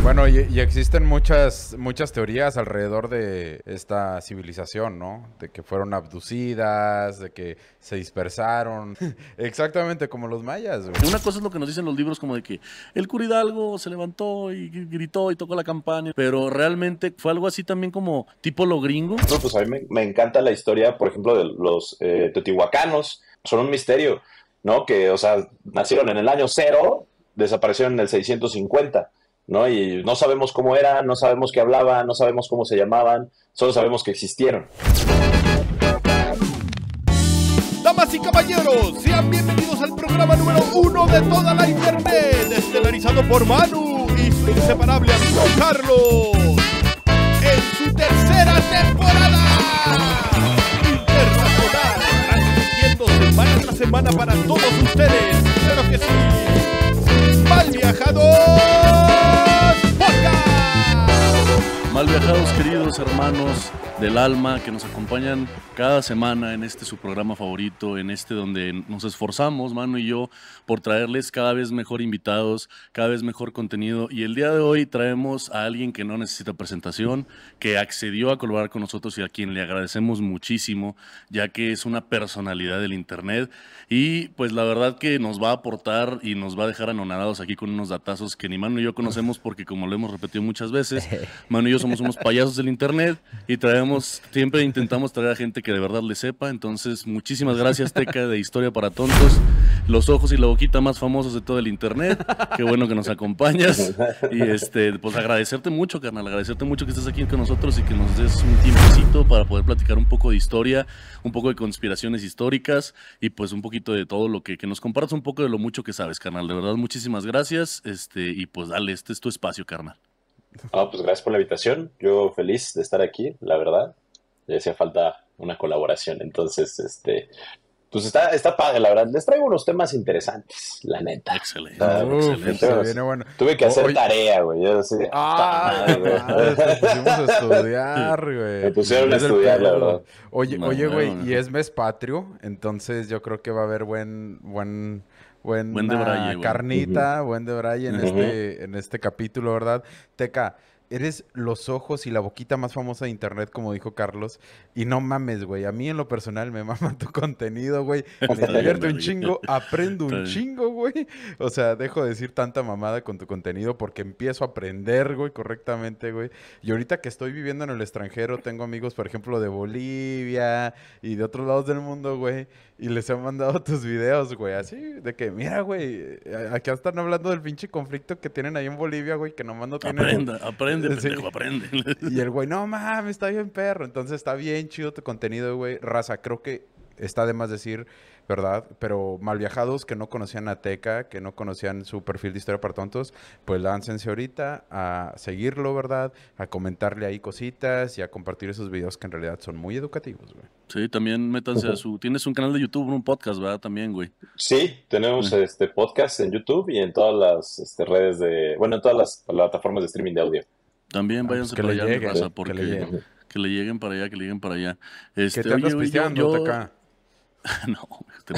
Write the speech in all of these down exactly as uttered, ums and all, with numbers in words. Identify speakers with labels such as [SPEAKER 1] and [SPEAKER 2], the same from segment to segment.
[SPEAKER 1] Bueno, y, y existen muchas, muchas teorías alrededor de esta civilización, ¿no? De que fueron abducidas, de que se dispersaron. Exactamente como los mayas, güey.
[SPEAKER 2] Una cosa es lo que nos dicen los libros, como de que el cura Hidalgo se levantó y gritó y tocó la campana, pero realmente fue algo así también como tipo lo gringo.
[SPEAKER 3] No, pues a mí me, me encanta la historia, por ejemplo, de los eh, teotihuacanos. Son un misterio, ¿no? Que, o sea, nacieron en el año cero, desaparecieron en el seiscientos cincuenta, ¿no? Y no sabemos cómo eran, no sabemos qué hablaban, no sabemos cómo se llamaban, solo sabemos que existieron.
[SPEAKER 4] Damas y caballeros, sean bienvenidos al programa número uno de toda la internet, estelarizado por Manu y su inseparable amigo Carlos, en su tercera temporada internacional, transmitiendo semana tras semana para todos ustedes. Claro que sí, Mal Viajados Podcast.
[SPEAKER 2] Mal viajados, queridos hermanos del alma que nos acompañan cada semana en este su programa favorito, en este donde nos esforzamos, Manu y yo, por traerles cada vez mejor invitados, cada vez mejor contenido. Y el día de hoy traemos a alguien que no necesita presentación, que accedió a colaborar con nosotros y a quien le agradecemos muchísimo, ya que es una personalidad del internet. Y pues la verdad que nos va a aportar y nos va a dejar anonadados aquí con unos datazos que ni Manu y yo conocemos, porque como lo hemos repetido muchas veces, Manu y yo somos unos payasos del internet y traemos, siempre intentamos traer a gente que de verdad le sepa. Entonces, muchísimas gracias, Teca, de Historia para Tontos, los ojos y la boquita más famosos de todo el internet. Qué bueno que nos acompañas. Y este, pues agradecerte mucho, carnal, agradecerte mucho que estés aquí con nosotros y que nos des un tiempecito para poder platicar un poco de historia, un poco de conspiraciones históricas y pues un poquito de todo lo que, que nos compartas un poco de lo mucho que sabes, carnal. De verdad, muchísimas gracias. Este, y pues dale, este es tu espacio, carnal.
[SPEAKER 3] Ah, pues gracias por la invitación. Yo feliz de estar aquí, la verdad. Le hacía falta una colaboración. Entonces, este, pues está, está padre, la verdad. Les traigo unos temas interesantes, la neta.
[SPEAKER 2] Excelente.
[SPEAKER 3] Ah,
[SPEAKER 1] Uf,
[SPEAKER 3] excelente.
[SPEAKER 1] se viene bueno.
[SPEAKER 3] Tuve que hacer
[SPEAKER 1] Oye-
[SPEAKER 3] tarea, güey. Yo así,
[SPEAKER 1] Ah,
[SPEAKER 3] madre, güey.
[SPEAKER 1] madre, te pusimos a estudiar, güey.
[SPEAKER 3] Me pusieron a
[SPEAKER 1] Es el
[SPEAKER 3] estudiar, la
[SPEAKER 1] pedo.
[SPEAKER 3] verdad.
[SPEAKER 1] Oye,
[SPEAKER 2] No,
[SPEAKER 1] oye, güey,
[SPEAKER 2] bueno.
[SPEAKER 1] y es mes patrio, entonces yo creo que va a haber buen, buen, buen,
[SPEAKER 2] Buen debraye, güey.
[SPEAKER 1] carnita, buen debraye en
[SPEAKER 3] Ujú.
[SPEAKER 1] este, en este capítulo, ¿verdad? Teca, eres los ojos y la boquita más famosa de internet, como dijo Carlos, y no mames, güey, a mí en lo personal me mama tu contenido, güey, me
[SPEAKER 2] Está bien,
[SPEAKER 1] divierte un
[SPEAKER 2] verga.
[SPEAKER 1] chingo, aprendo
[SPEAKER 2] Está
[SPEAKER 1] un
[SPEAKER 2] bien.
[SPEAKER 1] chingo, güey, o sea, dejo de decir tanta mamada con tu contenido porque empiezo a aprender, güey, correctamente, güey. Y ahorita que estoy viviendo en el extranjero, tengo amigos, por ejemplo, de Bolivia y de otros lados del mundo, güey, y les he mandado tus videos, güey, así, de que, mira, güey, eh, acá están hablando del pinche conflicto que tienen ahí en Bolivia, güey, que nomás no tienen...
[SPEAKER 2] Aprenda, aprende,
[SPEAKER 1] Sí.
[SPEAKER 2] pendejo, aprende.
[SPEAKER 1] Y el güey, no mames, está bien perro. Entonces está bien chido tu contenido, güey. Raza, creo que está de más decir, ¿verdad? Pero malviajados que no conocían a Teca, que no conocían su perfil de Historia para Tontos, pues láncense ahorita a seguirlo, ¿verdad? A comentarle ahí cositas y a compartir esos videos que en realidad son muy educativos, güey.
[SPEAKER 2] Sí, también métanse a su... Tienes un canal de YouTube, un podcast, ¿verdad? También, güey.
[SPEAKER 3] Sí, tenemos
[SPEAKER 2] Sí.
[SPEAKER 3] este podcast en YouTube y en todas las este, redes de, bueno, en todas las plataformas de streaming de audio.
[SPEAKER 2] También
[SPEAKER 1] Ah,
[SPEAKER 2] váyanse
[SPEAKER 1] pues que
[SPEAKER 2] para
[SPEAKER 1] le
[SPEAKER 2] allá, mi
[SPEAKER 1] lleguen,
[SPEAKER 2] raza,
[SPEAKER 1] que
[SPEAKER 2] porque
[SPEAKER 1] le lleguen.
[SPEAKER 2] que le lleguen para allá, que le lleguen para allá.
[SPEAKER 1] ¿Qué
[SPEAKER 2] Este,
[SPEAKER 1] te andas
[SPEAKER 2] oye, güey, yo-
[SPEAKER 1] pisteando,
[SPEAKER 2] yo-
[SPEAKER 1] Teca?
[SPEAKER 2] No, te-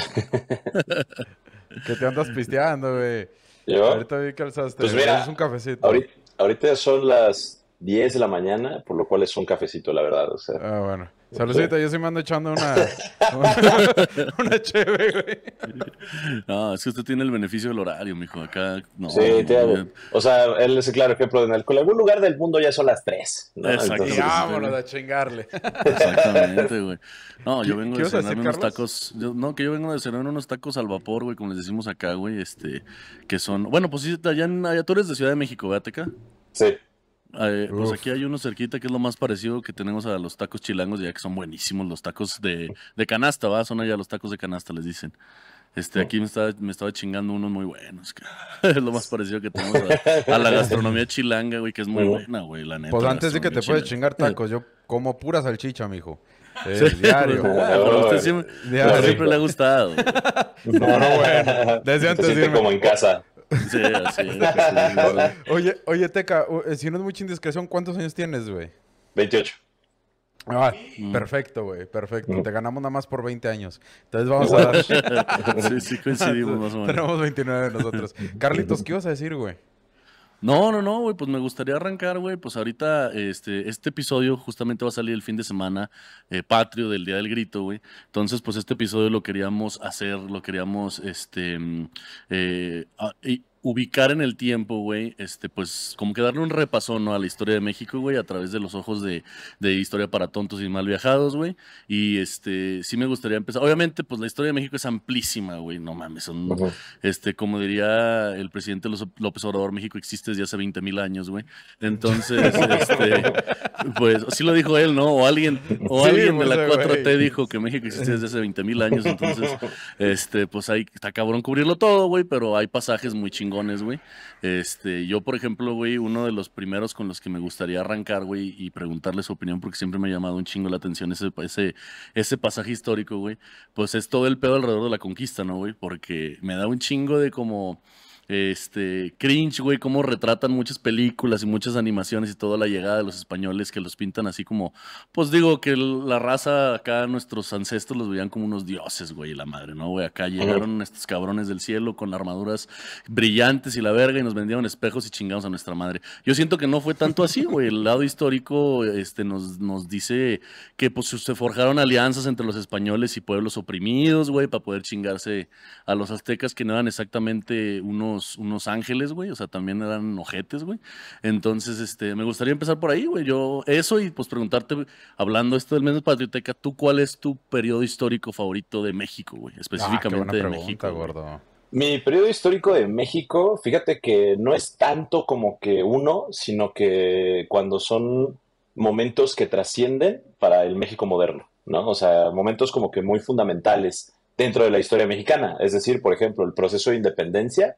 [SPEAKER 1] ¿Qué te andas pisteando, güey?
[SPEAKER 3] ¿Yo?
[SPEAKER 1] Ahorita vi que alzaste.
[SPEAKER 3] Pues mira,
[SPEAKER 1] Es un cafecito.
[SPEAKER 3] Ahorita, ahorita son las diez de la mañana, por lo cual es un cafecito, la verdad. O sea,
[SPEAKER 1] Ah, bueno. Saludcita, yo sí me ando echando una... una, una cheve, güey.
[SPEAKER 2] no, es que usted tiene el beneficio del horario, mijo. Acá, no.
[SPEAKER 3] sí, te hago. O sea, él es el claro ejemplo. En, el- en algún lugar del mundo ya son las tres, ¿no?
[SPEAKER 2] Exacto.
[SPEAKER 3] Entonces,
[SPEAKER 1] Y vámonos a chingarle.
[SPEAKER 2] Exactamente, güey. No, yo
[SPEAKER 1] ¿Qué-
[SPEAKER 2] vengo
[SPEAKER 1] qué
[SPEAKER 2] de
[SPEAKER 1] ibas a
[SPEAKER 2] cenar
[SPEAKER 1] decir,
[SPEAKER 2] unos
[SPEAKER 1] Carlos?
[SPEAKER 2] tacos. yo- no, que yo vengo de cenar unos tacos al vapor, güey, como les decimos acá, güey. Este, que son. Bueno, pues sí, allá, en, allá tú eres de Ciudad de México, ¿verdad, Teca?
[SPEAKER 3] sí.
[SPEAKER 2] Eh, pues
[SPEAKER 1] Uf.
[SPEAKER 2] aquí hay uno cerquita que es lo más parecido que tenemos a los tacos chilangos, ya que son buenísimos los tacos de, de canasta, ¿va? Son allá los tacos de canasta, les dicen. Este, aquí me estaba, me estaba chingando unos muy buenos. que- Es lo más parecido que tenemos a, a la gastronomía chilanga, güey, que es muy buena, güey, la neta.
[SPEAKER 1] Pues
[SPEAKER 2] la
[SPEAKER 1] antes de que te
[SPEAKER 2] gastronomía
[SPEAKER 1] puedes chingar
[SPEAKER 2] chilanga.
[SPEAKER 1] tacos, yo como pura salchicha, mijo. Eh,
[SPEAKER 2] Sí,
[SPEAKER 1] diario.
[SPEAKER 2] pero a usted
[SPEAKER 3] Ay,
[SPEAKER 2] siempre,
[SPEAKER 1] diario.
[SPEAKER 2] a usted siempre le ha gustado.
[SPEAKER 1] No, no, bueno. Desde
[SPEAKER 3] Se
[SPEAKER 1] antes
[SPEAKER 3] siente
[SPEAKER 1] dime.
[SPEAKER 3] como en casa.
[SPEAKER 2] Sí, así es, así es.
[SPEAKER 1] Oye, oye, Teca, u- eh, si no es mucha indiscreción, ¿cuántos años tienes, güey?
[SPEAKER 3] veintiocho.
[SPEAKER 1] Ah,
[SPEAKER 2] Mm.
[SPEAKER 1] perfecto, güey, perfecto.
[SPEAKER 3] Mm.
[SPEAKER 1] Te ganamos nada más por veinte años. Entonces vamos a dar...
[SPEAKER 2] Sí, sí coincidimos más o menos.
[SPEAKER 1] Tenemos veintinueve nosotros. Carlitos, ¿qué ibas a decir, güey?
[SPEAKER 2] No, no, no, güey, pues me gustaría arrancar, güey, pues ahorita este, este episodio justamente va a salir el fin de semana eh, patrio del Día del Grito, güey. Entonces, pues este episodio lo queríamos hacer, lo queríamos, este, mm, eh, a- y ubicar en el tiempo, güey, este, pues como que darle un repasón, ¿no? A la historia de México, güey, a través de los ojos de, de Historia para Tontos y Mal Viajados, güey. Y este, sí me gustaría empezar. Obviamente, pues la historia de México es amplísima, güey, no mames, son
[SPEAKER 3] Ujú.
[SPEAKER 2] este, como diría el presidente Los- López Obrador, México existe desde hace veinte mil años, güey. Entonces, este, pues, sí lo dijo él, ¿no? O alguien, o
[SPEAKER 1] Sí,
[SPEAKER 2] alguien de
[SPEAKER 1] pues,
[SPEAKER 2] la
[SPEAKER 1] eh,
[SPEAKER 2] cuatro T
[SPEAKER 1] güey.
[SPEAKER 2] dijo que México existe desde hace veinte mil años. Entonces, este, pues ahí está cabrón cubrirlo todo, güey, pero hay pasajes muy chingones, güey. Este, yo, por ejemplo, güey, uno de los primeros con los que me gustaría arrancar, güey, y preguntarle su opinión, porque siempre me ha llamado un chingo la atención ese, ese, ese pasaje histórico, güey, pues es todo el pedo alrededor de la conquista, ¿no, güey? Porque me da un chingo de como, este, cringe, güey, cómo retratan muchas películas y muchas animaciones y toda la llegada de los españoles que los pintan así como, pues digo que el- la raza acá, nuestros ancestros los veían como unos dioses, güey, la madre, ¿no, güey? Acá llegaron estos cabrones del cielo con armaduras brillantes y la verga y nos vendieron espejos y chingamos a nuestra madre. Yo siento que no fue tanto así, güey. El lado histórico, este, nos, nos dice que pues se forjaron alianzas entre los españoles y pueblos oprimidos, güey, para poder chingarse a los aztecas que no eran exactamente unos, unos ángeles, güey, o sea, también eran ojetes, güey. Entonces, este, me gustaría empezar por ahí, güey. Yo, eso y pues preguntarte, hablando esto del mes de Patrioteca, ¿tú cuál es tu periodo histórico favorito de México, güey?
[SPEAKER 1] Ah, qué
[SPEAKER 2] Específicamente
[SPEAKER 1] buena
[SPEAKER 2] de
[SPEAKER 1] pregunta,
[SPEAKER 2] México, güey.
[SPEAKER 1] gordo.
[SPEAKER 3] Mi periodo histórico de México, fíjate que no es tanto como que uno, sino que cuando son momentos que trascienden para el México moderno, ¿no? O sea, momentos como que muy fundamentales dentro de la historia mexicana. Es decir, por ejemplo, el proceso de independencia,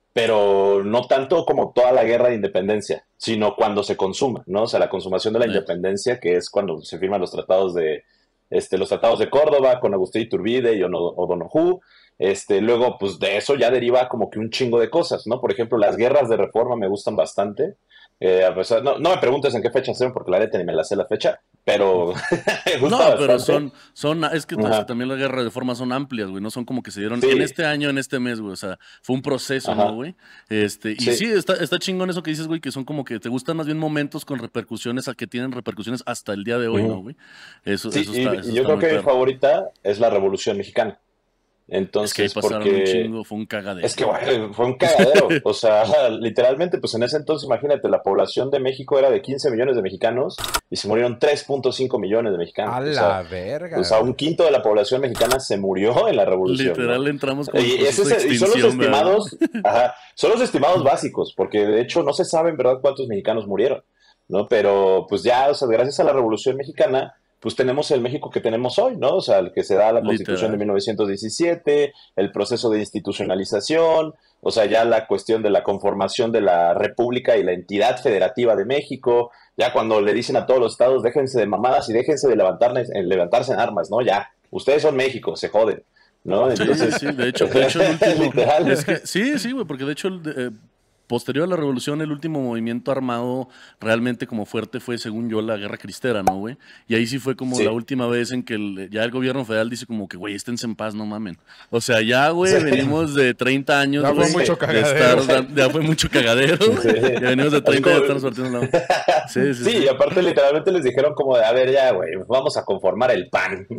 [SPEAKER 3] pero no tanto como toda la guerra de independencia, sino cuando se consuma, ¿no? O sea, la consumación de la
[SPEAKER 2] Sí.
[SPEAKER 3] independencia, que es cuando se firman los tratados de, este, los tratados de Córdoba con Agustín Iturbide y Ono- O'Donoghue. Este, luego, pues de eso ya deriva como que un chingo de cosas, ¿no? Por ejemplo, las guerras de reforma me gustan bastante. Eh, a pesar- no, no me preguntes en qué fecha son, porque la neta ni me la sé la fecha, pero me gusta
[SPEAKER 2] No, pero
[SPEAKER 3] bastante.
[SPEAKER 2] son, son, es que, es que
[SPEAKER 3] Ajá.
[SPEAKER 2] también las guerras de forma son amplias, güey, no son como que se dieron
[SPEAKER 3] Sí.
[SPEAKER 2] en este año, en este mes, güey, o sea, fue un proceso,
[SPEAKER 3] Ajá.
[SPEAKER 2] ¿no, güey? Este, y
[SPEAKER 3] Sí.
[SPEAKER 2] sí, está, está chingón eso que dices, güey, que son como que te gustan más bien momentos con repercusiones, a que tienen repercusiones hasta el día de hoy,
[SPEAKER 3] Ujú.
[SPEAKER 2] ¿no, güey? Eso,
[SPEAKER 3] Sí,
[SPEAKER 2] eso
[SPEAKER 3] y,
[SPEAKER 2] está,
[SPEAKER 3] y
[SPEAKER 2] eso
[SPEAKER 3] yo
[SPEAKER 2] está
[SPEAKER 3] creo
[SPEAKER 2] muy
[SPEAKER 3] que mi
[SPEAKER 2] perro.
[SPEAKER 3] favorita es la Revolución Mexicana.
[SPEAKER 2] Es que ahí
[SPEAKER 3] Entonces,
[SPEAKER 2] pasaron un
[SPEAKER 3] porque
[SPEAKER 2] chingo, fue un cagadero.
[SPEAKER 3] es que güey, fue un cagadero. O sea, literalmente, pues en ese entonces, imagínate, la población de México era de quince millones de mexicanos y se murieron tres punto cinco millones de mexicanos.
[SPEAKER 1] A
[SPEAKER 3] O
[SPEAKER 1] la
[SPEAKER 3] sea,
[SPEAKER 1] verga.
[SPEAKER 3] o sea, un
[SPEAKER 1] güey.
[SPEAKER 3] quinto de la población mexicana se murió en la revolución, ¿no?
[SPEAKER 2] Literal entramos como en
[SPEAKER 3] Y, ese
[SPEAKER 2] proceso de
[SPEAKER 3] es el- y son los
[SPEAKER 2] extinción, ¿verdad, güey?
[SPEAKER 3] estimados, ajá, son los estimados básicos, porque de hecho no se sabe en verdad cuántos mexicanos murieron, ¿no? Pero pues ya, o sea, gracias a la Revolución Mexicana, pues tenemos el México que tenemos hoy, ¿no? O sea, el que se da la Constitución de
[SPEAKER 2] Literal.
[SPEAKER 3] mil novecientos diecisiete, el proceso de institucionalización, o sea, ya la cuestión de la conformación de la República y la entidad federativa de México, ya cuando le dicen a todos los estados, déjense de mamadas y déjense de levantarse, en levantarse en armas, ¿no? Ya, ustedes son México, se joden, ¿no?
[SPEAKER 2] Sí,
[SPEAKER 3] Entonces,
[SPEAKER 2] sí, de hecho, de hecho el último,
[SPEAKER 3] literal.
[SPEAKER 2] es que, sí, sí, güey, porque de hecho, el de- eh, posterior a la revolución, el último movimiento armado realmente como fuerte fue, según yo, la Guerra Cristera, ¿no, güey? Y ahí sí fue como
[SPEAKER 3] Sí.
[SPEAKER 2] la última vez en que el- ya el gobierno federal dice como que, güey, esténse en paz, no mamen. O sea, ya, güey,
[SPEAKER 3] Sí.
[SPEAKER 2] venimos de treinta años,
[SPEAKER 1] Ya fue
[SPEAKER 2] güey,
[SPEAKER 1] mucho
[SPEAKER 2] de
[SPEAKER 1] cagadero.
[SPEAKER 2] estar, ya fue mucho cagadero, güey.
[SPEAKER 3] Sí.
[SPEAKER 2] Ya venimos de
[SPEAKER 3] Así
[SPEAKER 2] treinta años de
[SPEAKER 3] como-
[SPEAKER 2] estarnos partiendo la... Sí, sí,
[SPEAKER 3] Sí,
[SPEAKER 2] sí.
[SPEAKER 3] y aparte literalmente les dijeron como de, a ver, ya, güey, vamos a conformar el P A N.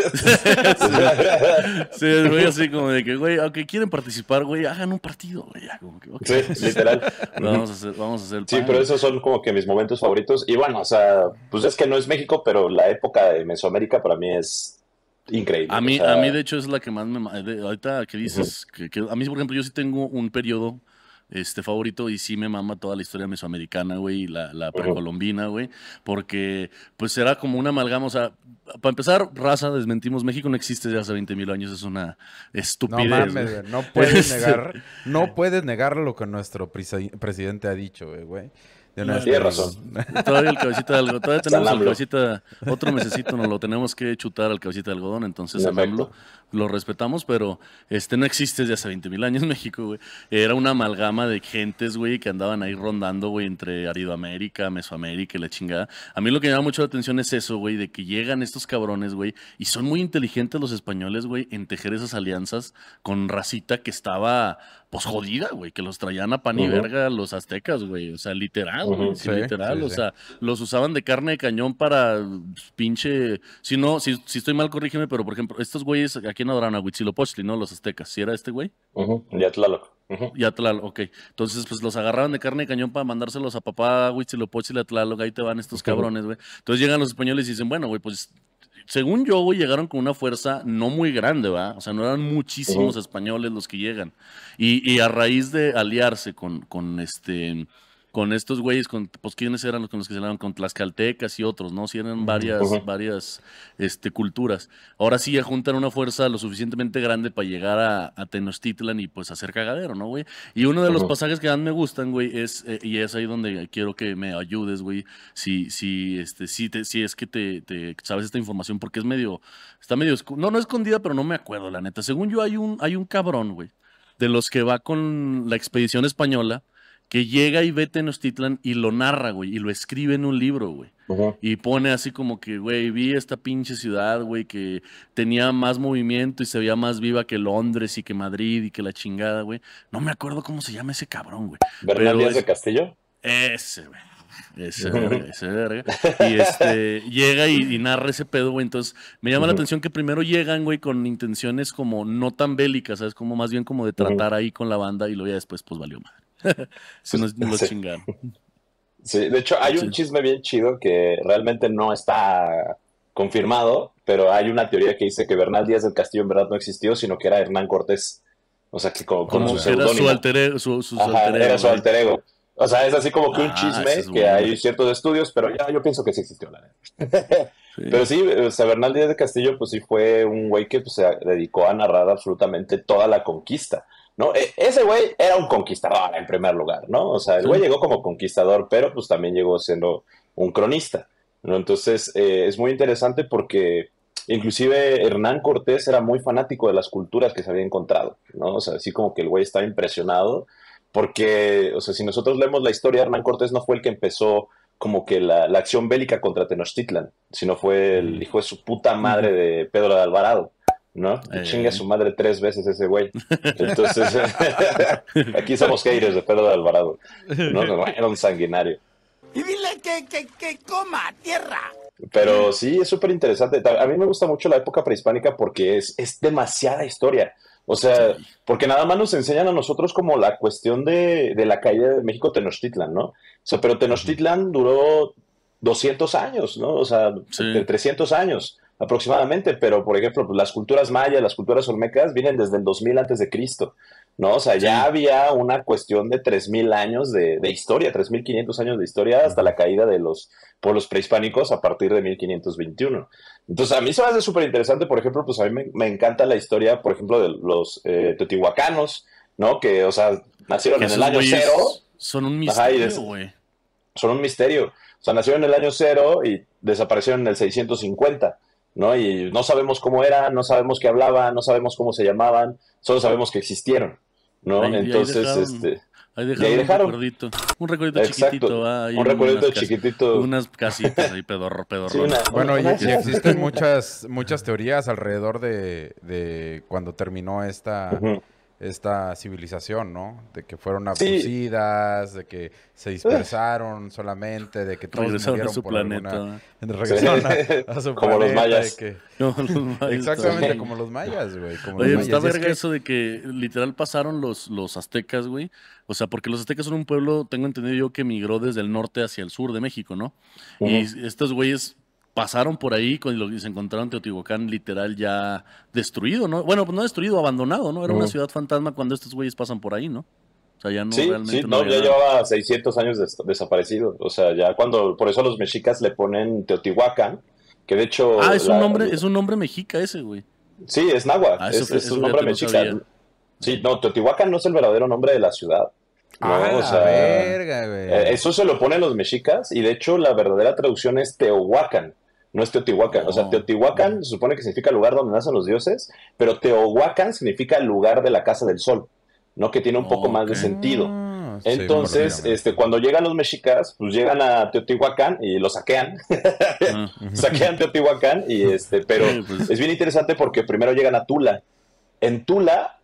[SPEAKER 2] Sí, güey, así como de que, güey, aunque quieren participar, güey, hagan un partido, güey. Ya, como que, ok.
[SPEAKER 3] Sí, literal.
[SPEAKER 2] Vamos a hacer, vamos a hacer el
[SPEAKER 3] Sí,
[SPEAKER 2] pan.
[SPEAKER 3] pero esos son como que mis momentos favoritos. Y bueno, o sea, pues es que no es México, pero la época de Mesoamérica para mí es increíble.
[SPEAKER 2] A mí,
[SPEAKER 3] o sea,
[SPEAKER 2] a mí, de hecho, es la que más me... ma- de- ahorita que dices, que, que- a mí, por ejemplo, yo sí tengo un periodo este, favorito y sí me mama toda la historia mesoamericana, güey, y la, la precolombina, güey, porque pues era como una amalgama, o sea, para empezar, raza, desmentimos, México no existe desde hace veinte mil años, es una
[SPEAKER 1] No
[SPEAKER 2] estupidez,
[SPEAKER 1] mames,
[SPEAKER 2] güey.
[SPEAKER 1] güey. No puedes
[SPEAKER 2] Este-
[SPEAKER 1] negar, no puedes negar lo que nuestro presi- presidente ha dicho, güey, güey. De
[SPEAKER 2] No,
[SPEAKER 1] una vez
[SPEAKER 3] tienes
[SPEAKER 1] te digo.
[SPEAKER 3] razón.
[SPEAKER 2] Todavía el cabecita de algodón, todavía tenemos
[SPEAKER 3] San
[SPEAKER 2] el
[SPEAKER 3] AMLO.
[SPEAKER 2] cabecita, otro mesecito nos lo tenemos que chutar al cabecita de algodón, entonces
[SPEAKER 3] En
[SPEAKER 2] San
[SPEAKER 3] efecto.
[SPEAKER 2] AMLO lo respetamos, pero este no existe desde hace veinte mil años México, güey. Era una amalgama de gentes, güey, que andaban ahí rondando, güey, entre Aridoamérica, Mesoamérica y la chingada. A mí lo que me llama mucho la atención es eso, güey, de que llegan estos cabrones, güey, y son muy inteligentes los españoles, güey, en tejer esas alianzas con racita que estaba pues jodida, güey, que los traían a pan y
[SPEAKER 3] Ujú.
[SPEAKER 2] verga los aztecas, güey, o sea, literal, güey,
[SPEAKER 3] Ujú.
[SPEAKER 2] sí,
[SPEAKER 1] Sí,
[SPEAKER 2] literal,
[SPEAKER 1] sí,
[SPEAKER 2] o
[SPEAKER 1] sí.
[SPEAKER 2] sea, los usaban de carne de cañón para pues, pinche, si no, si, si estoy mal, corrígeme, pero por ejemplo, estos güeyes aquí en adoraban a Huitzilopochtli, ¿no? Los aztecas, ¿sí era este güey?
[SPEAKER 3] Ujú. Ya Tlaloc. Ujú.
[SPEAKER 2] Y a Tlaloc, ok. Entonces, pues los agarraban de carne de cañón para mandárselos a papá Huitzilopochtli, a Tlaloc, ahí te van estos cabrones, güey. Entonces llegan los españoles y dicen, bueno, güey, pues según yo, güey, llegaron con una fuerza no muy grande, ¿va? O sea, no eran muchísimos
[SPEAKER 3] Ujú.
[SPEAKER 2] españoles los que llegan. Y, y a raíz de aliarse con, con este... con estos güeyes, con, pues quiénes eran los con los que se hablaban, con tlaxcaltecas y otros, ¿no? Sí, eran
[SPEAKER 1] Ujú.
[SPEAKER 2] varias,
[SPEAKER 3] Ujú.
[SPEAKER 2] varias este, culturas. Ahora sí ya juntan una fuerza lo suficientemente grande para llegar a, a Tenochtitlan y pues hacer cagadero, ¿no, güey? Y uno de los
[SPEAKER 3] Ujú.
[SPEAKER 2] pasajes que más me gustan, güey, es, eh, y es ahí donde quiero que me ayudes, güey, si, si, este, si, te, si es que te, te sabes esta información, porque es medio, está medio, escu- no, no escondida, pero no me acuerdo, la neta. Según yo hay un, hay un cabrón, güey, de los que va con la expedición española, que llega y ve Tenochtitlan y lo narra, güey, y lo escribe en un libro, güey.
[SPEAKER 3] Ujú.
[SPEAKER 2] Y pone así como que, güey, vi esta pinche ciudad, güey, que tenía más movimiento y se veía más viva que Londres y que Madrid y que la chingada, güey. No me acuerdo cómo se llama ese cabrón, güey.
[SPEAKER 3] Bernal
[SPEAKER 2] Pero
[SPEAKER 3] Díaz de
[SPEAKER 2] es
[SPEAKER 3] Castillo.
[SPEAKER 2] ese, güey. Ese verga, ese verga. Y este, llega y, y narra ese pedo, güey. Entonces, me llama la
[SPEAKER 3] Ujú.
[SPEAKER 2] atención que primero llegan, güey, con intenciones como no tan bélicas, ¿sabes? Como más bien como de
[SPEAKER 3] Ujú.
[SPEAKER 2] tratar ahí con la banda y luego ya después, pues valió madre. Se nos, nos lo
[SPEAKER 3] Sí.
[SPEAKER 2] chingaron.
[SPEAKER 3] Sí, de hecho hay un
[SPEAKER 2] Sí.
[SPEAKER 3] chisme bien chido que realmente no está confirmado, pero hay una teoría que dice que Bernal Díaz del Castillo en verdad no existió, sino que era Hernán Cortés. O sea, que con, con
[SPEAKER 2] Como
[SPEAKER 3] su
[SPEAKER 2] que era su
[SPEAKER 3] seudónimo.
[SPEAKER 2] alter ego, su, su, su
[SPEAKER 3] Ajá,
[SPEAKER 2] alter ego,
[SPEAKER 3] era su
[SPEAKER 2] güey.
[SPEAKER 3] alter ego. O sea, es así como que un
[SPEAKER 2] Ah,
[SPEAKER 3] chisme
[SPEAKER 2] ese es
[SPEAKER 3] que
[SPEAKER 2] bueno.
[SPEAKER 3] hay ciertos estudios, pero ya yo pienso que sí existió, la neta.
[SPEAKER 2] Sí.
[SPEAKER 3] Pero sí, o sea, Bernal Díaz de Castillo, pues sí fue un güey que pues, se dedicó a narrar absolutamente toda la conquista, ¿no? E- ese güey era un conquistador en primer lugar, ¿no? O sea, el
[SPEAKER 2] Sí.
[SPEAKER 3] güey llegó como conquistador, pero pues también llegó siendo un cronista, ¿no? Entonces, eh, es muy interesante porque inclusive Hernán Cortés era muy fanático de las culturas que se había encontrado, ¿no? O sea, así como que el güey estaba impresionado porque, o sea, si nosotros leemos la historia, Hernán Cortés no fue el que empezó como que la, la acción bélica contra Tenochtitlan, sino fue el
[SPEAKER 1] Ujú.
[SPEAKER 3] hijo de su puta madre de Pedro de Alvarado, ¿no? Y
[SPEAKER 2] Eh.
[SPEAKER 3] chinga a su madre tres veces ese güey. Entonces, aquí somos haters de Pedro de Alvarado, ¿no? Era un sanguinario.
[SPEAKER 5] Y dile que, que, que coma tierra.
[SPEAKER 3] Pero sí, es súper interesante. A mí me gusta mucho la época prehispánica porque es, es demasiada historia. O sea,
[SPEAKER 2] Sí.
[SPEAKER 3] porque nada más nos enseñan a nosotros como la cuestión de, de la caída de México Tenochtitlan, ¿no? O sea, pero Tenochtitlan duró doscientos años, ¿no? O sea,
[SPEAKER 2] Sí.
[SPEAKER 3] de trescientos años aproximadamente, pero por ejemplo, pues, las culturas mayas, las culturas olmecas vienen desde el dos mil antes de Cristo, ¿no? O sea, ya
[SPEAKER 2] Sí.
[SPEAKER 3] había una cuestión de tres mil años de, de historia, tres mil quinientos años de historia hasta la caída de los pueblos prehispánicos a partir de mil quinientos veintiuno. Entonces, a mí se me hace súper interesante, por ejemplo, pues a mí me, me encanta la historia, por ejemplo, de los eh, teotihuacanos, ¿no? Que, o sea, nacieron
[SPEAKER 2] Que
[SPEAKER 3] en el
[SPEAKER 2] esos
[SPEAKER 3] año
[SPEAKER 2] güeyes
[SPEAKER 3] cero,
[SPEAKER 2] son un
[SPEAKER 3] Ajá, y
[SPEAKER 2] misterio,
[SPEAKER 3] des-
[SPEAKER 2] güey.
[SPEAKER 3] son un misterio. O sea, nacieron en el año cero y desaparecieron en el seiscientos cincuenta, ¿no? Y no sabemos cómo eran, no sabemos qué hablaban, no sabemos cómo se llamaban, solo sabemos que existieron, ¿no?
[SPEAKER 2] Ahí- y ahí
[SPEAKER 3] Entonces,
[SPEAKER 2] dejaron-
[SPEAKER 3] este...
[SPEAKER 2] Ahí
[SPEAKER 3] y
[SPEAKER 2] dejaron,
[SPEAKER 3] ahí dejaron.
[SPEAKER 2] un recuerdito. Un recuerdito
[SPEAKER 3] Exacto.
[SPEAKER 2] chiquitito, va. ahí
[SPEAKER 3] Un recuerdito
[SPEAKER 2] unas cas-
[SPEAKER 3] chiquitito.
[SPEAKER 2] Unas casitas ahí, pedorro, pedorro.
[SPEAKER 3] Sí, una-
[SPEAKER 1] Bueno, y,
[SPEAKER 3] una-
[SPEAKER 1] y existen muchas, muchas teorías alrededor de, de cuando terminó esta,
[SPEAKER 3] Ujú.
[SPEAKER 1] esta civilización, ¿no? De que fueron
[SPEAKER 3] Sí.
[SPEAKER 1] abducidas, de que se dispersaron solamente, de que todos
[SPEAKER 2] Regresaron a
[SPEAKER 1] murieron
[SPEAKER 2] su
[SPEAKER 1] por
[SPEAKER 2] planeta.
[SPEAKER 1] alguna- Regresaron a, a su
[SPEAKER 3] Como los
[SPEAKER 1] planeta,
[SPEAKER 3] mayas.
[SPEAKER 1] de que-
[SPEAKER 2] No, los mayas
[SPEAKER 1] Exactamente,
[SPEAKER 2] también.
[SPEAKER 1] como los mayas, güey. como
[SPEAKER 2] Oye,
[SPEAKER 1] los
[SPEAKER 2] está
[SPEAKER 1] mayas. Y es
[SPEAKER 2] verga
[SPEAKER 1] que-
[SPEAKER 2] eso de que literal pasaron los, los aztecas, güey. O sea, porque los aztecas son un pueblo, tengo entendido yo, que migró desde el norte hacia el sur de México, ¿no? Y
[SPEAKER 3] Ujú.
[SPEAKER 2] estos güeyes pasaron por ahí cuando lo- y se encontraron Teotihuacán literal ya destruido, ¿no? Bueno, pues no destruido, abandonado, ¿no? Era una
[SPEAKER 3] Ujú.
[SPEAKER 2] ciudad fantasma cuando estos güeyes pasan por ahí, ¿no? O sea, ya no
[SPEAKER 3] Sí,
[SPEAKER 2] realmente
[SPEAKER 3] sí, no,
[SPEAKER 2] había
[SPEAKER 3] ya
[SPEAKER 2] nada.
[SPEAKER 3] llevaba seiscientos años des- desaparecido. O sea, ya cuando, por eso los mexicas le ponen Teotihuacán, que de hecho...
[SPEAKER 2] Ah, es un
[SPEAKER 3] la-
[SPEAKER 2] nombre, es un nombre mexica ese, güey.
[SPEAKER 3] Sí, es náhuatl,
[SPEAKER 2] Ah, eso
[SPEAKER 3] es,
[SPEAKER 2] fue-
[SPEAKER 3] es
[SPEAKER 2] eso
[SPEAKER 3] un
[SPEAKER 2] fíjate,
[SPEAKER 3] nombre
[SPEAKER 2] no
[SPEAKER 3] mexica.
[SPEAKER 2] sabía.
[SPEAKER 3] Sí, no, Teotihuacán no es el verdadero nombre de la ciudad. No,
[SPEAKER 1] Ah,
[SPEAKER 3] o
[SPEAKER 1] la
[SPEAKER 3] sea,
[SPEAKER 1] verga, güey.
[SPEAKER 3] eh, eso se lo ponen los mexicas y de hecho la verdadera traducción es Teohuacán, no es Teotihuacán. O sea,
[SPEAKER 2] Oh.
[SPEAKER 3] Teotihuacán se supone que significa lugar donde nacen los dioses, pero Teohuacán significa lugar de la casa del sol, ¿no? Que tiene un poco más de
[SPEAKER 2] Ok.
[SPEAKER 3] sentido.
[SPEAKER 1] Ah, sí,
[SPEAKER 3] Entonces,
[SPEAKER 1] porque-
[SPEAKER 3] este, cuando llegan los mexicas, pues llegan a Teotihuacán y lo saquean,
[SPEAKER 2] Ah,
[SPEAKER 3] saquean Teotihuacán y este, pero
[SPEAKER 2] Sí, pues.
[SPEAKER 3] es bien interesante porque primero llegan a Tula. En Tula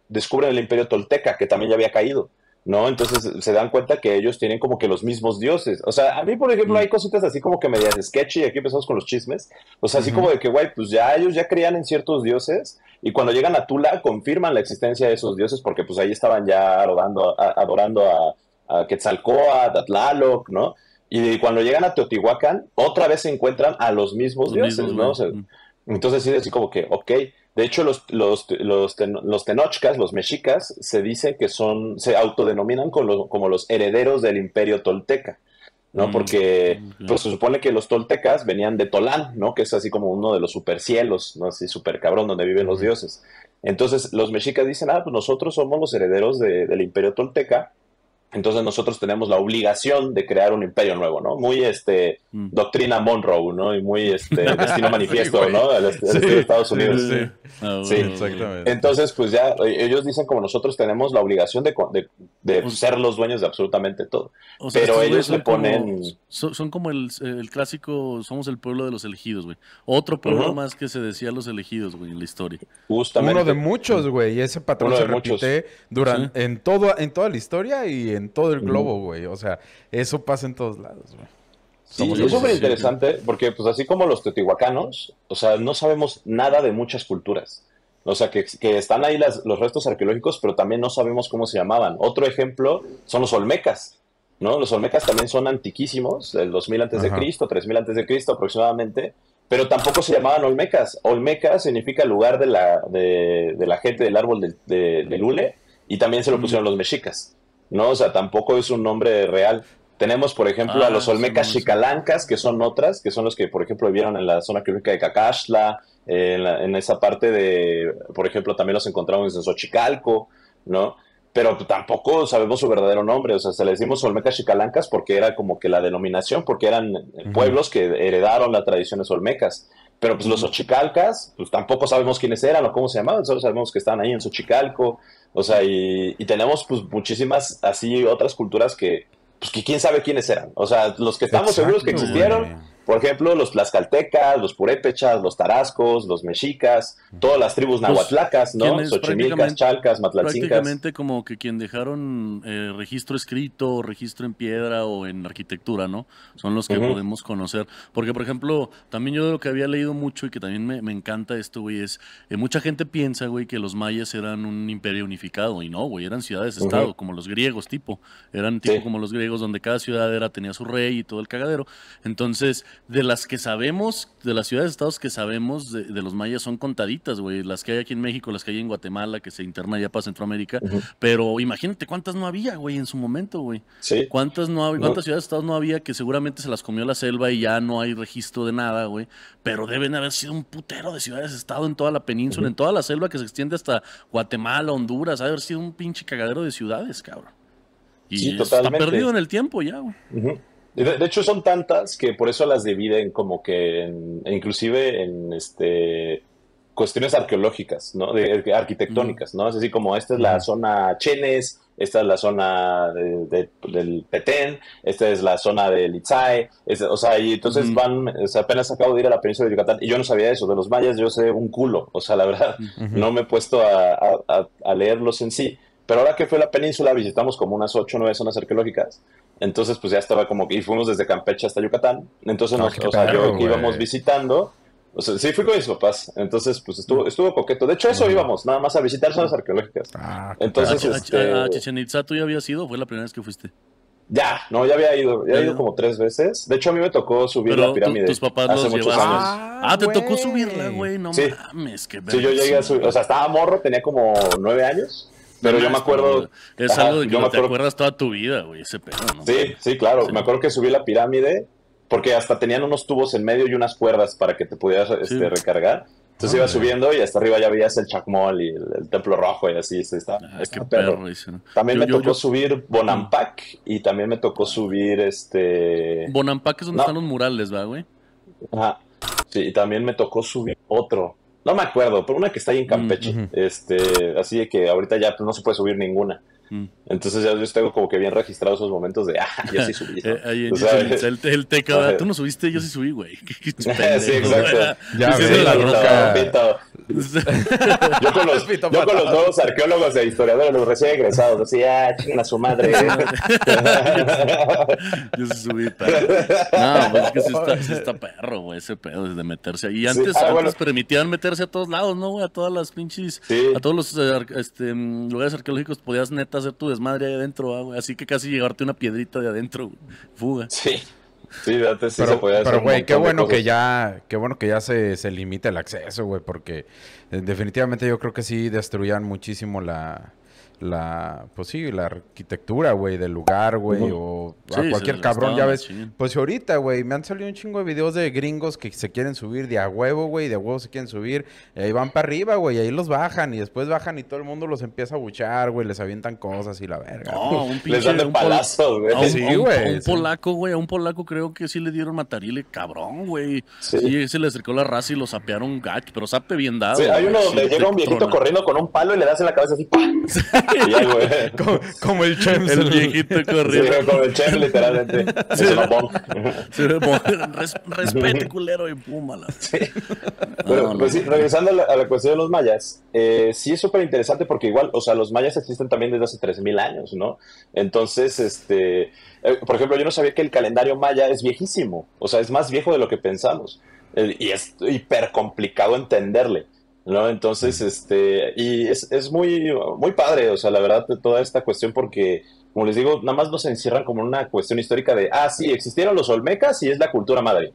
[SPEAKER 3] descubren el imperio tolteca, que también ya había caído, ¿no? Entonces se dan cuenta que ellos tienen como que los mismos dioses. O sea, a mí, por ejemplo, hay cositas así como que medias sketchy, aquí empezamos con los chismes. O sea, así uh-huh. como de que, güey, pues ya ellos ya creían en ciertos dioses y cuando llegan a Tula confirman la existencia de esos dioses porque pues ahí estaban ya adorando a, adorando a, a Quetzalcóatl, a Tlaloc, ¿no? Y cuando llegan a Teotihuacán, otra vez se encuentran a los mismos los dioses, mismos, ¿no? O sea, uh-huh. Entonces sí, así como que, ok. De hecho, los, los, los, ten, los tenochcas, los mexicas, se dice que son, se autodenominan como los, como los herederos del imperio tolteca, ¿no? Porque pues, se supone que los toltecas venían de Tolán, ¿no? Que es así como uno de los supercielos, ¿no? Así super cabrón, donde viven los dioses. Entonces, los mexicas dicen, ah, pues nosotros somos los herederos de, del imperio tolteca, entonces nosotros tenemos la obligación de crear un imperio nuevo, ¿no? Muy, este, mm. doctrina Monroe, ¿no? Y muy, este, destino manifiesto, sí, ¿no? El, el sí. estilo de Estados Unidos. Sí, sí. Oh, sí. Exactamente. Entonces, pues ya, ellos dicen como nosotros tenemos la obligación de, de, de o sea, ser los dueños de absolutamente todo. O sea, pero ellos le ponen...
[SPEAKER 2] Como, son, son como el, el clásico, somos el pueblo de los elegidos, güey. Otro pueblo uh-huh. más que se decía los elegidos, güey, en la historia.
[SPEAKER 1] Justamente. Uno de muchos, güey, y ese patrón Uno se repite durante, sí. en, todo, en toda la historia y en todo el globo, güey. O sea, eso pasa en todos lados, güey.
[SPEAKER 3] Sí, es súper interesante porque, pues, así como los teotihuacanos, o sea, no sabemos nada de muchas culturas. O sea, que, que están ahí las, los restos arqueológicos, pero también no sabemos cómo se llamaban. Otro ejemplo son los olmecas, ¿no? Los olmecas también son antiquísimos, del dos mil antes de Cristo, tres mil antes de Cristo aproximadamente, pero tampoco se llamaban olmecas. Olmeca significa lugar de la, de, de la gente del árbol del de, de hule, y también se lo pusieron los mexicas, ¿no? O sea, tampoco es un nombre real. Tenemos, por ejemplo, ah, a los olmecas xicalancas, que son otras, que son los que, por ejemplo, vivieron en la zona arqueológica de Cacaxtla, eh, en, la, en esa parte de, por ejemplo, también los encontramos en Xochicalco, ¿no? Pero tampoco sabemos su verdadero nombre, o sea, se les decimos olmecas xicalancas porque era como que la denominación, porque eran uh-huh. pueblos que heredaron las tradiciones olmecas. Pero pues los xochicalcas, pues tampoco sabemos quiénes eran o cómo se llamaban, solo sabemos que estaban ahí en Xochicalco, o sea, y, y tenemos pues muchísimas así otras culturas que, pues que quién sabe quiénes eran. O sea, los que estamos Exacto, seguros que existieron, güey. Por ejemplo, los tlaxcaltecas, los purépechas, los tarascos, los mexicas, todas las tribus nahuatlacas, ¿no? Xochimilcas, chalcas, matlalcincas.
[SPEAKER 2] Prácticamente como que quien dejaron eh, registro escrito, registro en piedra o en arquitectura, ¿no? Son los que uh-huh. podemos conocer. Porque, por ejemplo, también yo de lo que había leído mucho y que también me, me encanta esto, güey, es eh, mucha gente piensa, güey, que los mayas eran un imperio unificado. Y no, güey, eran ciudades-estado, uh-huh. como los griegos, tipo. Eran tipo sí. como los griegos, donde cada ciudad era, tenía su rey y todo el cagadero. Entonces, de las que sabemos, de las ciudades-estados que sabemos de, de los mayas son contaditas, güey. Las que hay aquí en México, las que hay en Guatemala, que se interna ya para Centroamérica. Uh-huh. Pero imagínate cuántas no había, güey, en su momento, güey.
[SPEAKER 3] Sí.
[SPEAKER 2] ¿Cuántas no había, cuántas ciudades-estados no había que seguramente se las comió la selva y ya no hay registro de nada, güey? Pero deben haber sido un putero de ciudades-estado en toda la península, uh-huh. en toda la selva que se extiende hasta Guatemala, Honduras. Ha de haber sido un pinche cagadero de ciudades, cabrón. Y
[SPEAKER 3] sí,
[SPEAKER 2] está perdido en el tiempo ya, güey.
[SPEAKER 3] Uh-huh. De, de hecho son tantas que por eso las dividen como que en, inclusive en este cuestiones arqueológicas, ¿no? De, de arquitectónicas, ¿no? Es así como esta es la zona Chenes, esta es la zona de, de, del Petén, esta es la zona del Itzay, es, o sea, y entonces uh-huh. van, o sea, apenas acabo de ir a la península de Yucatán y yo no sabía eso, de los mayas yo sé un culo, o sea, la verdad, uh-huh. no me he puesto a, a, a leerlos en sí, pero ahora que fue la península visitamos como unas ocho o nueve zonas arqueológicas. Entonces, pues ya estaba como que, y fuimos desde Campeche hasta Yucatán. Entonces, nos, o sea, yo que íbamos visitando, o sea, sí fui con mis papás. Entonces, pues estuvo, estuvo coqueto. De hecho, eso uh-huh. íbamos, nada más a visitar zonas arqueológicas. Ah, Entonces,
[SPEAKER 2] a,
[SPEAKER 3] este...
[SPEAKER 2] a, a Chichén Itzá, ¿tú ya habías ido o fue la primera vez que fuiste?
[SPEAKER 3] Ya, no, ya había ido, ya he ido como tres veces. De hecho, a mí me tocó subir
[SPEAKER 2] Pero
[SPEAKER 3] la pirámide.
[SPEAKER 2] Tus papás
[SPEAKER 3] hace
[SPEAKER 2] los
[SPEAKER 3] muchos
[SPEAKER 2] llevaron.
[SPEAKER 3] años.
[SPEAKER 2] Ah, ah, te
[SPEAKER 1] güey.
[SPEAKER 2] tocó subirla, güey. No
[SPEAKER 3] sí.
[SPEAKER 2] mames, qué
[SPEAKER 3] Sí, yo llegué a subir, o sea, estaba morro, tenía como nueve años. Pero no, yo me acuerdo...
[SPEAKER 2] Es ajá, algo de que no te acuerdas toda tu vida, güey, ese pedo, ¿no?
[SPEAKER 3] Sí, sí, claro. Sí. Me acuerdo que subí la pirámide porque hasta tenían unos tubos en medio y unas cuerdas para que te pudieras este, sí. recargar. Entonces oh, iba subiendo y hasta arriba ya veías el Chacmol y el, el Templo Rojo y así. Sí, está,
[SPEAKER 2] ah,
[SPEAKER 3] está
[SPEAKER 2] qué
[SPEAKER 3] perro.
[SPEAKER 2] perro ese, ¿no?
[SPEAKER 3] También
[SPEAKER 2] yo,
[SPEAKER 3] me
[SPEAKER 2] yo,
[SPEAKER 3] tocó
[SPEAKER 2] yo...
[SPEAKER 3] subir Bonampak y también me tocó subir este...
[SPEAKER 2] Bonampak es donde
[SPEAKER 3] no.
[SPEAKER 2] están los murales, ¿va, güey?
[SPEAKER 3] Ajá. Sí, y también me tocó subir otro... No me acuerdo, pero una que está ahí en Campeche. Mm-hmm. este, así de que ahorita ya pues, no se puede subir ninguna. Mm. Entonces ya yo tengo como que bien registrados esos momentos de, ah, yo sí subí. ¿no?
[SPEAKER 2] eh, ahí, o sea, el, el teca, tú no subiste, yo sí subí, güey.
[SPEAKER 3] Sí, exacto.
[SPEAKER 1] Ya ves la roca,
[SPEAKER 3] Yo con los, yo con los nuevos arqueólogos e historiadores, los recién egresados, así, ah, chingan a su madre.
[SPEAKER 2] Yo se subí, perro. No, pues es que sí está, sí está perro, güey, ese pedo de meterse ahí. Y antes,
[SPEAKER 3] Sí, ah,
[SPEAKER 2] antes
[SPEAKER 3] bueno.
[SPEAKER 2] permitían meterse a todos lados, ¿no, güey? A todas las pinches,
[SPEAKER 3] Sí.
[SPEAKER 2] a todos los eh, ar- este, mm, lugares arqueológicos podías neta hacer tu desmadre ahí adentro, ah, güey. Así que casi llevarte una piedrita de adentro, güey. Fuga.
[SPEAKER 3] Sí, sí, antes sí se
[SPEAKER 1] Pero,
[SPEAKER 3] podía hacer
[SPEAKER 1] pero
[SPEAKER 3] un
[SPEAKER 1] güey, qué
[SPEAKER 3] montón de
[SPEAKER 1] bueno que
[SPEAKER 3] cosas.
[SPEAKER 1] ya, qué bueno que ya se, se limita el acceso, güey, porque eh, definitivamente yo creo que sí destruían muchísimo la, la, pues sí, la arquitectura, güey, del lugar, güey,
[SPEAKER 3] Ujú.
[SPEAKER 1] o
[SPEAKER 2] Sí,
[SPEAKER 1] a
[SPEAKER 2] se
[SPEAKER 1] cualquier
[SPEAKER 2] les
[SPEAKER 1] cabrón,
[SPEAKER 2] estaba
[SPEAKER 1] ya ves.
[SPEAKER 2] machín.
[SPEAKER 1] Pues ahorita, güey, me han salido un chingo de videos de gringos que se quieren subir de a huevo, güey, de a huevo se quieren subir, y ahí van para arriba, güey, y ahí los bajan, y después bajan y todo el mundo los empieza a buchar, güey, les avientan cosas y la verga.
[SPEAKER 2] No, un pinche...
[SPEAKER 3] Les dan de
[SPEAKER 2] un pol-
[SPEAKER 3] palazos, güey.
[SPEAKER 2] A un,
[SPEAKER 1] Sí,
[SPEAKER 2] a un-
[SPEAKER 1] güey,
[SPEAKER 2] a un
[SPEAKER 1] sí.
[SPEAKER 2] polaco, güey, a un polaco creo que sí le dieron matarile, cabrón, güey.
[SPEAKER 3] Sí.
[SPEAKER 2] Sí. se le acercó la raza y lo sapearon gacho, pero sape bien dado.
[SPEAKER 3] Sí, hay
[SPEAKER 2] güey,
[SPEAKER 3] uno
[SPEAKER 2] sí,
[SPEAKER 3] donde
[SPEAKER 2] te
[SPEAKER 3] llega un viejito
[SPEAKER 2] trona.
[SPEAKER 3] corriendo con un palo y le das en la cabeza así. ¡pah! Y ya, güey.
[SPEAKER 1] Como, como el Chems.
[SPEAKER 2] El viejito
[SPEAKER 3] Sí,
[SPEAKER 2] corriendo.
[SPEAKER 3] con el chef, literalmente.
[SPEAKER 2] Sí.
[SPEAKER 3] Es una bomba.
[SPEAKER 2] Sí, como, res- respete, culero, y púmala.
[SPEAKER 3] Bueno,
[SPEAKER 2] No,
[SPEAKER 3] pues
[SPEAKER 2] no,
[SPEAKER 3] sí,
[SPEAKER 2] no.
[SPEAKER 3] regresando a la, a la cuestión de los mayas, eh, sí es súper interesante porque igual, o sea, los mayas existen también desde hace tres mil años, ¿no? Entonces, este, eh, por ejemplo, yo no sabía que el calendario maya es viejísimo, o sea, es más viejo de lo que pensamos, eh, y es hiper complicado entenderle, ¿no? Entonces, este, y es, es muy, muy padre, o sea, la verdad, toda esta cuestión porque... Como les digo, nada más nos encierran como en una cuestión histórica de, ah, sí, existieron los olmecas y es la cultura madre.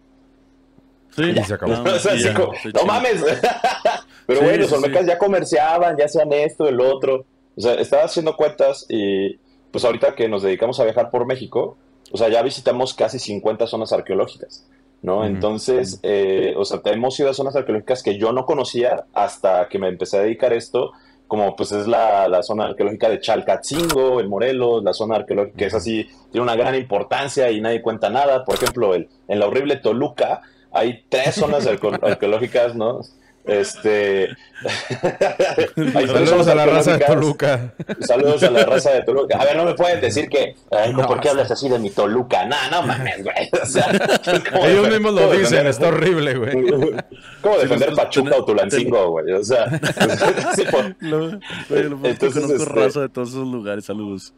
[SPEAKER 2] Sí,
[SPEAKER 1] Y se acabó.
[SPEAKER 2] no,
[SPEAKER 3] O sea,
[SPEAKER 2] y
[SPEAKER 3] así
[SPEAKER 2] ya,
[SPEAKER 3] como,
[SPEAKER 2] está
[SPEAKER 3] no
[SPEAKER 2] chido.
[SPEAKER 3] mames. Pero
[SPEAKER 2] Sí,
[SPEAKER 3] bueno, los
[SPEAKER 2] sí,
[SPEAKER 3] olmecas
[SPEAKER 2] sí.
[SPEAKER 3] ya comerciaban, ya hacían esto, el otro. O sea, estaba haciendo cuentas y pues ahorita que nos dedicamos a viajar por México, o sea, ya visitamos casi cincuenta zonas arqueológicas, ¿no?
[SPEAKER 1] Ujú.
[SPEAKER 3] Entonces, eh, o sea, hemos ido a zonas arqueológicas que yo no conocía hasta que me empecé a dedicar a esto, como pues es la, la zona arqueológica de Chalcatzingo, en Morelos, la zona arqueológica que es así, tiene una gran importancia y nadie cuenta nada. Por ejemplo, el, en la horrible Toluca hay tres zonas arqueo- arqueológicas, ¿no? Este... hay tres
[SPEAKER 1] Saludos
[SPEAKER 3] zonas
[SPEAKER 1] a la raza de
[SPEAKER 3] arqueológicas.
[SPEAKER 1] Toluca.
[SPEAKER 3] Saludos a la raza de Toluca. A ver, no me pueden decir que, ay,
[SPEAKER 1] No,
[SPEAKER 3] ¿por qué hablas así de mi Toluca? No, no mames, güey. O sea, ¿cómo
[SPEAKER 1] Ellos
[SPEAKER 3] defen-
[SPEAKER 1] mismos lo
[SPEAKER 3] cómo
[SPEAKER 1] dicen,
[SPEAKER 3] defender-
[SPEAKER 1] está horrible, güey.
[SPEAKER 3] ¿Cómo defender
[SPEAKER 2] nosotros
[SPEAKER 3] Pachuca
[SPEAKER 2] ten-
[SPEAKER 3] o Tulancingo, güey? O sea, sí, por-
[SPEAKER 2] Lo, oye, lo peor es que
[SPEAKER 3] Entonces,
[SPEAKER 2] conozco
[SPEAKER 3] este-
[SPEAKER 2] raza de todos esos lugares, saludos.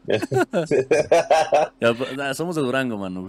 [SPEAKER 2] Ya, pues, nah, somos de Durango, mano.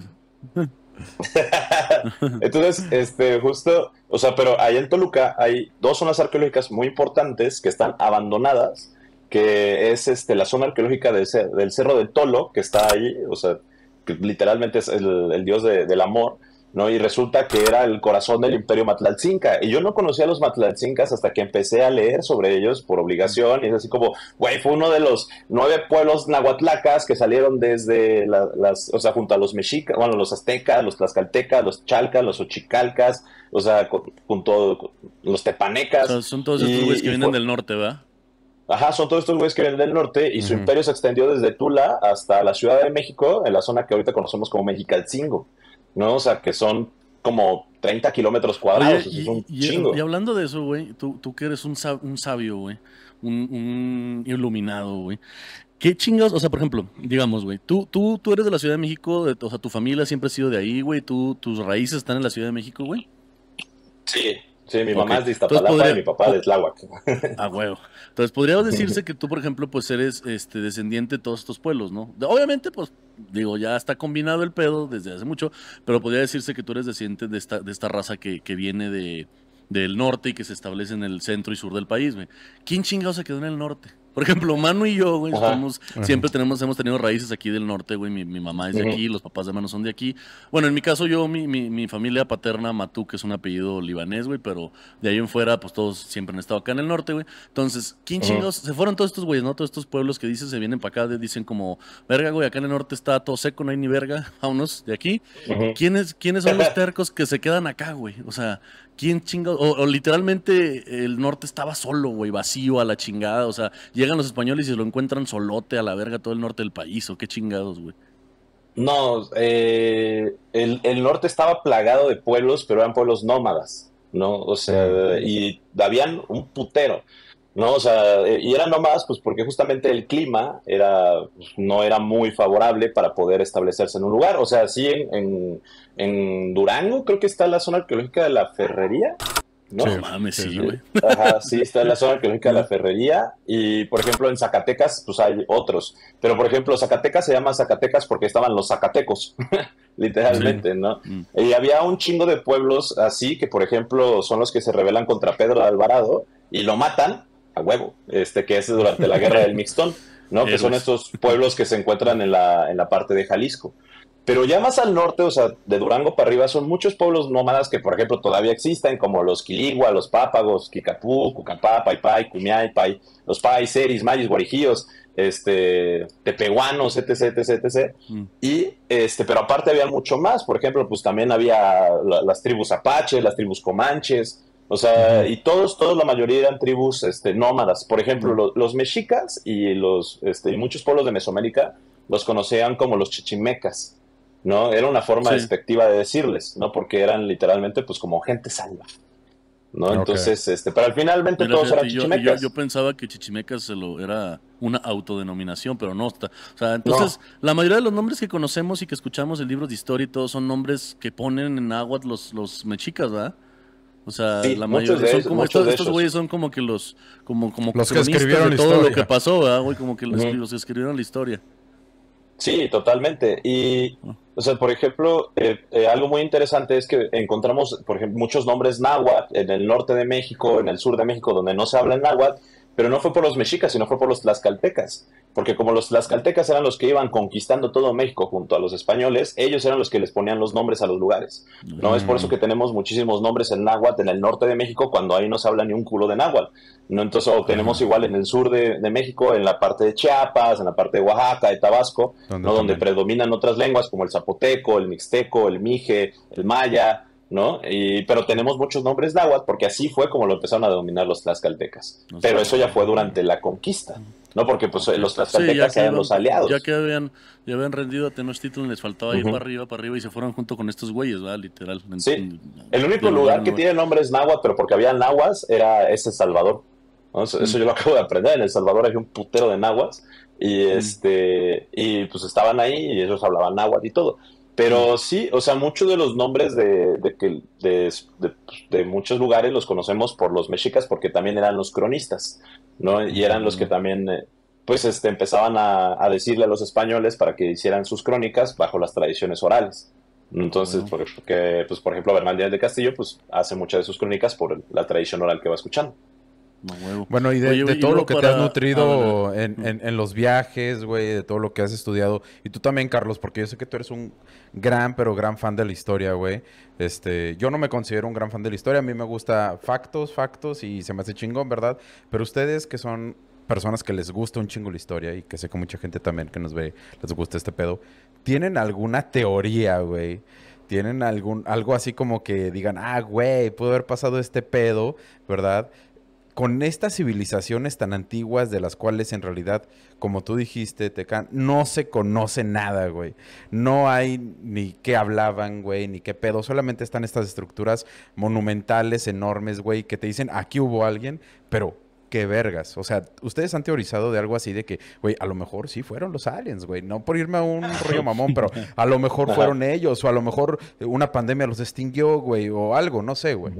[SPEAKER 3] Entonces, este, justo, o sea, pero ahí en Toluca hay dos zonas arqueológicas muy importantes que están abandonadas, que es este, la zona arqueológica del, cer- del Cerro de Tolo, que está ahí, o sea, que literalmente es el, el dios de- del amor, ¿no? Y resulta que era el corazón del imperio Matlaltzinca. Y yo no conocía a los Matlaltzincas hasta que empecé a leer sobre ellos por obligación. Y es así como, güey, fue uno de los nueve pueblos nahuatlacas que salieron desde la- las, o sea, junto a los mexicas, bueno, los aztecas, los tlaxcaltecas, los chalcas, los ochicalcas, o sea, con- junto con los tepanecas.
[SPEAKER 2] O sea, son todos estos
[SPEAKER 3] Y-
[SPEAKER 2] güeyes que
[SPEAKER 3] y
[SPEAKER 2] vienen
[SPEAKER 3] fue-
[SPEAKER 2] del norte, ¿verdad?
[SPEAKER 3] Ajá, son todos estos güeyes que vienen del norte y su
[SPEAKER 1] Ujú.
[SPEAKER 3] imperio se extendió desde Tula hasta la Ciudad de México, en la zona que ahorita conocemos como Mexicalcingo, ¿no? O sea, que son como treinta kilómetros cuadrados,
[SPEAKER 2] Oye,
[SPEAKER 3] eso es
[SPEAKER 2] y,
[SPEAKER 3] un
[SPEAKER 2] y-
[SPEAKER 3] chingo.
[SPEAKER 2] y hablando de eso, güey, tú, tú que eres un, sab- un sabio, güey, un, un iluminado, güey. ¿Qué chingados? O sea, por ejemplo, digamos, güey, tú, tú, tú eres de la Ciudad de México, de- o sea, tu familia siempre ha sido de ahí, güey, tú, tus raíces están en la Ciudad de México, güey.
[SPEAKER 3] Sí, sí, mi
[SPEAKER 2] Ok.
[SPEAKER 3] mamá es de
[SPEAKER 2] Entonces
[SPEAKER 3] Iztapalapa
[SPEAKER 2] podría-
[SPEAKER 3] y mi papá de Tláhuac.
[SPEAKER 2] A huevo. Entonces, podría decirse que tú, por ejemplo, pues eres este descendiente de todos estos pueblos, ¿no? De- Obviamente, pues, digo, ya está combinado el pedo desde hace mucho, pero podría decirse que tú eres descendiente de esta, de esta raza que, que viene de, del norte y que se establece en el centro y sur del país, güey. ¿Quién chingado se quedó en el norte? Por ejemplo, Manu y yo, güey,
[SPEAKER 3] Ajá.
[SPEAKER 2] estamos, siempre tenemos, hemos tenido raíces aquí del norte, güey. Mi, mi mamá es de
[SPEAKER 3] Ujú.
[SPEAKER 2] aquí, los papás de Manu son de aquí. Bueno, en mi caso, yo, mi, mi, mi familia paterna, Matú, que es un apellido libanés, güey, pero de ahí en fuera, pues todos siempre han estado acá en el norte, güey. Entonces, ¿quién
[SPEAKER 3] Ujú.
[SPEAKER 2] chingados? Se fueron todos estos güeyes, ¿no? Todos estos pueblos que dicen, se vienen para acá, de- dicen como, verga, güey, acá en el norte está todo seco, no hay ni verga, vámonos de aquí.
[SPEAKER 3] Ujú.
[SPEAKER 2] ¿Quiénes, ¿Quiénes son los tercos que se quedan acá, güey? O sea, ¿quién chingados? O, o literalmente el norte estaba solo, güey, vacío a la chingada. O sea, llegan los españoles y se lo encuentran solote a la verga todo el norte del país. ¿O qué chingados, güey?
[SPEAKER 3] No, eh, el, el norte estaba plagado de pueblos, pero eran pueblos nómadas, ¿no? O sea, y habían un putero, ¿no? O sea, eh, y eran nómadas pues porque justamente el clima era, pues, no era muy favorable para poder establecerse en un lugar. O sea, sí en, en, en Durango creo que está la zona arqueológica de la Ferrería, ¿no?
[SPEAKER 2] No mames, sí, güey.
[SPEAKER 3] Ajá, sí, está en la zona arqueológica de la Ferrería y, por ejemplo, en Zacatecas, pues hay otros. Pero, por ejemplo, Zacatecas se llama Zacatecas porque estaban los zacatecos, literalmente, sí. ¿no? Mm. Y había un chingo de pueblos así que, por ejemplo, son los que se rebelan contra Pedro de Alvarado y lo matan a huevo, este que es durante la Guerra del Mixtón, ¿no? Que son estos pueblos que se encuentran en la, en la parte de Jalisco. Pero ya más al norte, o sea, de Durango para arriba, son muchos pueblos nómadas que, por ejemplo, todavía existen, como los Quiligua, los Pápagos, Kikapú, Cucapá, Paipai, Cumiaipai, los Pai, Seris, Mayis, Guarijíos, este, Tepehuanos, etc, etc, etc. Mm. Y, este, pero aparte había mucho más, por ejemplo, pues también había la, las tribus apaches, las tribus comanches, o sea, uh-huh. y todos, todos, la mayoría eran tribus este, nómadas. Por ejemplo, uh-huh. los, los mexicas y los, este, y muchos pueblos de Mesoamérica los conocían como los chichimecas, ¿no? Era una forma sí. despectiva de decirles, ¿no? Porque eran literalmente, pues, como gente salva, ¿no? Okay. Entonces, este, pero finalmente Mira, todos fíjate, eran chichimecas.
[SPEAKER 2] Yo, yo, yo pensaba que chichimecas se lo, era una autodenominación, pero no. Está, o sea, entonces, no. la mayoría de los nombres que conocemos y que escuchamos en libros de historia y todo son nombres que ponen en náhuatl los, los mexicas, ¿verdad? O sea,
[SPEAKER 3] sí,
[SPEAKER 2] la mayoría son como estos, estos güeyes son como que los como como
[SPEAKER 1] los que escribieron
[SPEAKER 2] de todo
[SPEAKER 1] historia.
[SPEAKER 2] Lo que pasó, ¿verdad, güey? Como que los, uh-huh. los que escribieron la historia.
[SPEAKER 3] Sí, totalmente. Y, o sea, por ejemplo, eh, eh, algo muy interesante es que encontramos, por ejemplo, muchos nombres náhuatl en el norte de México, en el sur de México, donde no se habla en náhuatl, pero no fue por los mexicas, sino fue por los tlaxcaltecas. Porque como los tlaxcaltecas eran los que iban conquistando todo México junto a los españoles, ellos eran los que les ponían los nombres a los lugares. No mm. es por eso que tenemos muchísimos nombres en náhuatl en el norte de México cuando ahí no se habla ni un culo de náhuatl. No, entonces o tenemos igual en el sur de, de México, en la parte de Chiapas, en la parte de Oaxaca, de Tabasco, ¿no? donde predominan otras lenguas como el zapoteco, el mixteco, el mije, el maya, ¿no? Y, pero tenemos muchos nombres náhuatl porque así fue como lo empezaron a dominar los tlaxcaltecas. No pero eso ya fue durante la conquista, ¿no? Porque pues los tlaxcaltecas sí, eran iban, los aliados.
[SPEAKER 2] Ya que habían, ya habían rendido a Tenochtitlan, les faltaba uh-huh. ir para arriba, para arriba y se fueron junto con estos güeyes, ¿verdad? Literal.
[SPEAKER 3] Sí. En, el único lugar que tiene nombres náhuatl, pero porque había nahuas, era ese Salvador. ¿no? Eso, uh-huh. eso yo lo acabo de aprender. En El Salvador había un putero de nahuas y uh-huh. este y pues estaban ahí y ellos hablaban náhuatl y todo. Pero sí, o sea, muchos de los nombres de, de, de, de, de, de muchos lugares los conocemos por los mexicas porque también eran los cronistas, ¿no? Y eran los que también, pues, este, empezaban a, a decirle a los españoles para que hicieran sus crónicas bajo las tradiciones orales. Entonces, por, porque, pues, por ejemplo, Bernal Díaz de Castillo, pues, hace muchas de sus crónicas por la tradición oral que va escuchando.
[SPEAKER 1] No, bueno, y de, Oye, de todo y lo que para... te has nutrido ah, en, en, en los viajes, güey, de todo lo que has estudiado, y tú también, Carlos, porque yo sé que tú eres un gran, pero gran fan de la historia, güey. Este, yo no me considero un gran fan de la historia, a mí me gusta factos, factos, y se me hace chingón, ¿verdad? Pero ustedes que son personas que les gusta un chingo la historia, y que sé que mucha gente también que nos ve les gusta este pedo, ¿tienen alguna teoría, güey? ¿Tienen algún algo así como que digan, ah, güey, pudo haber pasado este pedo, ¿verdad? Con estas civilizaciones tan antiguas de las cuales en realidad, como tú dijiste, Tecán, no se conoce nada, güey. No hay ni qué hablaban, güey, ni qué pedo. Solamente están estas estructuras monumentales, enormes, güey, que te dicen, aquí hubo alguien, pero qué vergas. O sea, ustedes han teorizado de algo así de que, güey, a lo mejor sí fueron los aliens, güey. No por irme a un rollo mamón, pero a lo mejor fueron ellos, o a lo mejor una pandemia los extinguió, güey, o algo, no sé, güey.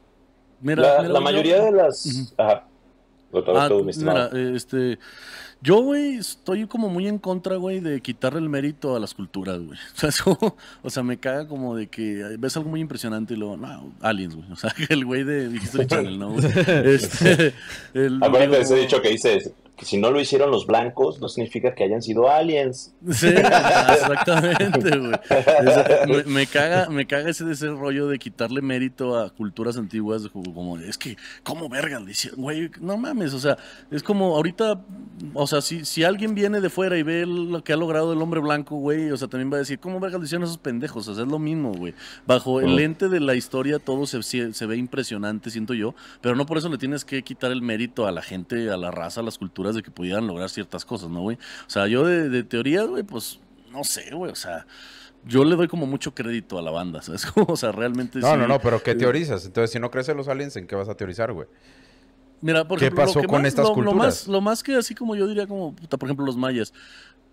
[SPEAKER 2] Mira,
[SPEAKER 3] la,
[SPEAKER 2] mira,
[SPEAKER 3] la mayoría
[SPEAKER 2] yo...
[SPEAKER 3] de las... Uh-huh. Ajá.
[SPEAKER 2] Ah, todo, mira, este... Yo, güey, estoy como muy en contra, güey, de quitarle el mérito a las culturas, güey. O sea, eso, o sea, me caga como de que ves algo muy impresionante y luego, no, aliens, güey. O sea, el güey de History Channel, ¿no? Este, el,
[SPEAKER 3] Acuérdate de ese dicho que dice que si no lo hicieron los blancos, no significa que hayan sido aliens.
[SPEAKER 2] Sí, exactamente, güey. O sea, me, me caga, me caga ese, ese rollo de quitarle mérito a culturas antiguas, como, como es que, ¿cómo verga? Le hicieron, güey, no mames, o sea, es como ahorita, o sea, si, si alguien viene de fuera y ve lo que ha logrado el hombre blanco, güey, o sea, también va a decir, ¿cómo verga le hicieron esos pendejos? O sea, es lo mismo, güey. Bajo el lente de la historia todo se, se, se ve impresionante, siento yo, pero no por eso le tienes que quitar el mérito a la gente, a la raza, a las culturas de que pudieran lograr ciertas cosas, ¿no, güey? O sea, yo de, de teoría, güey, pues, no sé, güey, o sea, yo le doy como mucho crédito a la banda, ¿sabes? O sea, realmente
[SPEAKER 1] No,
[SPEAKER 2] sí,
[SPEAKER 1] no, no, pero ¿qué teorizas? Entonces, si no crees en los aliens, ¿en qué vas a teorizar, güey?
[SPEAKER 2] Mira, por
[SPEAKER 1] ¿Qué
[SPEAKER 2] ejemplo,
[SPEAKER 1] pasó
[SPEAKER 2] lo que
[SPEAKER 1] con
[SPEAKER 2] más,
[SPEAKER 1] estas
[SPEAKER 2] lo,
[SPEAKER 1] culturas?
[SPEAKER 2] Lo más, lo más que así como yo diría como, puta, por ejemplo, los mayas.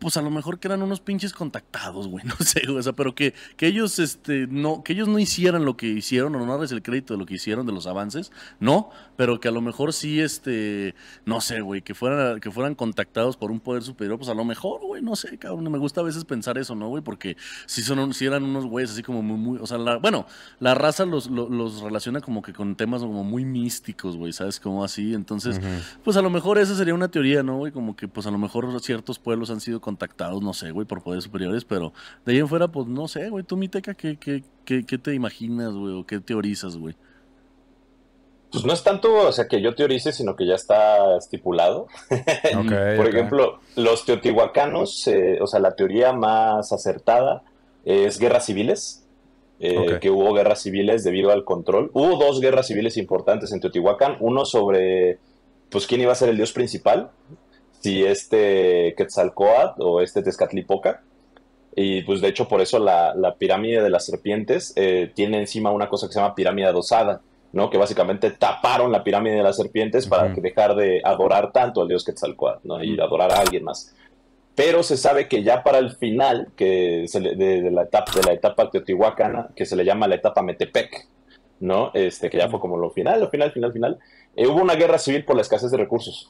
[SPEAKER 2] pues a lo mejor que eran unos pinches contactados, güey, no sé, güey, o sea, pero que, que ellos, este, no, que ellos no hicieran lo que hicieron, o no darles el crédito de lo que hicieron, de los avances, no, pero que a lo mejor sí, este, no sé, güey, que fueran, que fueran contactados por un poder superior, pues a lo mejor, güey, no sé, cabrón, me gusta a veces pensar eso, ¿no, güey? Porque si son, si eran unos güeyes así como muy, muy, o sea, la, bueno, la raza los, los, los relaciona como que con temas como muy místicos, güey, ¿sabes? Como así, entonces, uh-huh. pues a lo mejor esa sería una teoría, ¿no, güey? Como que, pues a lo mejor ciertos pueblos han sido contactados, no sé, güey, por poderes superiores, pero de ahí en fuera, pues no sé, güey, tú, Miteca, ¿qué, qué, qué, qué te imaginas, güey, o qué teorizas, güey?
[SPEAKER 3] Pues no es tanto, o sea, que yo teorice, sino que ya está estipulado. Okay, por okay. ejemplo, los teotihuacanos, eh, o sea, la teoría más acertada es guerras civiles, eh, okay. que hubo guerras civiles debido al control. Hubo dos guerras civiles importantes en Teotihuacán, uno sobre, pues, quién iba a ser el dios principal, si este Quetzalcóatl o este Tezcatlipoca. Y pues de hecho por eso la, la pirámide de las serpientes eh, tiene encima una cosa que se llama pirámide adosada, ¿no? Que básicamente taparon la pirámide de las serpientes uh-huh. para que dejar de adorar tanto al dios Quetzalcóatl, ¿no? Y adorar a alguien más. Pero se sabe que ya para el final que se le, de, de, la etapa, de la etapa teotihuacana, que se le llama la etapa Metepec, ¿no? Este, que ya fue como lo final, lo final, final, final, eh, hubo una guerra civil por la escasez de recursos.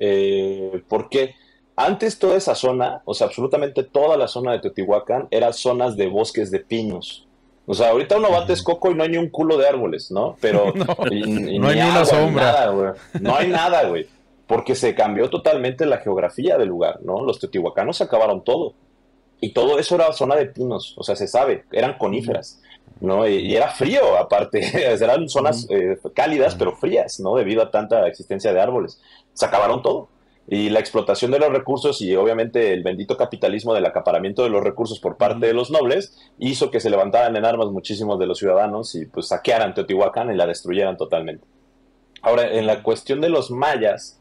[SPEAKER 3] Eh, porque antes toda esa zona, o sea, absolutamente toda la zona de Teotihuacán era zonas de bosques de pinos. O sea, ahorita uno va a Texcoco y no hay ni un culo de árboles, ¿no? Pero
[SPEAKER 1] no,
[SPEAKER 3] y, y
[SPEAKER 1] no hay ni
[SPEAKER 3] agua,
[SPEAKER 1] una sombra.
[SPEAKER 3] Ni nada, güey. No hay nada, güey. Porque se cambió totalmente la geografía del lugar, ¿no? Los teotihuacanos acabaron todo. Y todo eso era zona de pinos, o sea, se sabe, eran coníferas, ¿no? Y, y era frío, aparte, eran zonas eh, cálidas, pero frías, ¿no? Debido a tanta existencia de árboles. Se acabaron todo. Y la explotación de los recursos y obviamente el bendito capitalismo del acaparamiento de los recursos por parte de los nobles hizo que se levantaran en armas muchísimos de los ciudadanos y pues saquearan Teotihuacán y la destruyeran totalmente. Ahora, en la cuestión de los mayas,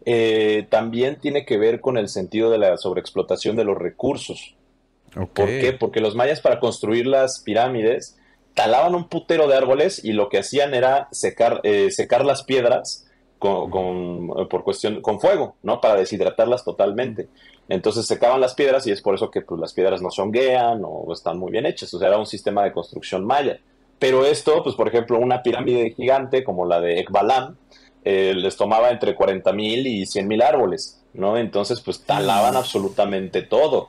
[SPEAKER 3] eh, también tiene que ver con el sentido de la sobreexplotación de los recursos. Okay. ¿Por qué? Porque los mayas, para construir las pirámides, talaban un putero de árboles y lo que hacían era secar, eh, secar las piedras Con, con, por cuestión, con fuego, ¿no? Para deshidratarlas totalmente. Entonces secaban las piedras y es por eso que pues, las piedras no zonguean o están muy bien hechas. O sea, era un sistema de construcción maya. Pero esto, pues por ejemplo, una pirámide gigante como la de Ekbalam, eh, les tomaba entre cuarenta mil y cien mil árboles, ¿no? Entonces, pues talaban absolutamente todo.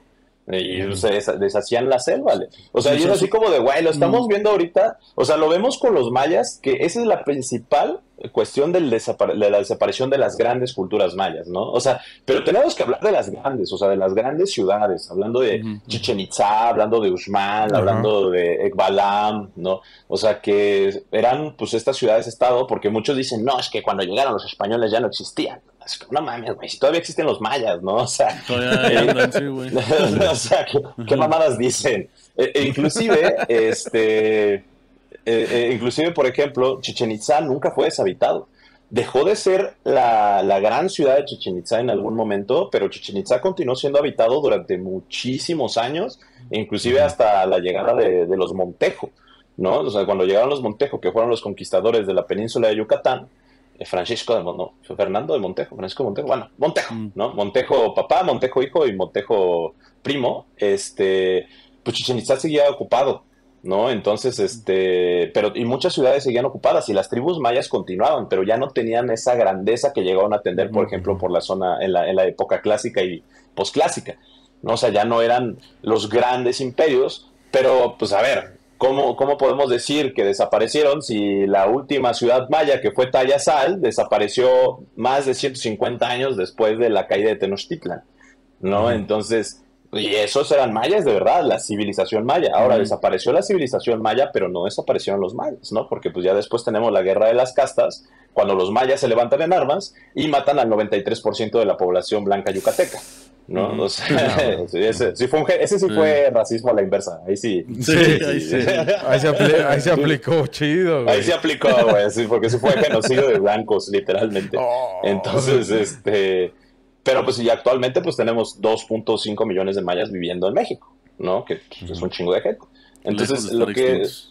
[SPEAKER 3] Y uh-huh. se deshacían la selva. O sea, y es así como de, güey, lo estamos uh-huh. viendo ahorita. O sea, lo vemos con los mayas, que esa es la principal cuestión del desapare- de la desaparición de las grandes culturas mayas, ¿no? O sea, pero tenemos que hablar de las grandes, o sea, de las grandes ciudades, hablando de uh-huh. Chichen Itzá, hablando de Uxmal, uh-huh. hablando de Ekbalam, ¿no? O sea, que eran, pues, estas ciudades-estado, porque muchos dicen, no, es que cuando llegaron los españoles ya no existían. Es que, no mames, güey, si todavía existen los mayas, ¿no? O sea, eh, sí, güey. O sea, ¿qué, qué mamadas dicen? Eh, eh, inclusive, este... Eh, eh, inclusive, por ejemplo, Chichen Itzá nunca fue deshabitado. Dejó de ser la, la gran ciudad de Chichen Itzá en algún momento, pero Chichen Itzá continuó siendo habitado durante muchísimos años, inclusive hasta la llegada de, de los Montejo, ¿no? O sea, cuando llegaron los Montejo, que fueron los conquistadores de la península de Yucatán, eh, Francisco de no, Fernando de Montejo, Francisco de Montejo, bueno, Montejo, ¿no? Montejo papá, Montejo hijo y Montejo primo, este, pues Chichen Itzá seguía ocupado, ¿no? Entonces, este, pero y muchas ciudades seguían ocupadas y las tribus mayas continuaban, pero ya no tenían esa grandeza que llegaron a tener, por ejemplo, por la zona, en la, en la época clásica y posclásica, ¿no? O sea, ya no eran los grandes imperios, pero, pues, a ver, ¿cómo, cómo podemos decir que desaparecieron si la última ciudad maya, que fue Tayasal, desapareció más de ciento cincuenta años después de la caída de Tenochtitlan, ¿no? Uh-huh. Entonces... Y esos eran mayas de verdad, la civilización maya. Ahora, mm. desapareció la civilización maya, pero no desaparecieron los mayas, ¿no? Porque pues ya después tenemos la guerra de las castas, cuando los mayas se levantan en armas y matan al noventa y tres por ciento de la población blanca yucateca, ¿no? Mm. O sea, no. ese, sí fue un, ese sí, sí fue racismo a la inversa. Ahí sí.
[SPEAKER 1] Sí, sí, ahí, sí. Sí. Ahí, se, apl- ahí se aplicó chido, güey.
[SPEAKER 3] Ahí se aplicó, güey, sí, porque sí fue genocidio de blancos, literalmente. Oh. Entonces, este... Pero pues y actualmente pues tenemos dos punto cinco millones de mayas viviendo en México, ¿no? Que pues, es un chingo de gente. Entonces lo que...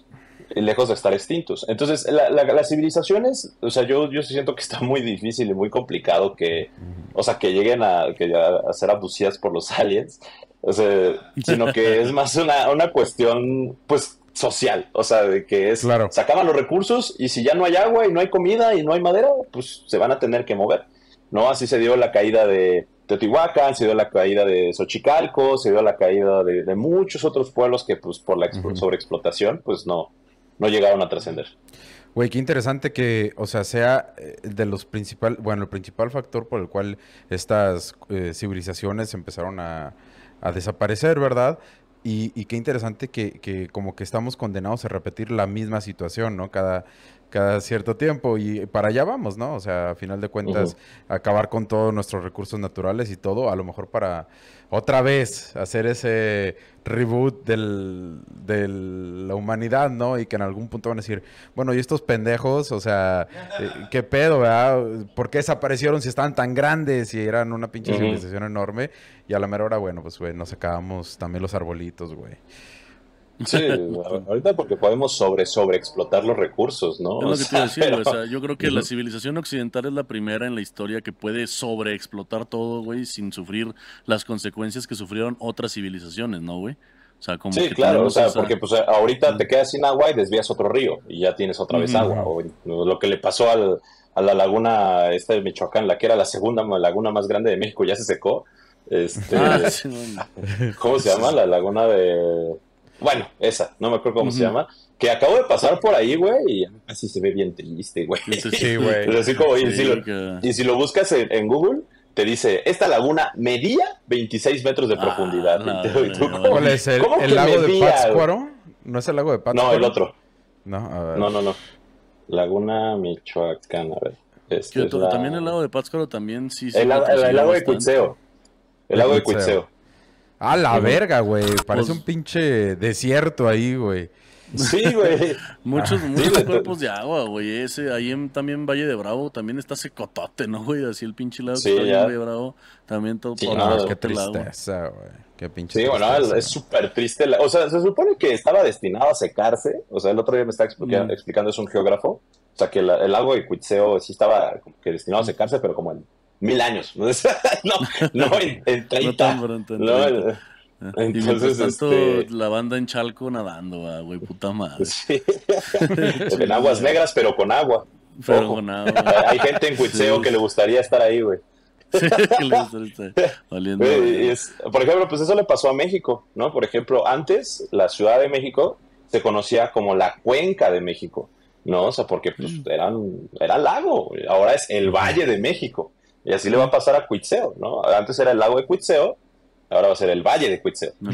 [SPEAKER 3] lejos de estar extintos. Entonces, la, la, las civilizaciones, o sea, yo, yo siento que está muy difícil y muy complicado que, o sea, que lleguen a, que a, a ser abducidas por los aliens, o sea, sino que es más una, una cuestión, pues, social, o sea, de que es,
[SPEAKER 1] claro.
[SPEAKER 3] se acaban los recursos y si ya no hay agua y no hay comida y no hay madera, pues se van a tener que mover, ¿no? Así se dio la caída de Teotihuacán, se dio la caída de Xochicalco, se dio la caída de, de muchos otros pueblos que, pues, por la uh-huh. sobreexplotación, pues, no, no llegaron a trascender.
[SPEAKER 1] Güey, qué interesante que, o sea, sea de los principal, bueno, el principal factor por el cual estas eh, civilizaciones empezaron a, a desaparecer, ¿verdad? Y, y qué interesante que, que como que estamos condenados a repetir la misma situación, ¿no? Cada, cada cierto tiempo y para allá vamos, ¿no? O sea, a final de cuentas, uh-huh. acabar con todos nuestros recursos naturales y todo, a lo mejor para otra vez hacer ese reboot del, de la humanidad, ¿no? Y que en algún punto van a decir, bueno, y estos pendejos, o sea, eh, ¿qué pedo, verdad? ¿Por qué desaparecieron si estaban tan grandes y eran una pinche uh-huh. civilización enorme? Y a la mera hora, bueno, pues, güey, nos acabamos también los arbolitos, güey.
[SPEAKER 3] Sí, ahorita porque podemos sobre sobreexplotar los recursos, ¿no?
[SPEAKER 2] Es lo
[SPEAKER 3] o
[SPEAKER 2] que
[SPEAKER 3] sea,
[SPEAKER 2] te iba a decir,
[SPEAKER 3] pero...
[SPEAKER 2] o sea, yo creo que uh-huh. la civilización occidental es la primera en la historia que puede sobreexplotar todo, güey, sin sufrir las consecuencias que sufrieron otras civilizaciones, ¿no, güey? O sea, como
[SPEAKER 3] sí,
[SPEAKER 2] que
[SPEAKER 3] claro, o sea,
[SPEAKER 2] esa...
[SPEAKER 3] porque pues ahorita uh-huh. te quedas sin agua y desvías otro río y ya tienes otra vez uh-huh. agua. O lo que le pasó al, a la laguna esta de Michoacán, la que era la segunda laguna más grande de México, ya se secó. Este, ah, sí, no. ¿Cómo se llama? La laguna de... Bueno, esa, no me acuerdo cómo uh-huh. se llama, que acabo de pasar por ahí, güey, y así se ve bien triste, güey.
[SPEAKER 1] Sí, güey.
[SPEAKER 3] Así como,
[SPEAKER 2] sí,
[SPEAKER 3] y, si lo,
[SPEAKER 2] que...
[SPEAKER 3] y si lo buscas en, en Google, te dice, esta laguna medía veintiséis metros de ah, profundidad.
[SPEAKER 2] No,
[SPEAKER 3] y tú,
[SPEAKER 2] no,
[SPEAKER 3] ¿cómo,
[SPEAKER 1] ¿Cuál es el, el lago medía, de Pátzcuaro? ¿No es el lago de Pátzcuaro?
[SPEAKER 3] No, el otro.
[SPEAKER 1] No, a ver.
[SPEAKER 3] No, no, no. Laguna Michoacán, a ver. Este
[SPEAKER 2] es la... También el lago de Pátzcuaro también sí.
[SPEAKER 3] El, el, el, el lago de Cuitzeo. El lago de Cuitzeo.
[SPEAKER 1] Ah, la uh-huh. verga, güey. Parece pues... un pinche desierto ahí, güey.
[SPEAKER 3] Sí, güey.
[SPEAKER 2] muchos muchos sí, cuerpos de agua, güey. Ese, ahí en también Valle de Bravo también está secotote, ¿no, güey? Así el pinche lago
[SPEAKER 3] sí,
[SPEAKER 2] que está
[SPEAKER 3] ya.
[SPEAKER 2] en Valle de Bravo. También todo
[SPEAKER 3] sí,
[SPEAKER 2] por
[SPEAKER 3] no,
[SPEAKER 1] qué tristeza, güey. Qué pinche
[SPEAKER 3] Sí,
[SPEAKER 1] tristeza,
[SPEAKER 3] bueno, es súper triste. La... O sea, se supone que estaba destinado a secarse. O sea, el otro día me estaba explicando, mm. explicando es un geógrafo. O sea, que la, el lago de Cuitzeo sí estaba como que destinado a secarse, pero como en mil años. no, no en, en treinta.
[SPEAKER 2] No, tan, tan,
[SPEAKER 3] no,
[SPEAKER 2] en, Entonces, y tanto,
[SPEAKER 3] este...
[SPEAKER 2] la banda en Chalco nadando, güey, puta madre.
[SPEAKER 3] Sí. En aguas negras, pero con agua.
[SPEAKER 2] Pero
[SPEAKER 3] Ojo.
[SPEAKER 2] con agua.
[SPEAKER 3] Hay gente en Cuitzeo sí. que le gustaría estar ahí, güey.
[SPEAKER 2] Sí, que le gustaría estar valiendo.
[SPEAKER 3] Y es, por ejemplo, pues eso le pasó a México, ¿no? Por ejemplo, antes la Ciudad de México se conocía como la Cuenca de México, ¿no? O sea, porque pues eran, era lago, ahora es el Valle de México. Y así le va a pasar a Cuitzeo, ¿no? Antes era el lago de Cuitzeo, ahora va a ser el Valle de Cuitzeo.
[SPEAKER 2] Uh-huh.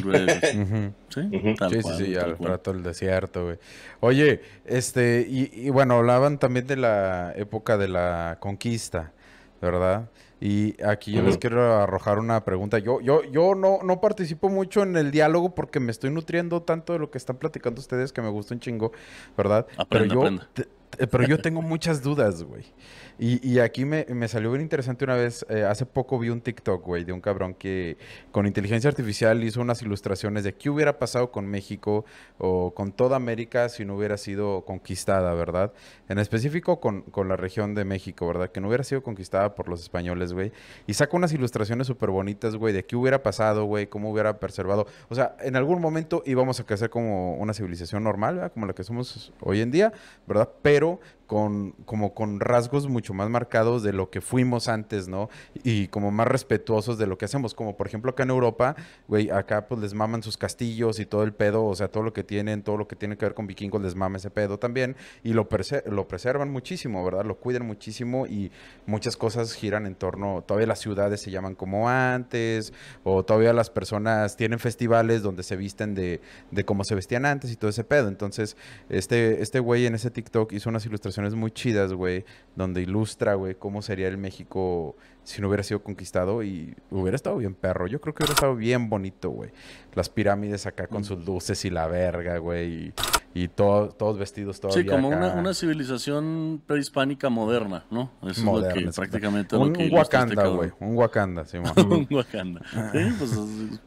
[SPEAKER 2] Sí,
[SPEAKER 1] uh-huh.
[SPEAKER 2] tal
[SPEAKER 1] sí,
[SPEAKER 2] cual,
[SPEAKER 1] sí, sí,
[SPEAKER 2] tal
[SPEAKER 1] al
[SPEAKER 2] cual.
[SPEAKER 1] rato el desierto, güey. Oye, este, y, y bueno, hablaban también de la época de la conquista, ¿verdad? Y aquí yo uh-huh. les quiero arrojar una pregunta. Yo, yo, yo no, no participo mucho en el diálogo porque me estoy nutriendo tanto de lo que están platicando ustedes que me gusta un chingo, ¿verdad?
[SPEAKER 2] Aprenda,
[SPEAKER 1] pero yo,
[SPEAKER 2] aprenda.
[SPEAKER 1] Te, te, pero yo tengo muchas dudas, güey. Y, y aquí me, me salió bien interesante una vez, eh, hace poco vi un TikTok, güey, de un cabrón que con inteligencia artificial hizo unas ilustraciones de qué hubiera pasado con México o con toda América si no hubiera sido conquistada, ¿verdad? En específico con, con la región de México, ¿verdad? Que no hubiera sido conquistada por los españoles, güey. Y saca unas ilustraciones súper bonitas, güey, de qué hubiera pasado, güey, cómo hubiera preservado. O sea, en algún momento íbamos a crecer como una civilización normal, ¿verdad? Como la que somos hoy en día, ¿verdad? Pero con como con rasgos mucho más marcados de lo que fuimos antes, ¿no? Y como más respetuosos de lo que hacemos, como por ejemplo acá en Europa, güey, acá pues les maman sus castillos y todo el pedo, o sea, todo lo que tienen, todo lo que tiene que ver con vikingos les mama ese pedo también, y lo, perse- lo preservan muchísimo, ¿verdad? Lo cuidan muchísimo y muchas cosas giran en torno, todavía las ciudades se llaman como antes, o todavía las personas tienen festivales donde se visten de, de cómo se vestían antes y todo ese pedo. Entonces, este este güey en ese TikTok hizo unas ilustraciones muy chidas, güey, donde ilustra, güey, cómo sería el México si no hubiera sido conquistado y hubiera estado bien perro. Yo creo que hubiera estado bien bonito, güey. Las pirámides acá con sus luces y la verga, güey, y, y todo, todos vestidos todavía
[SPEAKER 2] sí, como
[SPEAKER 1] acá.
[SPEAKER 2] Una, una civilización prehispánica moderna, ¿no? Eso moderna, es lo que
[SPEAKER 1] sí,
[SPEAKER 2] prácticamente
[SPEAKER 1] un,
[SPEAKER 2] lo que
[SPEAKER 1] un Wakanda, güey, un Wakanda, sí,
[SPEAKER 2] un Wakanda. Sí, pues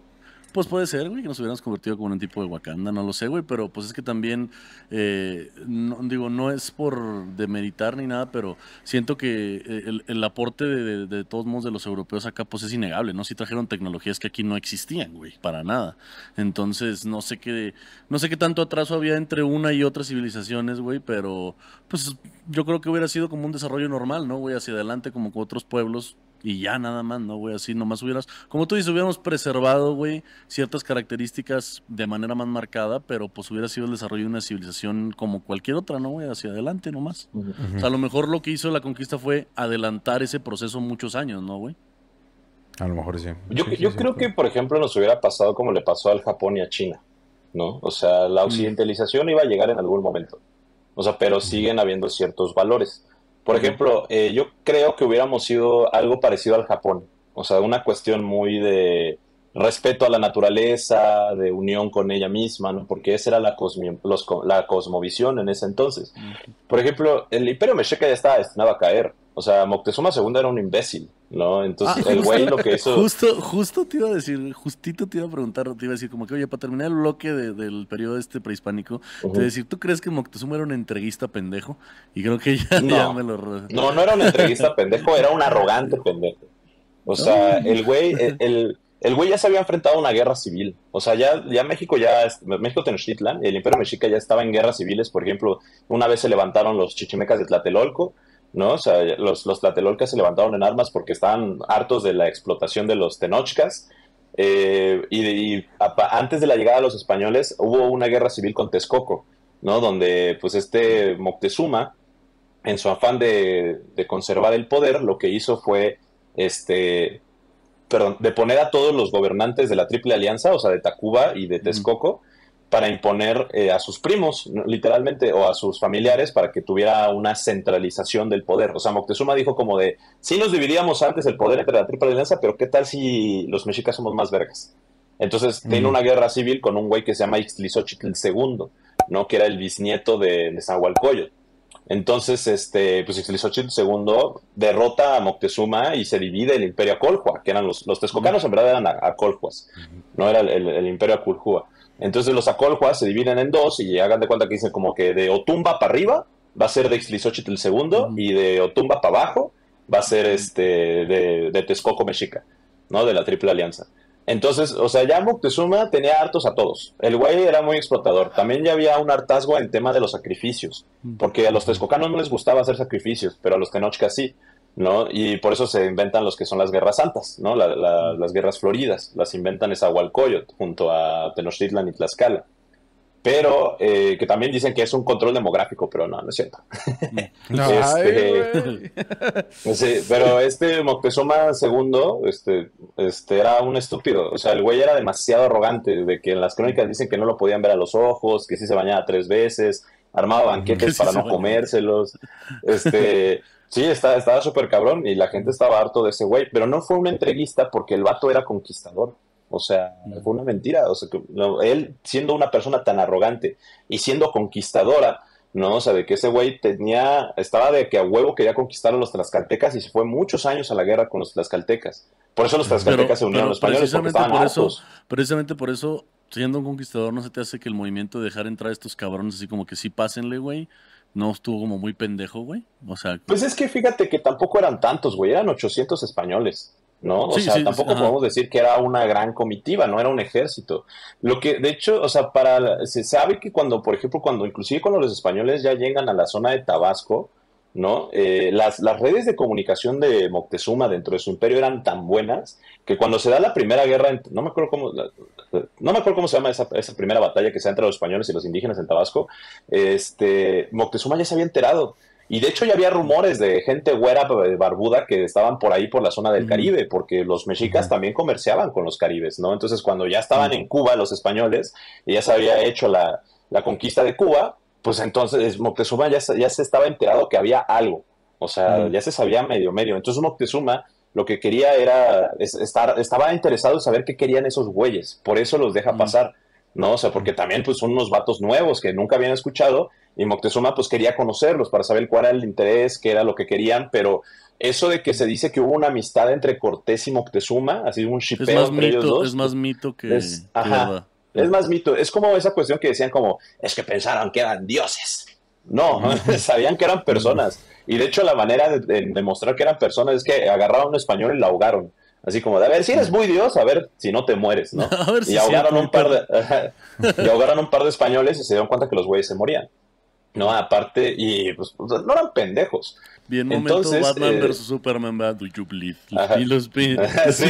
[SPEAKER 2] Pues puede ser, güey, que nos hubiéramos convertido como en un tipo de Wakanda, no lo sé, güey, pero pues es que también, eh, no, digo, no es por demeritar ni nada, pero siento que el, el aporte de, de, de todos modos de los europeos acá pues es innegable, ¿no? Sí trajeron tecnologías que aquí no existían, güey, para nada. Entonces, no sé qué, no sé qué tanto atraso había entre una y otra civilizaciones, güey, pero pues yo creo que hubiera sido como un desarrollo normal, ¿no, güey? Hacia adelante como con otros pueblos. Y ya nada más, ¿no, güey? Así nomás hubieras, como tú dices, hubiéramos preservado, güey, ciertas características de manera más marcada, pero pues hubiera sido el desarrollo de una civilización como cualquier otra, ¿no, güey? Hacia adelante nomás. Uh-huh. O sea, a lo mejor lo que hizo la conquista fue adelantar ese proceso muchos años, ¿no, güey?
[SPEAKER 1] A lo mejor sí.
[SPEAKER 3] Yo,
[SPEAKER 1] sí, sí
[SPEAKER 3] yo
[SPEAKER 1] sí,
[SPEAKER 3] creo
[SPEAKER 1] sí.
[SPEAKER 3] que, por ejemplo, nos hubiera pasado como le pasó al Japón y a China, ¿no? O sea, la occidentalización mm. iba a llegar en algún momento. O sea, pero siguen habiendo ciertos valores. Por ejemplo, eh, yo creo que hubiéramos sido algo parecido al Japón. O sea, una cuestión muy de respeto a la naturaleza, de unión con ella misma, ¿no? Porque esa era la, cosmi- los, la cosmovisión en ese entonces. Por ejemplo, el Imperio Mexica ya estaba destinado a caer. O sea, Moctezuma segundo era un imbécil, ¿no? Entonces, ah, el güey lo que hizo...
[SPEAKER 2] Justo, justo te iba a decir, justito te iba a preguntar, te iba a decir como que, oye, para terminar el bloque de, del periodo este prehispánico, uh-huh. te iba a decir, ¿tú crees que Moctezuma era un entreguista pendejo? Y creo que ya,
[SPEAKER 3] no,
[SPEAKER 2] ya me lo...
[SPEAKER 3] No, no era un entreguista pendejo, era un arrogante pendejo. O sea, el güey, el, el, el güey ya se había enfrentado a una guerra civil. O sea, ya, ya México, ya, México Tenochtitlan, el Imperio Mexica ya estaba en guerras civiles. Por ejemplo, una vez se levantaron los chichimecas de Tlatelolco, ¿no? O sea, los, los tlatelolcas se levantaron en armas porque estaban hartos de la explotación de los tenochcas. Eh, y, y a, antes de la llegada de los españoles hubo una guerra civil con Texcoco, ¿no? Donde pues este Moctezuma, en su afán de, de conservar el poder, lo que hizo fue este, perdón, de poner a todos los gobernantes de la Triple Alianza, o sea, de Tacuba y de Texcoco, mm. para imponer eh, a sus primos, literalmente, o a sus familiares, para que tuviera una centralización del poder. O sea, Moctezuma dijo como de, sí nos dividíamos antes el poder entre la Triple Alianza, pero ¿qué tal si los mexicas somos más vergas? Entonces, mm. tiene una guerra civil con un güey que se llama Ixtlilxóchitl segundo, ¿no? Que era el bisnieto de Nezahualcóyotl. Entonces, este, pues Ixtlilxóchitl segundo derrota a Moctezuma y se divide el imperio Acolhua, que eran los, los texcocanos, mm. en verdad eran Acolhuas, mm. no era el, el, el imperio Acolhua. Entonces los Acolhuas se dividen en dos y hagan de cuenta que dicen como que de Otumba para arriba va a ser de Ixtlilxóchitl segundo uh-huh. y de Otumba para abajo va a ser este de, de Texcoco Mexica, ¿no? De la Triple Alianza. Entonces, o sea, ya Moctezuma tenía hartos a todos. El güey era muy explotador. También ya había un hartazgo en tema de los sacrificios, porque a los texcocanos no les gustaba hacer sacrificios, pero a los tenochcas sí, ¿no? Y por eso se inventan los que son las guerras santas, ¿no? La, la, las guerras floridas, las inventan Nezahualcóyotl junto a Tenochtitlan y Tlaxcala. Pero, eh, que también dicen que es un control demográfico, pero no, no es cierto.
[SPEAKER 1] No,
[SPEAKER 3] este, sí, pero este Moctezuma segundo este, este, era un estúpido. O sea, el güey era demasiado arrogante, de que en las crónicas dicen que no lo podían ver a los ojos, que sí se bañaba tres veces, armaba banquetes para no comérselos. Este... Sí, está, estaba súper cabrón y la gente estaba harto de ese güey, pero no fue un entreguista porque el vato era conquistador. O sea, fue una mentira. O sea, que, no, él siendo una persona tan arrogante y siendo conquistadora, ¿no? O sea, de que ese güey tenía, estaba de que a huevo quería conquistar a los tlaxcaltecas y se fue muchos años a la guerra con los tlaxcaltecas. Por eso los tlaxcaltecas
[SPEAKER 2] pero,
[SPEAKER 3] se unieron a los españoles porque estaban
[SPEAKER 2] por
[SPEAKER 3] hartos.
[SPEAKER 2] Eso, precisamente por eso, siendo un conquistador, ¿no se te hace que el movimiento de dejar entrar a estos cabrones así como que sí pásenle, güey? ¿No estuvo como muy pendejo, güey? O sea...
[SPEAKER 3] Pues es que fíjate que tampoco eran tantos, güey. Eran ochocientos españoles, ¿no? O
[SPEAKER 2] sí,
[SPEAKER 3] sea,
[SPEAKER 2] sí,
[SPEAKER 3] tampoco
[SPEAKER 2] ajá.
[SPEAKER 3] podemos decir que era una gran comitiva, no era un ejército. Lo que, de hecho, o sea, para... Se sabe que cuando, por ejemplo, cuando inclusive cuando los españoles ya llegan a la zona de Tabasco, ¿no? Eh, las, las redes de comunicación de Moctezuma dentro de su imperio eran tan buenas que cuando se da la primera guerra, no me acuerdo cómo, no me acuerdo cómo se llama esa, esa primera batalla que se da entre los españoles y los indígenas en Tabasco, este, Moctezuma ya se había enterado. Y de hecho ya había rumores de gente güera barbuda que estaban por ahí por la zona del uh-huh. Caribe, porque los mexicas uh-huh. también comerciaban con los caribes, ¿no? Entonces cuando ya estaban uh-huh. en Cuba los españoles y ya se había hecho la, la conquista de Cuba, pues entonces Moctezuma ya, ya se estaba enterado que había algo, o sea, uh-huh. ya se sabía medio medio. Entonces Moctezuma lo que quería era estar, estaba interesado en saber qué querían esos güeyes, por eso los deja uh-huh. pasar, ¿no? O sea, porque también pues son unos vatos nuevos que nunca habían escuchado y Moctezuma pues quería conocerlos para saber cuál era el interés, qué era lo que querían, pero eso de que se dice que hubo una amistad entre Cortés y Moctezuma, así un shipeo entre
[SPEAKER 2] mito,
[SPEAKER 3] ellos dos.
[SPEAKER 2] Es más mito que,
[SPEAKER 3] es,
[SPEAKER 2] que
[SPEAKER 3] ajá,
[SPEAKER 2] verdad.
[SPEAKER 3] Es más mito, es como esa cuestión que decían como, es que pensaron que eran dioses. No, sabían que eran personas. Y de hecho la manera de, de demostrar que eran personas es que agarraron a un español y la ahogaron. Así como de, a ver, si eres muy Dios, a ver si no te mueres, ¿no?
[SPEAKER 2] A ver si
[SPEAKER 3] y ahogaron
[SPEAKER 2] sí,
[SPEAKER 3] un par de y ahogaron un par de españoles y se dieron cuenta que los güeyes se morían. No, aparte, y pues no eran pendejos.
[SPEAKER 2] Bien,
[SPEAKER 3] Entonces,
[SPEAKER 2] momento Batman
[SPEAKER 3] eh,
[SPEAKER 2] versus Superman, ¿verdad? Do you believe?
[SPEAKER 3] Ajá.
[SPEAKER 2] Y los pin.
[SPEAKER 3] Sí,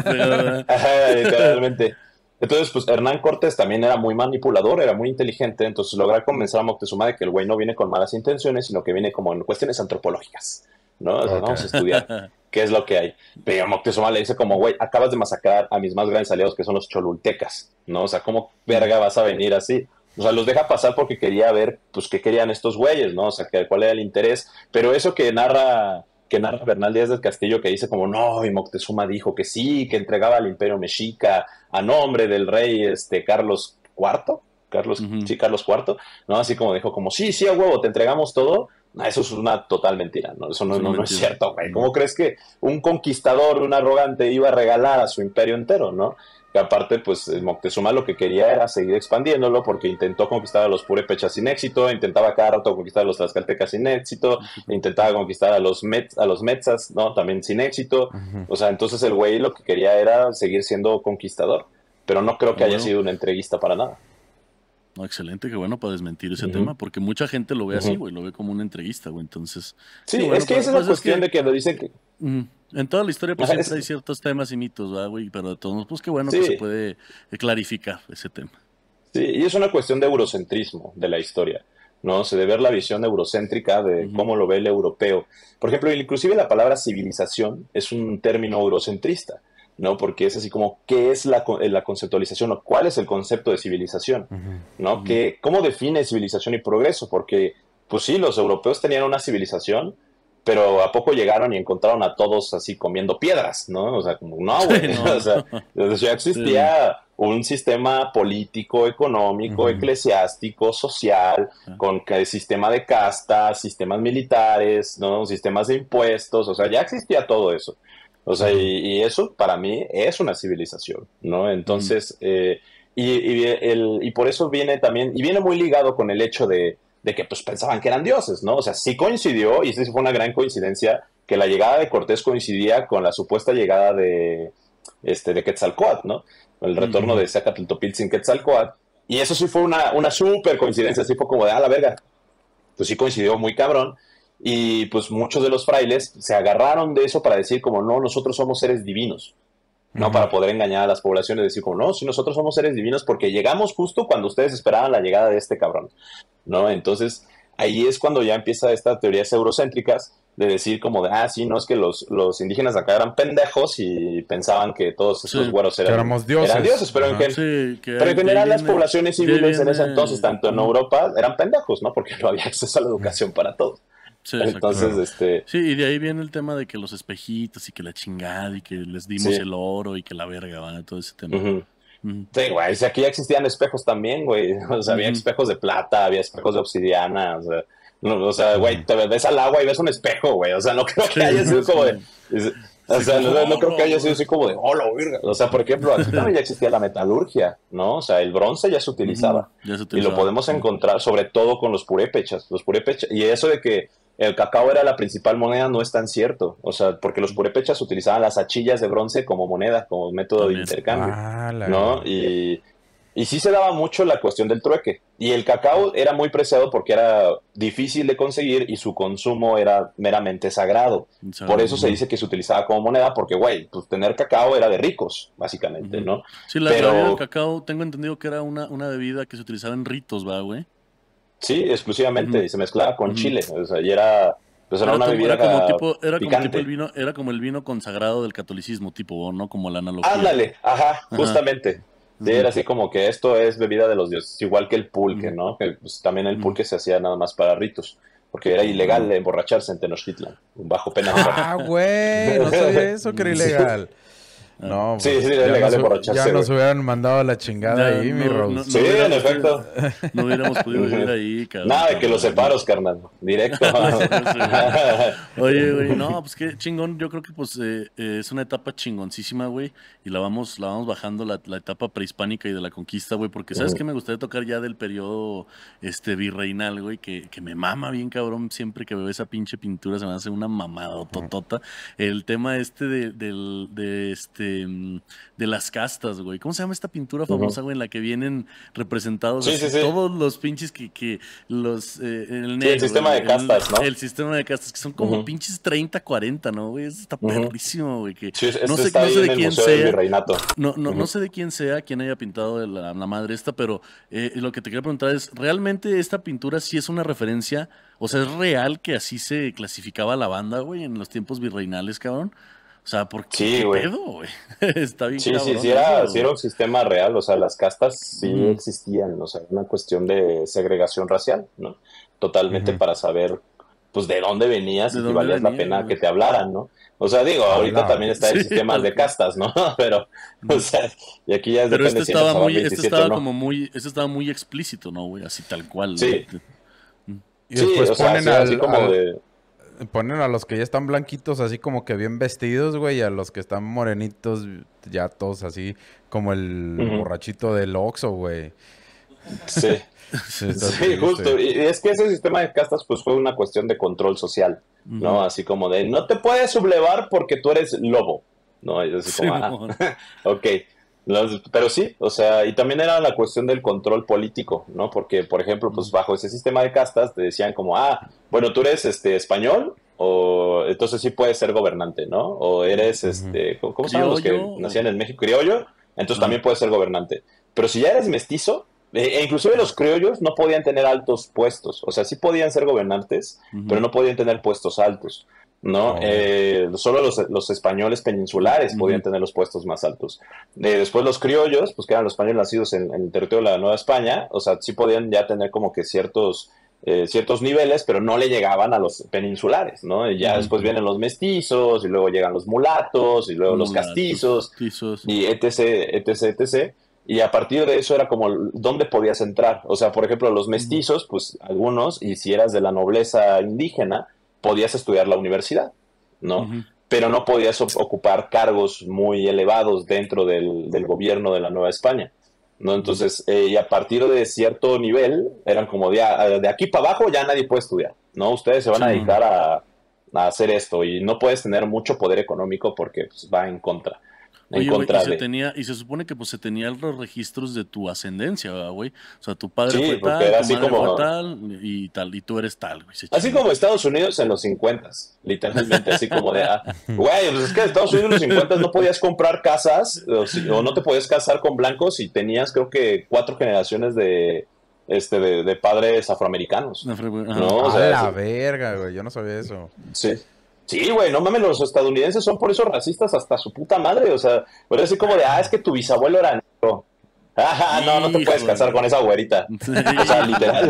[SPEAKER 3] ajá, literalmente. Entonces, pues Hernán Cortés también era muy manipulador, era muy inteligente, entonces logra convencer a Moctezuma de que el güey no viene con malas intenciones, sino que viene como en cuestiones antropológicas, ¿no? O sea, okay. Vamos a estudiar qué es lo que hay. Pero Moctezuma le dice como, güey, acabas de masacrar a mis más grandes aliados, que son los cholultecas, ¿no? O sea, ¿cómo verga vas a venir así? O sea, los deja pasar porque quería ver, pues, qué querían estos güeyes, ¿no? O sea, que, cuál era el interés. Pero eso que narra... que narra Bernal Díaz del Castillo, que dice como, no, y Moctezuma dijo que sí, que entregaba al imperio mexica a nombre del rey este Carlos cuarto, Carlos, uh-huh. sí, Carlos cuarto, ¿no? Así como dijo como, sí, sí, a huevo, te entregamos todo. No, eso es una total mentira, ¿no? Eso no, es, no, no es cierto, güey. ¿Cómo crees que un conquistador, un arrogante, iba a regalar a su imperio entero, no? Que aparte, pues, Moctezuma lo que quería era seguir expandiéndolo porque intentó conquistar a los purépechas sin éxito, intentaba cada rato conquistar a los tlaxcaltecas sin éxito, intentaba conquistar a los met, a los metzas, ¿no? También sin éxito. Uh-huh. O sea, entonces el güey lo que quería era seguir siendo conquistador, pero no creo que bueno. haya sido un entreguista para nada.
[SPEAKER 2] No, excelente, qué bueno para desmentir ese uh-huh. tema, porque mucha gente lo ve uh-huh. así, güey, lo ve como un entreguista, güey, entonces...
[SPEAKER 3] Sí,
[SPEAKER 2] bueno,
[SPEAKER 3] es que
[SPEAKER 2] pero,
[SPEAKER 3] esa es la
[SPEAKER 2] pues,
[SPEAKER 3] cuestión
[SPEAKER 2] es que...
[SPEAKER 3] de que lo dicen que...
[SPEAKER 2] Uh-huh. En toda la historia pues
[SPEAKER 3] Ajá,
[SPEAKER 2] siempre
[SPEAKER 3] es...
[SPEAKER 2] hay ciertos temas y mitos, ¿verdad, güey? Pero de todos modos, pues qué bueno
[SPEAKER 3] sí.
[SPEAKER 2] que se puede clarificar ese tema.
[SPEAKER 3] Sí, y es una cuestión de eurocentrismo de la historia, ¿no? Se debe ver la visión eurocéntrica de uh-huh. cómo lo ve el europeo. Por ejemplo, inclusive la palabra civilización es un término eurocentrista, ¿no? Porque es así como, ¿qué es la, la conceptualización o cuál es el concepto de civilización? Uh-huh. ¿No? Uh-huh. ¿Qué, ¿Cómo define civilización y progreso? Porque, pues sí, los europeos tenían una civilización, pero ¿a poco llegaron y encontraron a todos así comiendo piedras, ¿no? O sea, como, no, güey. Sí, no. O sea, ya existía sí. un sistema político, económico, uh-huh. eclesiástico, social, uh-huh. con el sistema de castas, sistemas militares, ¿no? Sistemas de impuestos, o sea, ya existía todo eso. O sea, uh-huh. y, y eso para mí es una civilización, ¿no? Entonces, uh-huh. eh, y, y, el, y por eso viene también, y viene muy ligado con el hecho de de que pues pensaban que eran dioses, ¿no? O sea, sí coincidió, y sí fue una gran coincidencia, que la llegada de Cortés coincidía con la supuesta llegada de, este, de Quetzalcóatl, ¿no? El retorno uh-huh. de Zacatl-Topiltzin Quetzalcóatl, y eso sí fue una, una súper coincidencia, así fue como de, ah, la verga, pues sí coincidió muy cabrón, y pues muchos de los frailes se agarraron de eso para decir como, no, nosotros somos seres divinos, ¿no? Uh-huh. Para poder engañar a las poblaciones, decir como, no, si nosotros somos seres divinos porque llegamos justo cuando ustedes esperaban la llegada de este cabrón, ¿no? Entonces, ahí es cuando ya empieza esta teorías eurocéntricas de decir como de, ah, sí, no, es que los, los indígenas acá eran pendejos y pensaban que todos estos
[SPEAKER 1] sí,
[SPEAKER 3] güeros eran,
[SPEAKER 1] dioses.
[SPEAKER 3] eran dioses, pero, en, gen-
[SPEAKER 2] sí, que
[SPEAKER 3] pero en general
[SPEAKER 2] viene,
[SPEAKER 3] las poblaciones civiles
[SPEAKER 2] viene,
[SPEAKER 3] en ese entonces, tanto en Europa, eran pendejos, ¿no? Porque no había acceso a la educación para todos.
[SPEAKER 2] Sí,
[SPEAKER 3] entonces, este...
[SPEAKER 2] Sí, y de ahí viene el tema de que los espejitos y que la chingada y que les dimos sí. el oro y que la verga, ¿vale? Todo ese tema.
[SPEAKER 3] Uh-huh. Uh-huh. Sí, güey, o sea, aquí ya existían espejos también, güey. O sea, uh-huh. había espejos de plata, había espejos de obsidiana, o sea, no, o sea, güey, te ves al agua y ves un espejo, güey. O sea, no creo que haya sido como de... O sea, no, no creo que haya sido así como de, oh, la virga. O sea, por ejemplo, aquí también ya existía la metalurgia, ¿no? O sea, el bronce ya se utilizaba. Uh-huh. Ya se utilizaba. Y lo podemos encontrar, sobre todo con los purépechas. Los purépechas. Y eso de que el cacao era la principal moneda no es tan cierto. O sea, porque los purépechas utilizaban las achillas de bronce como moneda, como método también. de intercambio, ah, ¿no? Y, y sí se daba mucho la cuestión del trueque. Y el cacao era muy preciado porque era difícil de conseguir y su consumo era meramente sagrado. Sagrado. Por eso se dice que se utilizaba como moneda porque, güey, pues tener cacao era de ricos, básicamente, uh-huh. ¿no?
[SPEAKER 2] Sí, la
[SPEAKER 3] Pero...
[SPEAKER 2] bebida del cacao, tengo entendido que era una, una bebida que se utilizaba en ritos, ¿va, güey?
[SPEAKER 3] Sí, exclusivamente, uh-huh. y se mezclaba con uh-huh. chile, o sea, y era, pues era, era una
[SPEAKER 2] como,
[SPEAKER 3] bebida
[SPEAKER 2] era como tipo, era
[SPEAKER 3] picante.
[SPEAKER 2] Como tipo el vino, era como el vino consagrado del catolicismo, tipo, ¿no? Como la analogía.
[SPEAKER 3] Ándale, ajá, justamente. Uh-huh. Sí, era así como que esto es bebida de los dioses, igual que el pulque, uh-huh. ¿no? Que pues, también el pulque uh-huh. se hacía nada más para ritos, porque era ilegal uh-huh. emborracharse en Tenochtitlan, bajo pena de muerte.
[SPEAKER 1] Ah, güey, no sabía eso que era ilegal. No,
[SPEAKER 3] Sí,
[SPEAKER 1] pues,
[SPEAKER 3] sí, es
[SPEAKER 1] ya
[SPEAKER 3] legal
[SPEAKER 1] nos,
[SPEAKER 3] emborracharse,
[SPEAKER 1] ya nos
[SPEAKER 3] güey.
[SPEAKER 1] hubieran mandado a la chingada
[SPEAKER 2] Ya,
[SPEAKER 1] ahí, mi
[SPEAKER 2] no,
[SPEAKER 1] Rose.
[SPEAKER 2] no,
[SPEAKER 3] Sí,
[SPEAKER 2] no
[SPEAKER 3] en
[SPEAKER 2] hubiéramos
[SPEAKER 3] efecto.
[SPEAKER 2] podido- no hubiéramos podido vivir ahí, cabrón.
[SPEAKER 3] Nada de que los
[SPEAKER 2] pero-
[SPEAKER 3] separos, carnal. Directo.
[SPEAKER 2] Oye, güey, no, pues qué chingón. Yo creo que pues eh, eh, es una etapa chingoncísima, güey. Y la vamos, la vamos bajando la, la etapa prehispánica y de la conquista, güey. Porque sabes
[SPEAKER 3] Ujú.
[SPEAKER 2] que me gustaría tocar ya del periodo este virreinal, güey, que, que me mama bien, cabrón. Siempre que veo esa pinche pintura se me hace una mamada totota. El tema este de, del, de este mm, de las castas, güey. ¿Cómo se llama esta pintura famosa,
[SPEAKER 3] Ujú.
[SPEAKER 2] güey, en la que vienen representados
[SPEAKER 3] Sí,
[SPEAKER 2] así
[SPEAKER 3] sí, sí.
[SPEAKER 2] todos los pinches que, que los eh, el
[SPEAKER 3] Sí, el
[SPEAKER 2] negro,
[SPEAKER 3] sistema de
[SPEAKER 2] el-
[SPEAKER 3] castas, ¿no?
[SPEAKER 2] el sistema de castas, que son como
[SPEAKER 3] Ujú.
[SPEAKER 2] pinches treinta, cuarenta, ¿no, güey? Eso está
[SPEAKER 3] Ujú.
[SPEAKER 2] perrísimo, güey. Que
[SPEAKER 3] Sí,
[SPEAKER 2] no
[SPEAKER 3] este
[SPEAKER 2] sé,
[SPEAKER 3] está
[SPEAKER 2] no
[SPEAKER 3] ahí
[SPEAKER 2] sé
[SPEAKER 3] en
[SPEAKER 2] de
[SPEAKER 3] el
[SPEAKER 2] quién
[SPEAKER 3] Museo del
[SPEAKER 2] sea.
[SPEAKER 3] Virreinato.
[SPEAKER 2] No, no, no
[SPEAKER 3] Ujú.
[SPEAKER 2] sé de quién sea, quién haya pintado la, la madre esta, pero eh, lo que te quería preguntar es, ¿realmente esta pintura sí es una referencia? O sea, ¿es real que así se clasificaba la banda, güey, en los tiempos virreinales, cabrón? O sea, ¿por qué,
[SPEAKER 3] Sí,
[SPEAKER 2] qué
[SPEAKER 3] güey.
[SPEAKER 2] pedo, güey? Está bien
[SPEAKER 3] Sí, sí,
[SPEAKER 2] cabrón
[SPEAKER 3] sí era,
[SPEAKER 2] eso,
[SPEAKER 3] sí era un sistema real, o sea, las castas sí
[SPEAKER 2] Ujú.
[SPEAKER 3] existían, o sea, una cuestión de segregación racial, ¿no? Totalmente
[SPEAKER 1] Ujú.
[SPEAKER 3] para saber, pues, de dónde venías
[SPEAKER 2] ¿De
[SPEAKER 3] y si
[SPEAKER 2] dónde
[SPEAKER 3] valías la
[SPEAKER 2] venía,
[SPEAKER 3] pena
[SPEAKER 2] güey?
[SPEAKER 3] que te hablaran, ¿no? O sea, digo,
[SPEAKER 1] A
[SPEAKER 3] ahorita
[SPEAKER 1] la
[SPEAKER 3] también está el
[SPEAKER 2] Sí,
[SPEAKER 3] sistema
[SPEAKER 2] tal
[SPEAKER 3] de
[SPEAKER 2] cual.
[SPEAKER 3] castas, ¿no? Pero, o
[SPEAKER 2] Ujú.
[SPEAKER 3] sea, y aquí ya
[SPEAKER 2] Pero este
[SPEAKER 3] depende si entras
[SPEAKER 2] estaba
[SPEAKER 3] a bar
[SPEAKER 2] muy, este
[SPEAKER 3] veintisiete o
[SPEAKER 2] estaba
[SPEAKER 3] no.
[SPEAKER 2] como muy, este estaba muy explícito, ¿no, güey? Así tal cual, ¿no?
[SPEAKER 3] Sí,
[SPEAKER 2] Mm.
[SPEAKER 1] Y
[SPEAKER 3] sí,
[SPEAKER 1] después
[SPEAKER 3] o sea,
[SPEAKER 1] ponen
[SPEAKER 3] sí era así
[SPEAKER 1] al,
[SPEAKER 3] como
[SPEAKER 1] al-
[SPEAKER 3] de...
[SPEAKER 1] ponen a los que ya están blanquitos así como que bien vestidos, güey, y a los que están morenitos ya todos así como el
[SPEAKER 3] Ujú.
[SPEAKER 1] borrachito del Oxxo, güey.
[SPEAKER 3] Sí.
[SPEAKER 1] Sí, está
[SPEAKER 3] Sí, justo.
[SPEAKER 1] triste.
[SPEAKER 3] Y y es que ese sistema de castas pues fue una cuestión de control social, ¿no?
[SPEAKER 2] Ujú.
[SPEAKER 3] Así como de, no te puedes sublevar porque tú eres lobo, ¿no? Y es así como, ah,
[SPEAKER 2] Simón.
[SPEAKER 3] ok. Los- pero sí, o sea, y también era la cuestión del control político, ¿no? Porque, por ejemplo, pues bajo ese sistema de castas te decían como, ah, bueno, tú eres este español o entonces sí puedes ser gobernante, ¿no? O eres,
[SPEAKER 1] Ujú.
[SPEAKER 3] este, ¿cómo cómo se llaman los
[SPEAKER 2] Criollo.
[SPEAKER 3] que
[SPEAKER 2] o-
[SPEAKER 3] nacían en México? Criollo, entonces
[SPEAKER 2] Ajá.
[SPEAKER 3] también puedes ser gobernante. Pero si ya eres mestizo, e e inclusive los criollos no podían tener altos puestos, o sea, sí podían ser gobernantes, pero
[SPEAKER 2] Ujú.
[SPEAKER 3] no podían tener puestos altos, ¿no?
[SPEAKER 1] Oh.
[SPEAKER 3] Eh, solo los, los españoles peninsulares podían
[SPEAKER 2] Ujú.
[SPEAKER 3] tener los puestos más altos. Eh, después los criollos, pues que eran los españoles nacidos en, en el territorio de la Nueva España, o sea, sí podían ya tener como que ciertos, eh, ciertos niveles, pero no le llegaban a los peninsulares, ¿no? Y ya
[SPEAKER 2] Ujú.
[SPEAKER 3] después vienen los mestizos, y luego llegan los mulatos, y luego los
[SPEAKER 2] Mulatos,
[SPEAKER 3] castizos,
[SPEAKER 2] tizos.
[SPEAKER 3] y etc, etc, etc. Y a partir de eso era como dónde podías entrar. O sea, por ejemplo, los mestizos, pues algunos, y si eras de la nobleza indígena, podías estudiar la universidad, ¿no?
[SPEAKER 2] Ujú.
[SPEAKER 3] Pero no podías op- ocupar cargos muy elevados dentro del, del gobierno de la Nueva España, ¿no? Entonces, eh, y a partir de cierto nivel, eran como de, a- de aquí para abajo ya nadie puede estudiar, ¿no? Ustedes se van a
[SPEAKER 2] Simón.
[SPEAKER 3] dedicar a, a hacer esto y no puedes tener mucho poder económico porque pues, va en contra. En
[SPEAKER 2] Oye, güey, y
[SPEAKER 3] contra
[SPEAKER 2] se
[SPEAKER 3] de...
[SPEAKER 2] tenía, y se supone que pues se tenían los registros de tu ascendencia, ¿verdad, güey? O sea, tu padre
[SPEAKER 3] Sí,
[SPEAKER 2] fue
[SPEAKER 3] porque
[SPEAKER 2] tal,
[SPEAKER 3] era
[SPEAKER 2] tu
[SPEAKER 3] así
[SPEAKER 2] madre
[SPEAKER 3] como...
[SPEAKER 2] fue tal, y tal, y tú eres tal, güey. Se
[SPEAKER 3] Así
[SPEAKER 2] chingó.
[SPEAKER 3] como Estados Unidos en los cincuenta, literalmente, así como de, ah, güey, pues es que en Estados Unidos en los cincuenta no podías comprar casas o, si- o no te podías casar con blancos y tenías creo que cuatro generaciones de, este, de, de padres afroamericanos,
[SPEAKER 2] No, fue- ajá.
[SPEAKER 3] ¿no? O
[SPEAKER 1] A
[SPEAKER 3] sea,
[SPEAKER 1] la
[SPEAKER 3] sí,
[SPEAKER 1] verga, güey. Yo no sabía eso.
[SPEAKER 3] sí. Sí, güey, no mames, los estadounidenses son por eso racistas hasta su puta madre, o sea, pero es así como de, ah, es que tu bisabuelo era negro. Ajá, no, no te puedes
[SPEAKER 2] Híjole.
[SPEAKER 3] casar con esa güerita.
[SPEAKER 2] Sí,
[SPEAKER 3] O sea, literal.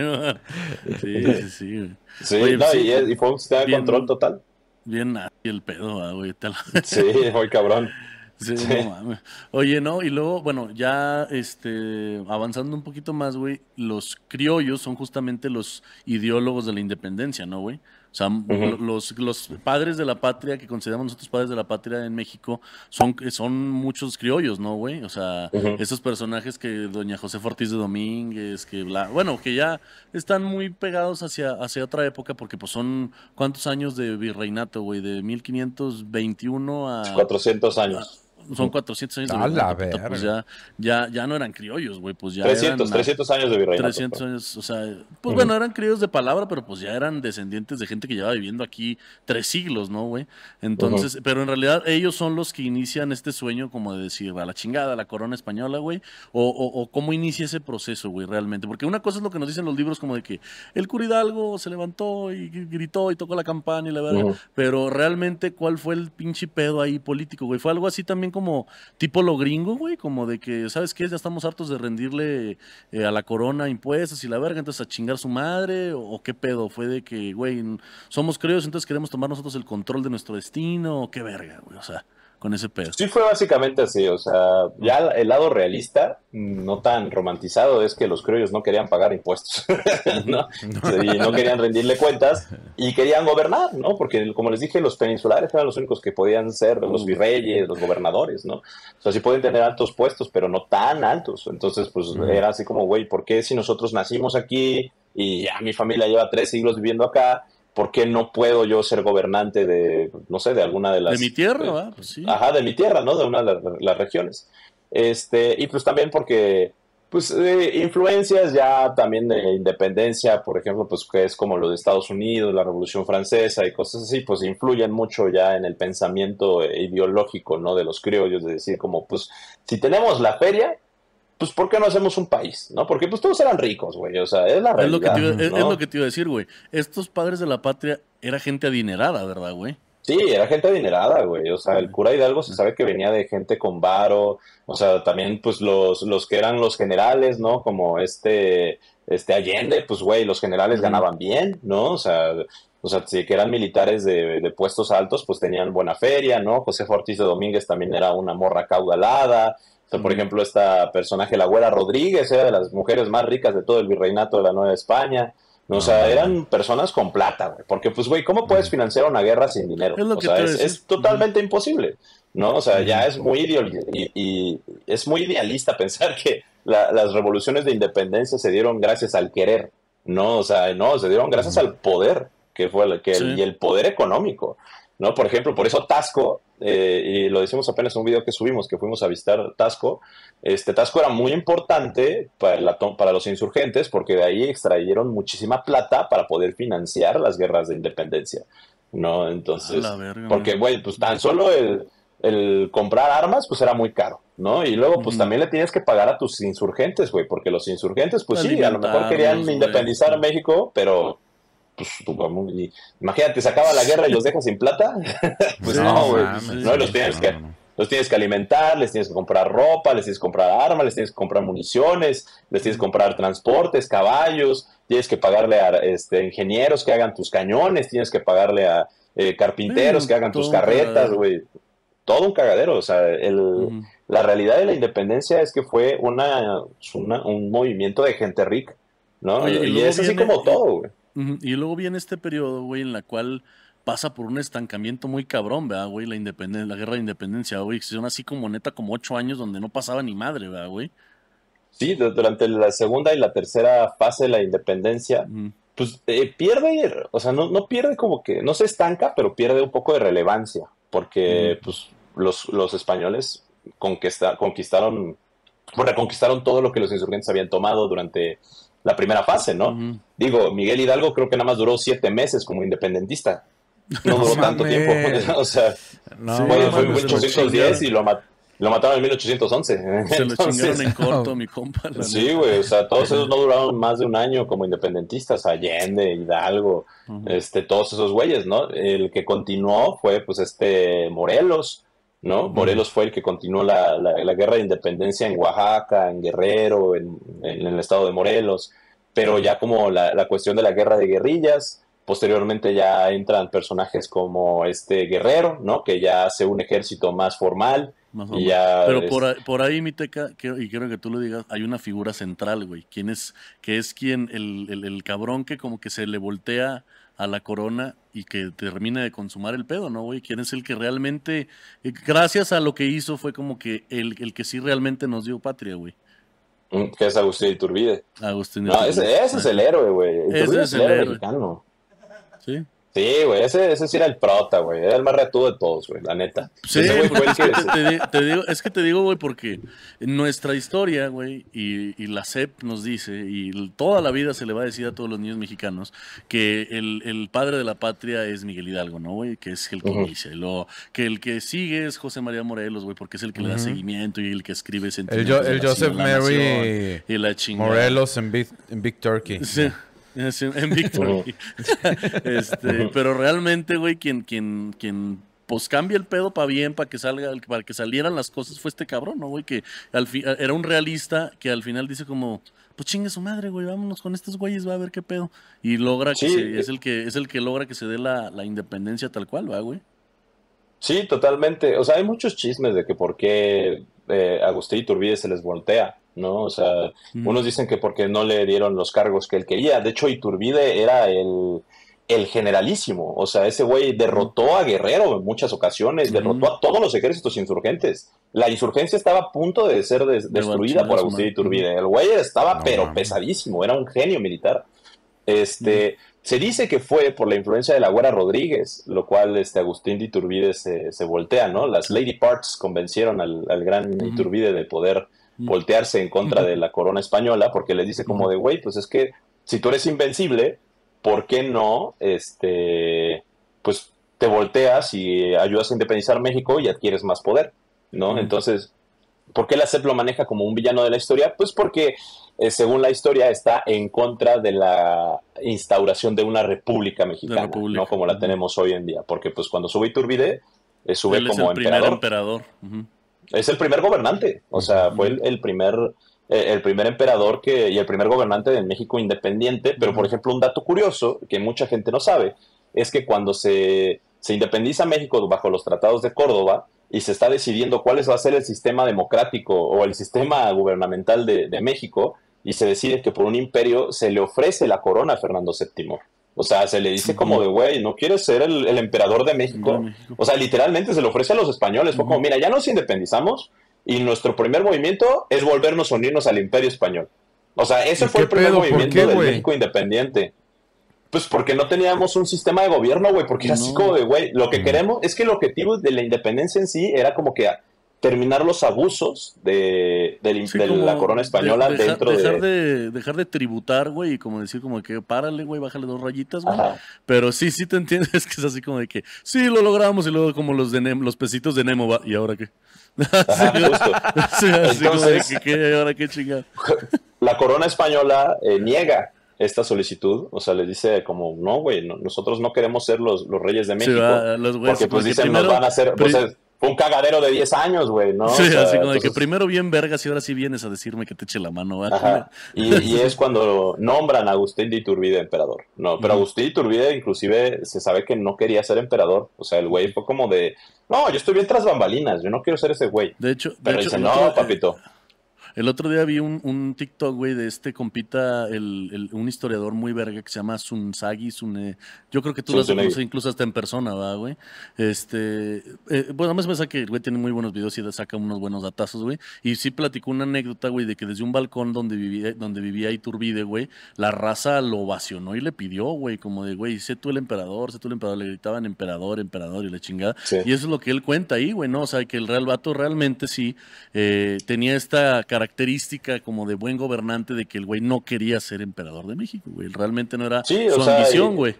[SPEAKER 2] sí, sí, sí, güey.
[SPEAKER 3] Sí,
[SPEAKER 2] Oye,
[SPEAKER 3] no,
[SPEAKER 2] sí,
[SPEAKER 3] y, es- y fue un sistema de
[SPEAKER 2] bien-
[SPEAKER 3] control total.
[SPEAKER 2] Bien nazi el pedo, ah, güey. te la-
[SPEAKER 3] Sí, muy cabrón.
[SPEAKER 2] Sí,
[SPEAKER 3] Sí.
[SPEAKER 2] no mames. Oye, no, y luego, bueno, ya este, avanzando un poquito más, güey, los criollos son justamente los ideólogos de la independencia, ¿no, güey? O sea,
[SPEAKER 3] Ujú.
[SPEAKER 2] los, los padres de la patria que consideramos nosotros padres de la patria en México son, son muchos criollos, ¿no, güey? O sea,
[SPEAKER 3] Ujú.
[SPEAKER 2] esos personajes que doña Josefa Ortiz de Domínguez, que bla, bueno, que ya están muy pegados hacia, hacia otra época porque pues son, ¿cuántos años de virreinato, güey? De mil quinientos veintiuno a...
[SPEAKER 3] cuatrocientos años.
[SPEAKER 2] Son cuatrocientos años de
[SPEAKER 1] A la
[SPEAKER 2] virreinato, puta, pues
[SPEAKER 1] verga.
[SPEAKER 2] ya, ya, ya no eran criollos, güey, pues ya
[SPEAKER 3] trescientos,
[SPEAKER 2] eran...
[SPEAKER 3] trescientos años de virreinato.
[SPEAKER 2] trescientos
[SPEAKER 3] pues.
[SPEAKER 2] años, o sea, pues
[SPEAKER 3] Ujú.
[SPEAKER 2] bueno, eran criollos de palabra, pero pues ya eran descendientes de gente que llevaba viviendo aquí tres siglos, ¿no, güey? Entonces, pero en realidad ellos son los que inician este sueño como de decir, a la chingada, la corona española, güey, o, o, o cómo inicia ese proceso, güey, realmente, porque una cosa es lo que nos dicen los libros como de que el cura Hidalgo se levantó y gritó y tocó la campana y la verga,
[SPEAKER 3] Ujú.
[SPEAKER 2] pero realmente, ¿cuál fue el pinche pedo ahí político, güey? Fue algo así también como tipo lo gringo, güey, como de que, ¿sabes qué? Ya estamos hartos de rendirle eh, a la corona impuestos y la verga, entonces a chingar su madre, o, o qué pedo, fue de que, güey, n- somos criollos, entonces queremos tomar nosotros el control de nuestro destino, o qué verga, güey, o sea, con ese pedo.
[SPEAKER 3] Sí fue básicamente así, o sea, ya el lado realista, no tan romantizado, es que los criollos no querían pagar impuestos, ¿no? Y no querían rendirle cuentas y querían gobernar, ¿no? Porque, como les dije, los peninsulares eran los únicos que podían ser los virreyes, los gobernadores, ¿no? O sea, sí pueden tener altos puestos, pero no tan altos. Entonces, pues, era así como, güey, ¿por qué si nosotros nacimos aquí y ya mi familia lleva tres siglos viviendo acá? ¿Por qué no puedo yo ser gobernante de, no sé, de alguna de las...
[SPEAKER 2] De mi tierra,
[SPEAKER 3] eh,
[SPEAKER 2] ¿va? Pues sí.
[SPEAKER 3] Ajá, de mi tierra, ¿no? De una de las, las regiones. Este, y pues también porque, pues, eh, influencias ya también de independencia, por ejemplo, pues, que es como lo de Estados Unidos, la Revolución Francesa y cosas así, pues, influyen mucho ya en el pensamiento ideológico, ¿no? De los criollos, de decir como, pues, si tenemos la feria, pues, ¿por qué no hacemos un país? ¿No? Porque, pues, todos eran ricos, güey. O sea, es la realidad.
[SPEAKER 2] Es lo que te iba, es,
[SPEAKER 3] ¿no?
[SPEAKER 2] es lo que te iba a decir, güey. Estos padres de la patria era gente adinerada, ¿verdad, güey?
[SPEAKER 3] Sí, era gente adinerada, güey. O sea, el cura Hidalgo se sabe que venía de gente con varo. O sea, también, pues, los, los que eran los generales, ¿no? Como este, este Allende, pues, güey, los generales ganaban bien, ¿no? O sea, o sea, si que eran militares de, de puestos altos, pues tenían buena feria, ¿no? José Ortiz de Domínguez también era una morra caudalada. O sea, por ejemplo, esta personaje, la Güera Rodríguez, era de las mujeres más ricas de todo el virreinato de la Nueva España. No, o sea, eran personas con plata, güey. Porque, pues, güey, ¿cómo puedes financiar una guerra sin dinero?
[SPEAKER 2] Es lo
[SPEAKER 3] O
[SPEAKER 2] que
[SPEAKER 3] sea,
[SPEAKER 2] te
[SPEAKER 3] es,
[SPEAKER 2] decía.
[SPEAKER 3] es totalmente imposible, ¿no? O sea, ya es muy, ideal, y, y es muy idealista pensar que la, las revoluciones de independencia se dieron gracias al querer, ¿no? O sea, no, se dieron gracias al poder, que fue el, que el,
[SPEAKER 2] Sí.
[SPEAKER 3] y el poder económico, ¿no? Por ejemplo, por eso Tasco, eh, y lo decimos apenas en un video que subimos, que fuimos a visitar Tasco, este Tasco era muy importante para, la, para los insurgentes porque de ahí extrayeron muchísima plata para poder financiar las guerras de independencia, ¿no? Entonces,
[SPEAKER 2] A la verga,
[SPEAKER 3] porque, güey, pues tan solo el, el comprar armas, pues era muy caro, ¿no? Y luego, pues
[SPEAKER 2] Ujú.
[SPEAKER 3] también le tienes que pagar a tus insurgentes, güey, porque los insurgentes, pues sí, a lo mejor querían
[SPEAKER 2] Alimentarlos,
[SPEAKER 3] independizar
[SPEAKER 2] güey.
[SPEAKER 3] México, pero pues tú, vamos, y, imagínate, se acaba la guerra y los dejas sin plata. Pues
[SPEAKER 2] Sí,
[SPEAKER 3] no,
[SPEAKER 2] sí,
[SPEAKER 3] güey.
[SPEAKER 2] sí,
[SPEAKER 3] No,
[SPEAKER 2] sí.
[SPEAKER 3] los tienes
[SPEAKER 1] no,
[SPEAKER 3] que,
[SPEAKER 1] no.
[SPEAKER 3] los tienes que alimentar, les tienes que comprar ropa, les tienes que comprar armas, les tienes que comprar municiones, les tienes que comprar transportes, caballos, tienes que pagarle a este, ingenieros que hagan tus cañones, tienes que pagarle a eh, carpinteros
[SPEAKER 2] Sí,
[SPEAKER 3] que hagan
[SPEAKER 2] todo
[SPEAKER 3] tus
[SPEAKER 2] un
[SPEAKER 3] carretas,
[SPEAKER 2] cagadero.
[SPEAKER 3] güey. Todo un cagadero. O sea, el,
[SPEAKER 2] Ujú.
[SPEAKER 3] la realidad de la independencia es que fue una, una un movimiento de gente rica, ¿no?
[SPEAKER 2] Oye, y
[SPEAKER 3] Y
[SPEAKER 2] luego
[SPEAKER 3] es así
[SPEAKER 2] viene,
[SPEAKER 3] como
[SPEAKER 2] y-
[SPEAKER 3] todo, güey.
[SPEAKER 2] Ujú, y luego viene este periodo, güey, en la cual pasa por un estancamiento muy cabrón, ¿verdad, güey? La independencia, la guerra de independencia, güey, que son así como neta, como ocho años donde no pasaba ni madre, ¿verdad, güey?
[SPEAKER 3] Sí, du- durante la segunda y la tercera fase de la independencia,
[SPEAKER 2] Ujú.
[SPEAKER 3] pues eh, pierde, o sea, no, no pierde como que, no se estanca, pero pierde un poco de relevancia, porque
[SPEAKER 2] Ujú.
[SPEAKER 3] pues los, los españoles conquista- conquistaron, pues, reconquistaron todo lo que los insurgentes habían tomado durante la primera fase, ¿no?
[SPEAKER 2] Ujú.
[SPEAKER 3] Digo, Miguel Hidalgo creo que nada más duró siete meses como independentista, no
[SPEAKER 1] No
[SPEAKER 3] duró tanto
[SPEAKER 1] mames.
[SPEAKER 3] tiempo, o sea,
[SPEAKER 1] No,
[SPEAKER 2] Sí,
[SPEAKER 3] fue, fue en
[SPEAKER 2] mames, se lo
[SPEAKER 3] mil ochocientos diez
[SPEAKER 2] chingaron.
[SPEAKER 3] y lo, ma- lo mataron en mil ochocientos once.
[SPEAKER 2] Se lo
[SPEAKER 3] Entonces,
[SPEAKER 2] chingaron en corto, mi compa. La
[SPEAKER 3] sí,
[SPEAKER 2] neta.
[SPEAKER 3] güey, o sea, todos esos no duraron más de un año como independentistas, Allende, Hidalgo,
[SPEAKER 2] Ujú.
[SPEAKER 3] este, todos esos güeyes, ¿no? El que continuó fue, pues, este, Morelos, ¿no? Morelos fue el que continuó la, la, la guerra de independencia en Oaxaca, en Guerrero, en, en el estado de Morelos, pero ya como la, la cuestión de la guerra de guerrillas, posteriormente ya entran personajes como este Guerrero, ¿no? Que ya hace un ejército más formal.
[SPEAKER 2] Más o
[SPEAKER 3] Y
[SPEAKER 2] menos.
[SPEAKER 3] ya,
[SPEAKER 2] Pero
[SPEAKER 3] es-
[SPEAKER 2] por ahí, por ahí, mi teca, quiero- y quiero que tú lo digas, hay una figura central, güey. ¿Quién es, que es quien, el, el, el cabrón que como que se le voltea a la corona y que termina de consumar el pedo, ¿no, güey? ¿Quién es el que realmente, eh, gracias a lo que hizo, fue como que el, el que sí realmente nos dio patria, güey?
[SPEAKER 3] Mm, que es Agustín Iturbide.
[SPEAKER 2] Agustín de
[SPEAKER 3] No, ese,
[SPEAKER 2] Iturbide.
[SPEAKER 3] ese es el héroe, güey.
[SPEAKER 2] Ese
[SPEAKER 3] Iturbide
[SPEAKER 2] es el héroe.
[SPEAKER 3] mexicano.
[SPEAKER 2] Sí.
[SPEAKER 3] Sí, güey, ese, ese sí era el prota, güey. Era el más retudo de todos, güey, la neta.
[SPEAKER 2] Sí,
[SPEAKER 3] Ese güey
[SPEAKER 2] porque
[SPEAKER 3] fue
[SPEAKER 2] es que
[SPEAKER 3] el
[SPEAKER 2] te,
[SPEAKER 3] que...
[SPEAKER 2] te di- te digo, es que te digo, güey, porque nuestra historia, güey, y, y la S E P nos dice, y l- toda la vida se le va a decir a todos los niños mexicanos, que el, el padre de la patria es Miguel Hidalgo, ¿no, güey? Que es el que
[SPEAKER 3] Ujú.
[SPEAKER 2] inicia. Y luego, que el que sigue es José María Morelos, güey, porque es el que le da
[SPEAKER 1] Ujú.
[SPEAKER 2] seguimiento y el que escribe
[SPEAKER 1] El,
[SPEAKER 2] sentimientos
[SPEAKER 1] Jo-
[SPEAKER 2] de
[SPEAKER 1] el
[SPEAKER 2] la-
[SPEAKER 1] Joseph
[SPEAKER 2] la nación
[SPEAKER 1] Mary
[SPEAKER 2] y la chingada.
[SPEAKER 1] Morelos en Big, en Big Turkey.
[SPEAKER 2] Sí, sí, en Victory. este, pero realmente, güey, quien, quien, quien pues cambia el pedo para bien, para que salga, para que salieran las cosas, fue este cabrón, ¿no, güey? Que al fi- era un realista que al final dice como, pues chingue su madre, güey, vámonos con estos güeyes, va a ver qué pedo. Y logra que
[SPEAKER 3] Sí.
[SPEAKER 2] se, es el que, es el que logra que se dé la, la independencia tal cual, va, güey.
[SPEAKER 3] Sí, totalmente. O sea, hay muchos chismes de que por qué eh, Agustín Iturbide se les voltea, ¿no? O sea,
[SPEAKER 2] Mm.
[SPEAKER 3] unos dicen que porque no le dieron los cargos que él quería. De hecho, Iturbide era el, el generalísimo. O sea, ese güey derrotó a Guerrero en muchas ocasiones,
[SPEAKER 2] Mm.
[SPEAKER 3] derrotó a todos los ejércitos insurgentes. La insurgencia estaba a punto de ser des-
[SPEAKER 2] De
[SPEAKER 3] destruida por
[SPEAKER 2] chingar a su
[SPEAKER 3] Agustín
[SPEAKER 2] madre.
[SPEAKER 3] Iturbide. El güey estaba,
[SPEAKER 1] No
[SPEAKER 3] pero
[SPEAKER 1] mames.
[SPEAKER 3] pesadísimo, era un genio militar. Este, se dice que fue por la influencia de la Güera Rodríguez, lo cual este, Agustín de Iturbide se, se voltea, ¿no? Las Lady Parts convencieron al, al gran
[SPEAKER 2] Ujú.
[SPEAKER 3] Iturbide de poder
[SPEAKER 2] Ujú.
[SPEAKER 3] voltearse en contra de la corona española, porque les dice como de, güey, pues es que si tú eres invencible, ¿por qué no, este, pues te volteas y ayudas a independizar México y adquieres más poder, ¿no?
[SPEAKER 2] Ujú.
[SPEAKER 3] Entonces, ¿por qué la S E P lo maneja como un villano de la historia? Pues porque, eh, según la historia, está en contra de la instauración de una república mexicana,
[SPEAKER 2] república.
[SPEAKER 3] no como la
[SPEAKER 2] Ujú.
[SPEAKER 3] tenemos hoy en día. Porque pues cuando sube Iturbide, eh, sube
[SPEAKER 2] Él es
[SPEAKER 3] como
[SPEAKER 2] el primer
[SPEAKER 3] emperador.
[SPEAKER 2] emperador. Ujú.
[SPEAKER 3] Es el primer gobernante, o sea, fue el, el primer eh, el primer emperador que y el primer gobernante de México independiente. Pero, por ejemplo, un dato curioso que mucha gente no sabe es que cuando se, se independiza México bajo los tratados de Córdoba y se está decidiendo cuál va a ser el sistema democrático o el sistema gubernamental de, de México, y se decide que por un imperio se le ofrece la corona a Fernando séptimo. O sea, se le dice como de, güey, ¿no quieres ser el, el emperador de México?
[SPEAKER 2] De México.
[SPEAKER 3] O sea, literalmente se le ofrece a los españoles. Fue como,
[SPEAKER 2] Ujú.
[SPEAKER 3] mira, ya nos independizamos y nuestro primer movimiento es volvernos a unirnos al imperio español. O sea, ese
[SPEAKER 1] ¿Y
[SPEAKER 3] fue
[SPEAKER 1] qué
[SPEAKER 3] el primer
[SPEAKER 1] pedo? ¿Por
[SPEAKER 3] movimiento
[SPEAKER 1] qué,
[SPEAKER 3] del
[SPEAKER 1] güey?
[SPEAKER 3] México independiente. Pues porque no teníamos un sistema de gobierno, güey, porque era así
[SPEAKER 2] No.
[SPEAKER 3] como de, güey, lo que
[SPEAKER 1] Mm.
[SPEAKER 3] queremos es que el objetivo de la independencia en sí era como que a- terminar los abusos de, del-
[SPEAKER 2] Sí,
[SPEAKER 3] de
[SPEAKER 2] como
[SPEAKER 3] la corona española
[SPEAKER 2] de- deja-
[SPEAKER 3] dentro
[SPEAKER 2] dejar
[SPEAKER 3] de...
[SPEAKER 2] de... Dejar de tributar, güey, y como decir como que párale, güey, bájale dos rayitas, güey.
[SPEAKER 3] Ajá.
[SPEAKER 2] Pero sí, sí te entiendes, es que es así como de que sí, lo logramos y luego como los de Nemo, los pesitos de Nemo, va, ¿y ahora qué?
[SPEAKER 3] Ajá, justo.
[SPEAKER 2] Sí, así como de
[SPEAKER 3] Entonces-
[SPEAKER 2] que, ¿qué? ¿Y ahora qué chingada?
[SPEAKER 3] La corona española eh, niega esta solicitud, o sea, les dice como, no, güey, no- nosotros no queremos ser los, los reyes de
[SPEAKER 2] Sí,
[SPEAKER 3] México,
[SPEAKER 2] va, los güeyes,
[SPEAKER 3] porque pues
[SPEAKER 2] porque
[SPEAKER 3] dicen,
[SPEAKER 2] primero-
[SPEAKER 3] nos van a hacer, pues
[SPEAKER 2] pri-
[SPEAKER 3] es- fue un cagadero de diez años, güey, ¿no?
[SPEAKER 2] Sí,
[SPEAKER 3] O sea,
[SPEAKER 2] así como de que
[SPEAKER 3] entonces-
[SPEAKER 2] primero bien vergas y ahora sí vienes a decirme que te eche la mano, ¿va?
[SPEAKER 3] Ajá. Y, y es cuando nombran a Agustín de Iturbide emperador. No, pero
[SPEAKER 2] Ujú.
[SPEAKER 3] Agustín de Iturbide inclusive se sabe que no quería ser emperador. O sea, el güey fue como de, no, yo estoy bien tras bambalinas, yo no quiero ser ese güey.
[SPEAKER 2] De hecho, de
[SPEAKER 3] Pero
[SPEAKER 2] hecho,
[SPEAKER 3] dice,
[SPEAKER 2] el
[SPEAKER 3] no,
[SPEAKER 2] otro-
[SPEAKER 3] papito.
[SPEAKER 2] El otro día vi un, un TikTok, güey, de este compita, el, el- un historiador muy verga que se llama Sunsagi, Sune. Yo creo que tú lo has de
[SPEAKER 3] Sunsunegi.
[SPEAKER 2] conocer incluso hasta en persona, ¿verdad, güey? Este, eh, bueno, más me sabe que el güey tiene muy buenos videos y saca unos buenos datazos, güey. Y sí platicó una anécdota, güey, de que desde un balcón donde vivía, donde vivía Iturbide, güey, la raza lo ovacionó y le pidió, güey, como de, güey, sé tú el emperador, sé tú el emperador. Le gritaban emperador, emperador y la chingada.
[SPEAKER 3] Sí.
[SPEAKER 2] Y eso es lo que él cuenta ahí, güey, ¿no? O sea, que el real vato realmente sí eh, tenía esta característica como de buen gobernante de que el güey no quería ser emperador de México, güey. Realmente no era
[SPEAKER 3] Sí, o
[SPEAKER 2] su
[SPEAKER 3] sea,
[SPEAKER 2] ambición,
[SPEAKER 3] y-
[SPEAKER 2] güey.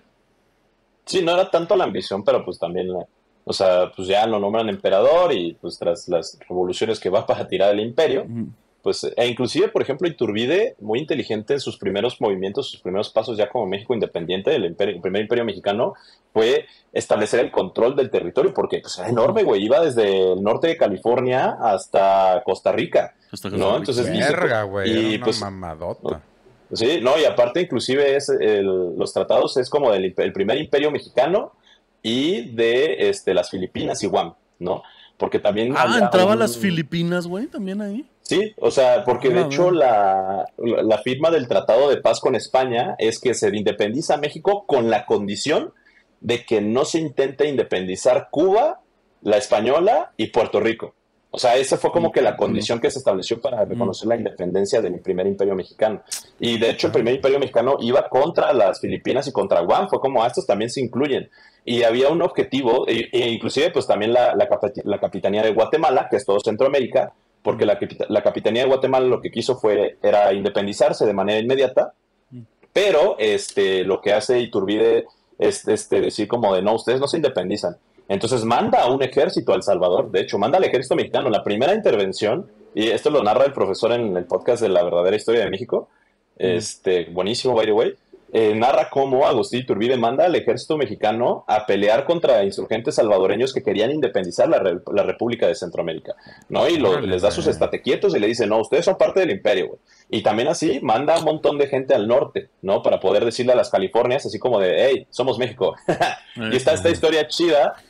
[SPEAKER 3] Sí, no era tanto la ambición, pero pues también, la- o sea, pues ya lo nombran emperador y pues tras las revoluciones que va para tirar el imperio,
[SPEAKER 2] Ujú.
[SPEAKER 3] pues, e inclusive, por ejemplo, Iturbide, muy inteligente en sus primeros movimientos, sus primeros pasos ya como México independiente, el, imperio, el primer imperio mexicano, fue establecer el control del territorio, porque pues, era enorme, güey, iba desde el norte de California hasta Costa Rica,
[SPEAKER 2] Hasta
[SPEAKER 3] ¿no?
[SPEAKER 2] Costa Rica.
[SPEAKER 3] Entonces, dice-
[SPEAKER 1] Verga, güey.
[SPEAKER 3] y,
[SPEAKER 1] Era una
[SPEAKER 3] pues,
[SPEAKER 1] mamadota.
[SPEAKER 3] sí, no, y aparte inclusive es el- los tratados es como del imp- el primer imperio mexicano y de este, las Filipinas y Guam, ¿no? Porque también...
[SPEAKER 2] Ah,
[SPEAKER 3] había
[SPEAKER 2] entraba a
[SPEAKER 3] un-
[SPEAKER 2] las Filipinas, güey, también ahí.
[SPEAKER 3] Sí, o sea, porque de
[SPEAKER 2] Ah,
[SPEAKER 3] hecho
[SPEAKER 2] bueno.
[SPEAKER 3] la, la firma del Tratado de Paz con España es que se independiza México con la condición de que no se intente independizar Cuba, la Española y Puerto Rico. O sea, esa fue como que la condición que se estableció para reconocer la independencia del primer imperio mexicano. Y de hecho el primer imperio mexicano iba contra las Filipinas y contra Guam, fue como, ah, estos también se incluyen. Y había un objetivo, e, e inclusive pues también la, la, capit- la Capitanía de Guatemala, que es todo Centroamérica, porque la, capita- la Capitanía de Guatemala lo que quiso fue, era independizarse de manera inmediata, pero este, lo que hace Iturbide es este, decir como de, no, ustedes no se independizan. Entonces manda a un ejército a El Salvador, de hecho, manda al ejército mexicano. La primera intervención, y esto lo narra el profesor en el podcast de La Verdadera Historia de México, este, buenísimo, by the way, eh, narra cómo Agustín Iturbide manda al ejército mexicano a pelear contra insurgentes salvadoreños que querían independizar la, re- la República de Centroamérica, ¿no? Y lo-
[SPEAKER 1] Órale,
[SPEAKER 3] les da sus
[SPEAKER 1] güey.
[SPEAKER 3] estate quietos y le dice, no, ustedes son parte del imperio, güey. Y también así manda un montón de gente al norte, ¿no? Para poder decirle a las Californias, así como de, hey, somos México. Y está esta historia chida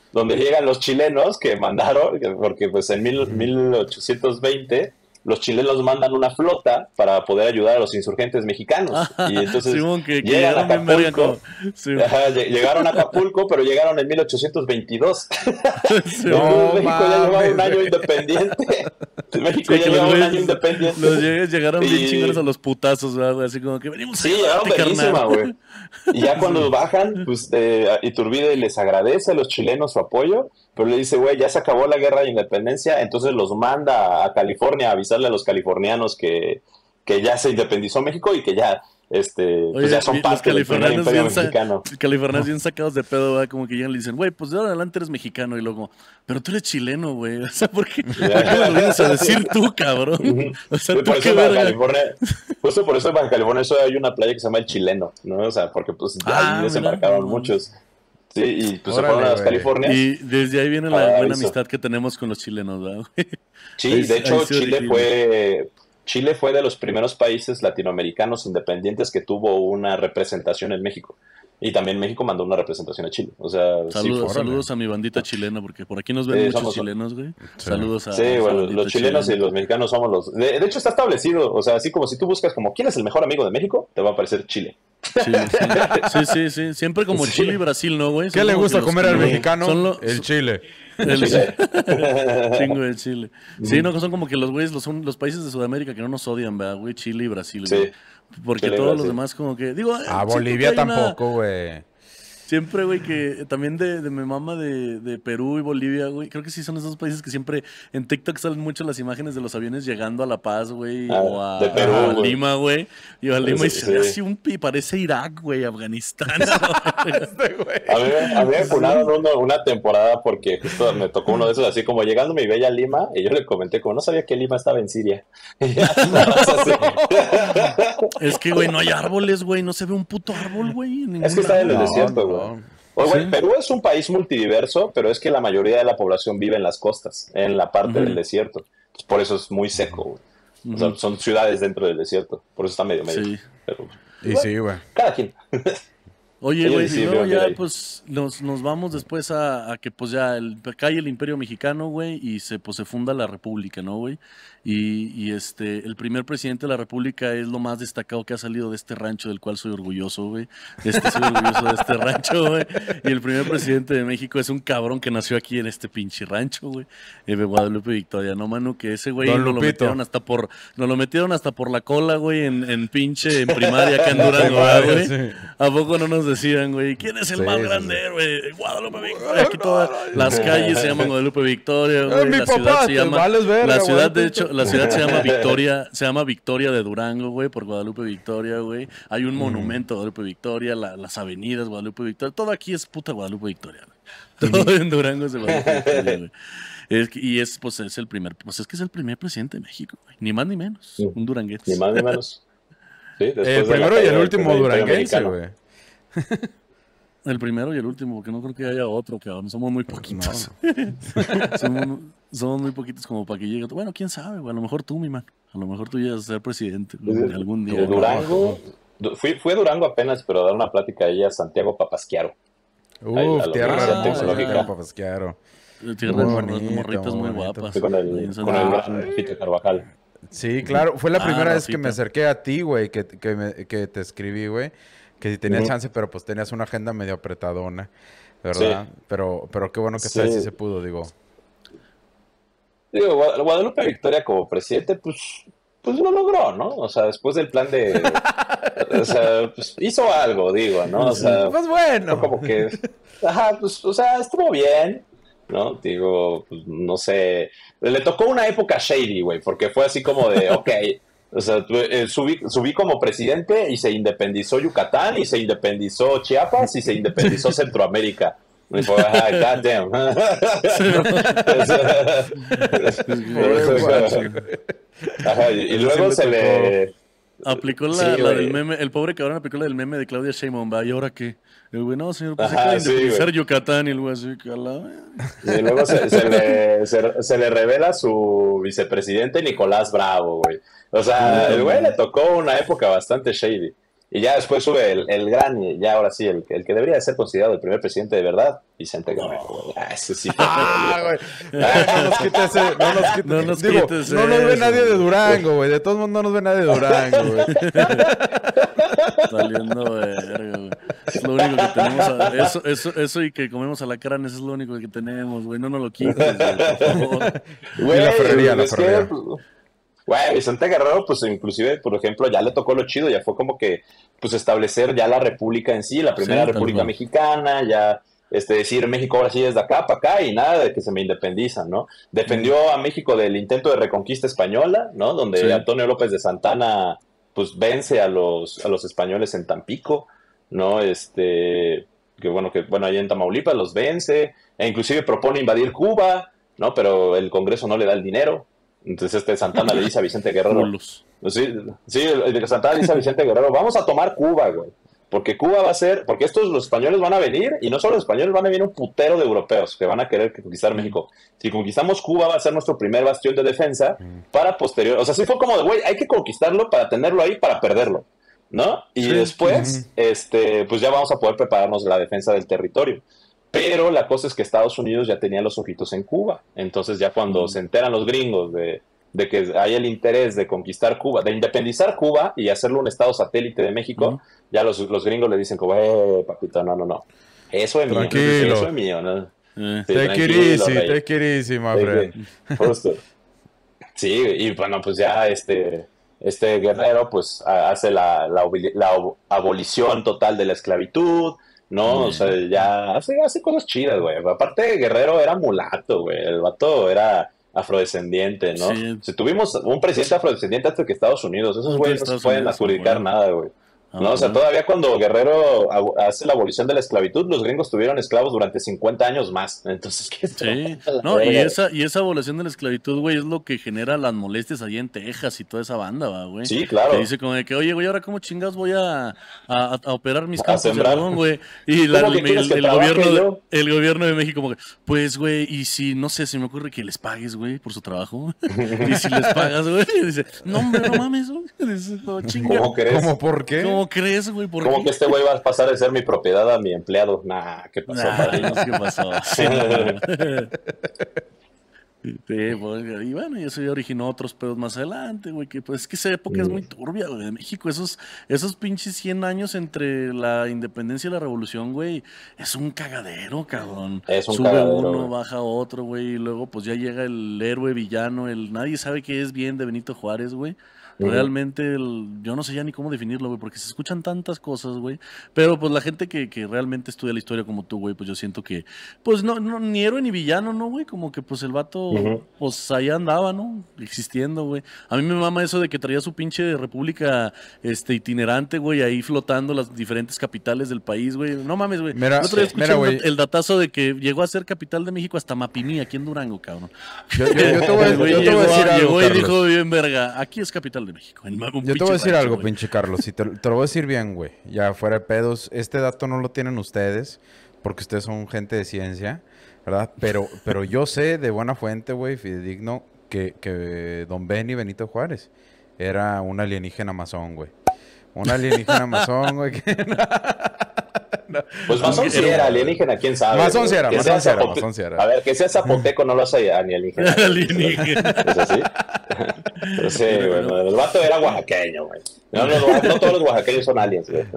[SPEAKER 3] donde llegan los chilenos que mandaron, porque pues en mil, mil ochocientos veinte los chilenos mandan una flota para poder ayudar a los insurgentes mexicanos. Y entonces
[SPEAKER 2] Simón, que, que
[SPEAKER 3] llegan a Acapulco.
[SPEAKER 2] Como... Sí.
[SPEAKER 3] Ajá, llegaron a Acapulco, pero llegaron en mil ochocientos veintidós.
[SPEAKER 2] Sí.
[SPEAKER 3] No, México
[SPEAKER 1] mames.
[SPEAKER 3] ya llevaba un año independiente. México
[SPEAKER 2] Sí,
[SPEAKER 3] ya
[SPEAKER 2] que
[SPEAKER 3] llevaba
[SPEAKER 2] los
[SPEAKER 3] un
[SPEAKER 2] güeyes-
[SPEAKER 3] año independiente.
[SPEAKER 2] Los llegues llegaron bien
[SPEAKER 3] Y-
[SPEAKER 2] chingones a los putazos, ¿verdad, güey? Así como que venimos a
[SPEAKER 3] Sí, llegaron
[SPEAKER 2] ayudarte,
[SPEAKER 3] bellísima,
[SPEAKER 2] carnal.
[SPEAKER 3] güey. Y ya cuando bajan, pues eh, Iturbide les agradece a los chilenos su apoyo, pero le dice, güey, ya se acabó la guerra de independencia, entonces los manda a California a avisarle a los californianos que, que ya se independizó México y que ya, este,
[SPEAKER 2] Oye,
[SPEAKER 3] pues ya son
[SPEAKER 2] los
[SPEAKER 3] parte del primer
[SPEAKER 2] californianos
[SPEAKER 3] imperio
[SPEAKER 2] bien sa-
[SPEAKER 3] mexicano.
[SPEAKER 2] Californianos bien sacados de pedo, ¿verdad? Como que llegan y le dicen, güey, pues de ahora en adelante eres mexicano. Y luego, pero tú eres chileno, güey. O sea, ¿por qué, ¿por qué me lo vienes a decir tú, cabrón? O sea,
[SPEAKER 3] Por
[SPEAKER 2] tú
[SPEAKER 3] eso
[SPEAKER 2] qué
[SPEAKER 3] en Baja
[SPEAKER 2] verga.
[SPEAKER 3] California, justo por eso en Baja California eso hay una playa que se llama El Chileno, ¿no? O sea, porque pues
[SPEAKER 2] Ah,
[SPEAKER 3] ahí desembarcaron
[SPEAKER 2] mira.
[SPEAKER 3] muchos. Sí, y pues
[SPEAKER 1] Órale,
[SPEAKER 3] se fueron a las
[SPEAKER 1] güey.
[SPEAKER 3] Californias.
[SPEAKER 2] Y desde ahí viene la
[SPEAKER 3] Ah,
[SPEAKER 2] buena
[SPEAKER 3] eso.
[SPEAKER 2] amistad que tenemos con los chilenos, ¿verdad, güey?
[SPEAKER 3] Sí,
[SPEAKER 2] Ahí-
[SPEAKER 3] de
[SPEAKER 2] ahí
[SPEAKER 3] hecho
[SPEAKER 2] se
[SPEAKER 3] Chile
[SPEAKER 2] origina.
[SPEAKER 3] fue Chile fue de los primeros países latinoamericanos independientes que tuvo una representación en México. Y también México mandó una representación a Chile. O sea, sí,
[SPEAKER 2] Saludos,
[SPEAKER 1] órale.
[SPEAKER 2] saludos a mi bandita chilena, porque por aquí nos ven
[SPEAKER 3] Sí,
[SPEAKER 2] muchos
[SPEAKER 3] somos-
[SPEAKER 2] chilenos, güey.
[SPEAKER 1] Sí.
[SPEAKER 2] Saludos a
[SPEAKER 3] sí,
[SPEAKER 2] a esa
[SPEAKER 3] bueno,
[SPEAKER 2] bandita
[SPEAKER 3] los chilenos
[SPEAKER 2] chilena.
[SPEAKER 3] y los mexicanos somos los... De, de hecho está establecido, o sea, así como si tú buscas como quién es el mejor amigo de México, te va a aparecer Chile.
[SPEAKER 2] Chile, sí. sí, sí, sí. Siempre como
[SPEAKER 3] Sí.
[SPEAKER 2] Chile y Brasil, ¿no, güey?
[SPEAKER 1] ¿Qué
[SPEAKER 2] Son
[SPEAKER 1] le
[SPEAKER 2] como
[SPEAKER 1] gusta
[SPEAKER 2] que los
[SPEAKER 1] comer al
[SPEAKER 2] que-
[SPEAKER 1] mexicano?
[SPEAKER 2] Son lo-
[SPEAKER 1] El chile.
[SPEAKER 2] El
[SPEAKER 3] Chile.
[SPEAKER 2] chingo de Chile. Sí, no, que son como que los güeyes, los, son los países de Sudamérica que no nos odian, ¿verdad, güey? Chile y Brasil,
[SPEAKER 3] Sí.
[SPEAKER 2] güey. Porque
[SPEAKER 3] Chile y
[SPEAKER 2] todos los
[SPEAKER 3] Brasil.
[SPEAKER 2] demás como que... Digo, eh,
[SPEAKER 1] A
[SPEAKER 2] siento
[SPEAKER 1] Bolivia
[SPEAKER 2] que hay una-
[SPEAKER 1] tampoco, güey.
[SPEAKER 2] Siempre, güey, que también de, de mi mamá de, de Perú y Bolivia, güey. Creo que sí son esos países que siempre en TikTok salen mucho las imágenes de los aviones llegando a La Paz, güey.
[SPEAKER 3] Ah,
[SPEAKER 2] o a,
[SPEAKER 3] de Perú,
[SPEAKER 2] a
[SPEAKER 3] güey.
[SPEAKER 2] Lima, güey. Y a Lima y
[SPEAKER 3] Sí,
[SPEAKER 2] se ve
[SPEAKER 3] sí.
[SPEAKER 2] así un pi, parece Irak, güey, Afganistán.
[SPEAKER 3] A mí, a mí me funaron uno- una temporada porque justo me tocó uno de esos así como llegando mi bella Lima y yo le comenté como no sabía que Lima estaba en Siria. Y ya, así.
[SPEAKER 2] Es que, güey, no hay árboles, güey. No se ve un puto árbol, güey. en
[SPEAKER 3] Es que
[SPEAKER 2] ningún
[SPEAKER 3] está en
[SPEAKER 2] lado.
[SPEAKER 3] el
[SPEAKER 1] No,
[SPEAKER 3] desierto,
[SPEAKER 1] no.
[SPEAKER 3] güey. Oye, güey,
[SPEAKER 2] Sí.
[SPEAKER 3] Perú es un país multidiverso, pero es que la mayoría de la población vive en las costas, en la parte
[SPEAKER 2] Ujú.
[SPEAKER 3] del desierto. Pues por eso es muy seco, güey. O sea,
[SPEAKER 2] Ujú.
[SPEAKER 3] son ciudades dentro del desierto. Por eso está medio medio.
[SPEAKER 2] Sí.
[SPEAKER 3] Pero,
[SPEAKER 1] Y sí, güey.
[SPEAKER 3] cada quien.
[SPEAKER 2] Oye,
[SPEAKER 3] Ellos
[SPEAKER 2] güey, y
[SPEAKER 3] decidieron
[SPEAKER 2] luego
[SPEAKER 3] vivir
[SPEAKER 2] ya,
[SPEAKER 3] ahí.
[SPEAKER 2] pues, nos, nos vamos después a, a que, pues, ya el, cae el Imperio Mexicano, güey, y se, pues, se funda la República, ¿no, güey? Y, y, este, el primer presidente de la República es lo más destacado que ha salido de este rancho, del cual soy orgulloso, güey. Este, soy orgulloso de este rancho, güey. Y el primer presidente de México es un cabrón que nació aquí en este pinche rancho, güey. Eh, de Guadalupe Victoria, ¿no, mano? Que ese güey
[SPEAKER 1] Don
[SPEAKER 2] nos lo
[SPEAKER 1] Lupito.
[SPEAKER 2] metieron hasta por, nos lo metieron hasta por la cola, güey, en, en pinche, en primaria acá en Durango, ¿verdad, güey?
[SPEAKER 1] Sí.
[SPEAKER 2] ¿A poco no nos decían, güey? ¿Quién es el
[SPEAKER 1] Sí,
[SPEAKER 2] más
[SPEAKER 1] sí,
[SPEAKER 2] grande,
[SPEAKER 1] sí.
[SPEAKER 2] güey? Guadalupe Victoria. Aquí todas las calles se llaman Guadalupe Victoria, güey.
[SPEAKER 1] mi
[SPEAKER 2] La
[SPEAKER 1] papá,
[SPEAKER 2] ciudad se
[SPEAKER 1] te
[SPEAKER 2] llama.
[SPEAKER 1] vales verga,
[SPEAKER 2] La ciudad, de
[SPEAKER 1] Guadalupe.
[SPEAKER 2] hecho, la ciudad se llama Victoria, se llama Victoria de Durango, güey, por Guadalupe Victoria, güey. Hay un monumento a Guadalupe Victoria, la- las avenidas Guadalupe Victoria. Todo aquí es puta Guadalupe Victoria, güey. Todo en Durango es de Guadalupe Victoria, güey. Es que- y es, pues, es el primer, pues es que es el primer presidente de México, güey. Ni más ni menos.
[SPEAKER 3] Sí.
[SPEAKER 2] Un durangués.
[SPEAKER 3] Ni más ni menos. Sí, después de
[SPEAKER 1] El
[SPEAKER 3] la
[SPEAKER 1] primero y
[SPEAKER 3] caída
[SPEAKER 1] el
[SPEAKER 3] del
[SPEAKER 1] último
[SPEAKER 3] primer imperio
[SPEAKER 1] duranguense,
[SPEAKER 3] mexicano.
[SPEAKER 1] güey.
[SPEAKER 2] El primero y el último, porque no creo que haya otro, cabrón. Somos muy poquitos. somos, somos muy poquitos como para que llegue. Bueno, quién sabe, güey. A lo mejor tú, mi man. A lo mejor tú llegas a ser presidente güey, algún día.
[SPEAKER 3] De
[SPEAKER 2] ¿no?
[SPEAKER 3] Durango. Du- Fui, fui a Durango apenas, pero a dar una plática ahí a Santiago Papasquiaro. Ahí, a
[SPEAKER 1] Uf,
[SPEAKER 3] la
[SPEAKER 1] tierra
[SPEAKER 2] Universidad
[SPEAKER 1] hermosa,
[SPEAKER 2] Tecnológica.
[SPEAKER 1] tierra papasquiaro.
[SPEAKER 2] Tierra
[SPEAKER 1] Muy
[SPEAKER 2] de
[SPEAKER 1] bonito,
[SPEAKER 2] morritas
[SPEAKER 1] muy
[SPEAKER 2] muy
[SPEAKER 1] bonito.
[SPEAKER 2] guapas.
[SPEAKER 3] Fui con
[SPEAKER 2] ahí en
[SPEAKER 3] el,
[SPEAKER 2] San
[SPEAKER 3] con el
[SPEAKER 2] Diego.
[SPEAKER 3] gran Fito Carvajal.
[SPEAKER 1] Sí, claro. Fue la
[SPEAKER 2] Ah,
[SPEAKER 1] primera vez que me
[SPEAKER 2] Rosita.
[SPEAKER 1] acerqué a ti, güey, que, que, me- que te escribí, güey. Que si tenías
[SPEAKER 3] Ujú.
[SPEAKER 1] chance, pero pues tenías una agenda medio apretadona, ¿verdad? Pero, pero qué bueno que esta vez sí
[SPEAKER 3] Sí.
[SPEAKER 1] se pudo, digo.
[SPEAKER 3] Digo, Gua- Guadalupe Victoria como presidente, pues, pues lo logró, ¿no? O sea, después del plan de... o sea, pues hizo algo, digo, ¿no? O sea,
[SPEAKER 1] Pues bueno.
[SPEAKER 3] fue como que... Ajá, pues, o sea, estuvo bien, ¿no? Digo, pues, no sé... Le tocó una época shady, güey, porque fue así como de, ok... O sea, tu- eh, subí, subí como presidente y se independizó Yucatán y se independizó Chiapas y se independizó Centroamérica. Y fue, ah, God damn. Ajá, y, y
[SPEAKER 2] Eso
[SPEAKER 3] luego
[SPEAKER 2] sí
[SPEAKER 3] se
[SPEAKER 2] le
[SPEAKER 3] le...
[SPEAKER 2] Aplicó la,
[SPEAKER 3] Sí,
[SPEAKER 2] la
[SPEAKER 3] güey.
[SPEAKER 2] del meme, el pobre cabrón aplicó la del meme de Claudia Sheinbaum, ¿va? ¿Y ahora qué? El güey, no, señor, pues se
[SPEAKER 3] Ajá,
[SPEAKER 2] acaba de
[SPEAKER 3] sí,
[SPEAKER 2] independizar
[SPEAKER 3] güey.
[SPEAKER 2] Yucatán y el güey así, que a la verga.
[SPEAKER 3] Y luego se, se le, se, se le revela su vicepresidente Nicolás Bravo, güey. O sea, el güey le tocó una época bastante shady. Y ya después sube el, el gran, y ya ahora sí, el, el que debería de ser considerado el primer presidente de verdad, Vicente Guerrero, güey. Ah, ese sí.
[SPEAKER 1] Ah, güey. Ah, no nos quite ese, no nos quite,
[SPEAKER 2] No nos
[SPEAKER 1] digo,
[SPEAKER 2] quites
[SPEAKER 1] no nos ve
[SPEAKER 2] eso,
[SPEAKER 1] nadie de
[SPEAKER 2] güey.
[SPEAKER 1] Durango, güey. De todos modos no nos ve nadie de Durango, güey.
[SPEAKER 2] Saliendo verga, güey. Es lo único que tenemos. A, eso, eso, eso y que comemos alacrán, eso es lo único que tenemos, güey. No nos lo quites, güey, por favor.
[SPEAKER 3] Güey,
[SPEAKER 1] Y la ferrería, la
[SPEAKER 3] es que,
[SPEAKER 1] ferrería.
[SPEAKER 3] pues, güey, Vicente Guerrero, pues inclusive, por ejemplo, ya le tocó lo chido, ya fue como que, pues establecer ya la república en sí, la primera
[SPEAKER 2] Sí, tal
[SPEAKER 3] república
[SPEAKER 2] cual.
[SPEAKER 3] mexicana, ya, este, decir México ahora sí es de acá para acá y nada de que se me independizan, ¿no? Defendió a México del intento de reconquista española, ¿no? Donde
[SPEAKER 2] Sí.
[SPEAKER 3] Antonio López de Santana, pues vence a los, a los españoles en Tampico, ¿no? Este, que bueno, que bueno, ahí en Tamaulipas los vence, e inclusive propone invadir Cuba, ¿no? Pero el Congreso no le da el dinero. Entonces este Santana le dice a Vicente Guerrero,
[SPEAKER 2] Culos.
[SPEAKER 3] sí, sí, el de Santana le dice a Vicente Guerrero, vamos a tomar Cuba, güey. Porque Cuba va a ser, porque estos los españoles van a venir, y no solo los españoles, van a venir un putero de europeos que van a querer conquistar México. Si conquistamos Cuba va a ser nuestro primer bastión de defensa para posterior. O sea, sí fue como de, güey, hay que conquistarlo para tenerlo ahí, para perderlo, ¿no? Y
[SPEAKER 2] Sí.
[SPEAKER 3] después, este, pues ya vamos a poder prepararnos la defensa del territorio. Pero la cosa es que Estados Unidos ya tenía los ojitos en Cuba. Entonces ya cuando se enteran los gringos de, de que hay el interés de conquistar Cuba, de independizar Cuba y hacerlo un estado satélite de México,
[SPEAKER 2] Ujú.
[SPEAKER 3] ya los, los gringos le dicen como, eh, papito, no, no, no. Eso es mío.
[SPEAKER 1] Tranquilo.
[SPEAKER 3] Eso es mío, ¿no?
[SPEAKER 2] Eh.
[SPEAKER 3] Sí,
[SPEAKER 1] Take it
[SPEAKER 3] tranquilo,
[SPEAKER 1] easy,
[SPEAKER 3] rey.
[SPEAKER 1] take it easy, my
[SPEAKER 3] Sí,
[SPEAKER 1] friend.
[SPEAKER 3] sí, justo. Sí, y bueno, pues ya este, este Guerrero pues ha- hace la, la, obli- la ob- abolición total de la esclavitud, ¿no? O sea, ya hace, hace cosas chidas, güey. Aparte, Guerrero era mulato, güey. El vato era afrodescendiente, ¿no?
[SPEAKER 2] Sí.
[SPEAKER 3] Si tuvimos un presidente afrodescendiente antes que Estados Unidos, esos
[SPEAKER 2] Antes
[SPEAKER 3] güeyes
[SPEAKER 2] de
[SPEAKER 3] no se
[SPEAKER 2] Estados
[SPEAKER 3] pueden
[SPEAKER 2] Unidos,
[SPEAKER 3] adjudicar
[SPEAKER 2] güey.
[SPEAKER 3] nada, güey.
[SPEAKER 2] Ah,
[SPEAKER 3] ¿No? O sea,
[SPEAKER 2] bueno.
[SPEAKER 3] todavía cuando Guerrero abo- hace la abolición de la esclavitud, los gringos tuvieron esclavos durante cincuenta años más. Entonces, ¿qué es
[SPEAKER 2] Sí,
[SPEAKER 3] esto?
[SPEAKER 2] no, y
[SPEAKER 3] Verga.
[SPEAKER 2] esa, y esa abolición de la esclavitud, güey, es lo que genera las molestias allí en Texas y toda esa banda, va, güey.
[SPEAKER 3] Sí, claro.
[SPEAKER 2] Que dice como de que, oye, güey, ahora cómo chingas voy a, a, a- a operar mis
[SPEAKER 3] A
[SPEAKER 2] campos de
[SPEAKER 3] sembrar.
[SPEAKER 2] algodón, güey. Y la-
[SPEAKER 3] ¿Cómo que
[SPEAKER 2] el,
[SPEAKER 3] quieres que
[SPEAKER 2] el
[SPEAKER 3] trabaje
[SPEAKER 2] gobierno de,
[SPEAKER 3] yo?
[SPEAKER 2] el gobierno de México, como que, pues, güey, y si, no sé, se me ocurre que les pagues, güey, por su trabajo. Y si les pagas, güey, dice, no, hombre, no mames, güey. Dice, no, chinga.
[SPEAKER 3] ¿Cómo crees?
[SPEAKER 1] ¿Cómo por qué?
[SPEAKER 2] ¿Cómo crees, güey? ¿Por
[SPEAKER 3] ¿Cómo
[SPEAKER 2] qué?
[SPEAKER 3] que este güey va a pasar de ser mi propiedad a mi empleado? Nah, ¿qué pasó,
[SPEAKER 2] Nah,
[SPEAKER 3] padrino?
[SPEAKER 2] no sé qué pasó. Sí, no. Sí, pues, y bueno, y eso ya originó otros pedos más adelante, güey, que pues es que esa época es muy turbia, güey, de México, esos, esos pinches cien años entre la independencia y la revolución, güey, es un cagadero, cabrón.
[SPEAKER 3] Es un
[SPEAKER 2] Sube
[SPEAKER 3] cagadero,
[SPEAKER 2] uno,
[SPEAKER 3] güey.
[SPEAKER 2] baja otro, güey, y luego pues ya llega el héroe villano, el nadie sabe qué es bien de Benito Juárez, güey.
[SPEAKER 3] Ujú.
[SPEAKER 2] Realmente, el- yo no sé ya ni cómo definirlo, güey, porque se escuchan tantas cosas, güey. Pero pues la gente que, que realmente estudia la historia como tú, güey, pues yo siento que, pues no, no, ni héroe ni villano, ¿no, güey? Como que pues el vato,
[SPEAKER 3] Ujú.
[SPEAKER 2] pues ahí andaba, ¿no? Existiendo, güey. A mí me mama eso de que traía su pinche república este, itinerante, güey, ahí flotando las diferentes capitales del país, güey. No mames, güey.
[SPEAKER 1] Mira,
[SPEAKER 2] El otro día
[SPEAKER 1] sí,
[SPEAKER 2] escuché
[SPEAKER 1] mira,
[SPEAKER 2] el,
[SPEAKER 1] güey.
[SPEAKER 2] dat- el datazo de que llegó a ser capital de México hasta Mapimí, aquí en Durango, cabrón.
[SPEAKER 1] Yo, yo- yo te voy,
[SPEAKER 2] El güey
[SPEAKER 1] yo te
[SPEAKER 2] llegó,
[SPEAKER 1] voy a decir
[SPEAKER 2] a-
[SPEAKER 1] algo,
[SPEAKER 2] llegó y
[SPEAKER 1] Carlos.
[SPEAKER 2] dijo bien verga, aquí es capital de México. en un
[SPEAKER 1] Yo te
[SPEAKER 2] pinche
[SPEAKER 1] voy a decir
[SPEAKER 2] rancho,
[SPEAKER 1] algo,
[SPEAKER 2] güey.
[SPEAKER 1] pinche Carlos, y te, te lo voy a decir bien, güey. Ya fuera de pedos, este dato no lo tienen ustedes, porque ustedes son gente de ciencia, ¿verdad? Pero, pero yo sé de buena fuente, güey, fidedigno, que, que Don Benny Benito Juárez era un alienígena masón, güey. Un alienígena masón, güey. que-
[SPEAKER 3] Pues masón sí era, alienígena, quién sabe.
[SPEAKER 1] Masón
[SPEAKER 3] güey.
[SPEAKER 1] sí era,
[SPEAKER 3] Que
[SPEAKER 1] masón
[SPEAKER 3] sea
[SPEAKER 1] sí era,
[SPEAKER 3] zapote-
[SPEAKER 1] masón sí era.
[SPEAKER 3] A ver, que sea zapoteco no lo hace ni alienígena.
[SPEAKER 2] Alienígena.
[SPEAKER 3] ¿Es así? Pero sí, güey. no, el vato era oaxaqueño, güey. No, no, no, no todos los oaxaqueños son aliens, güey.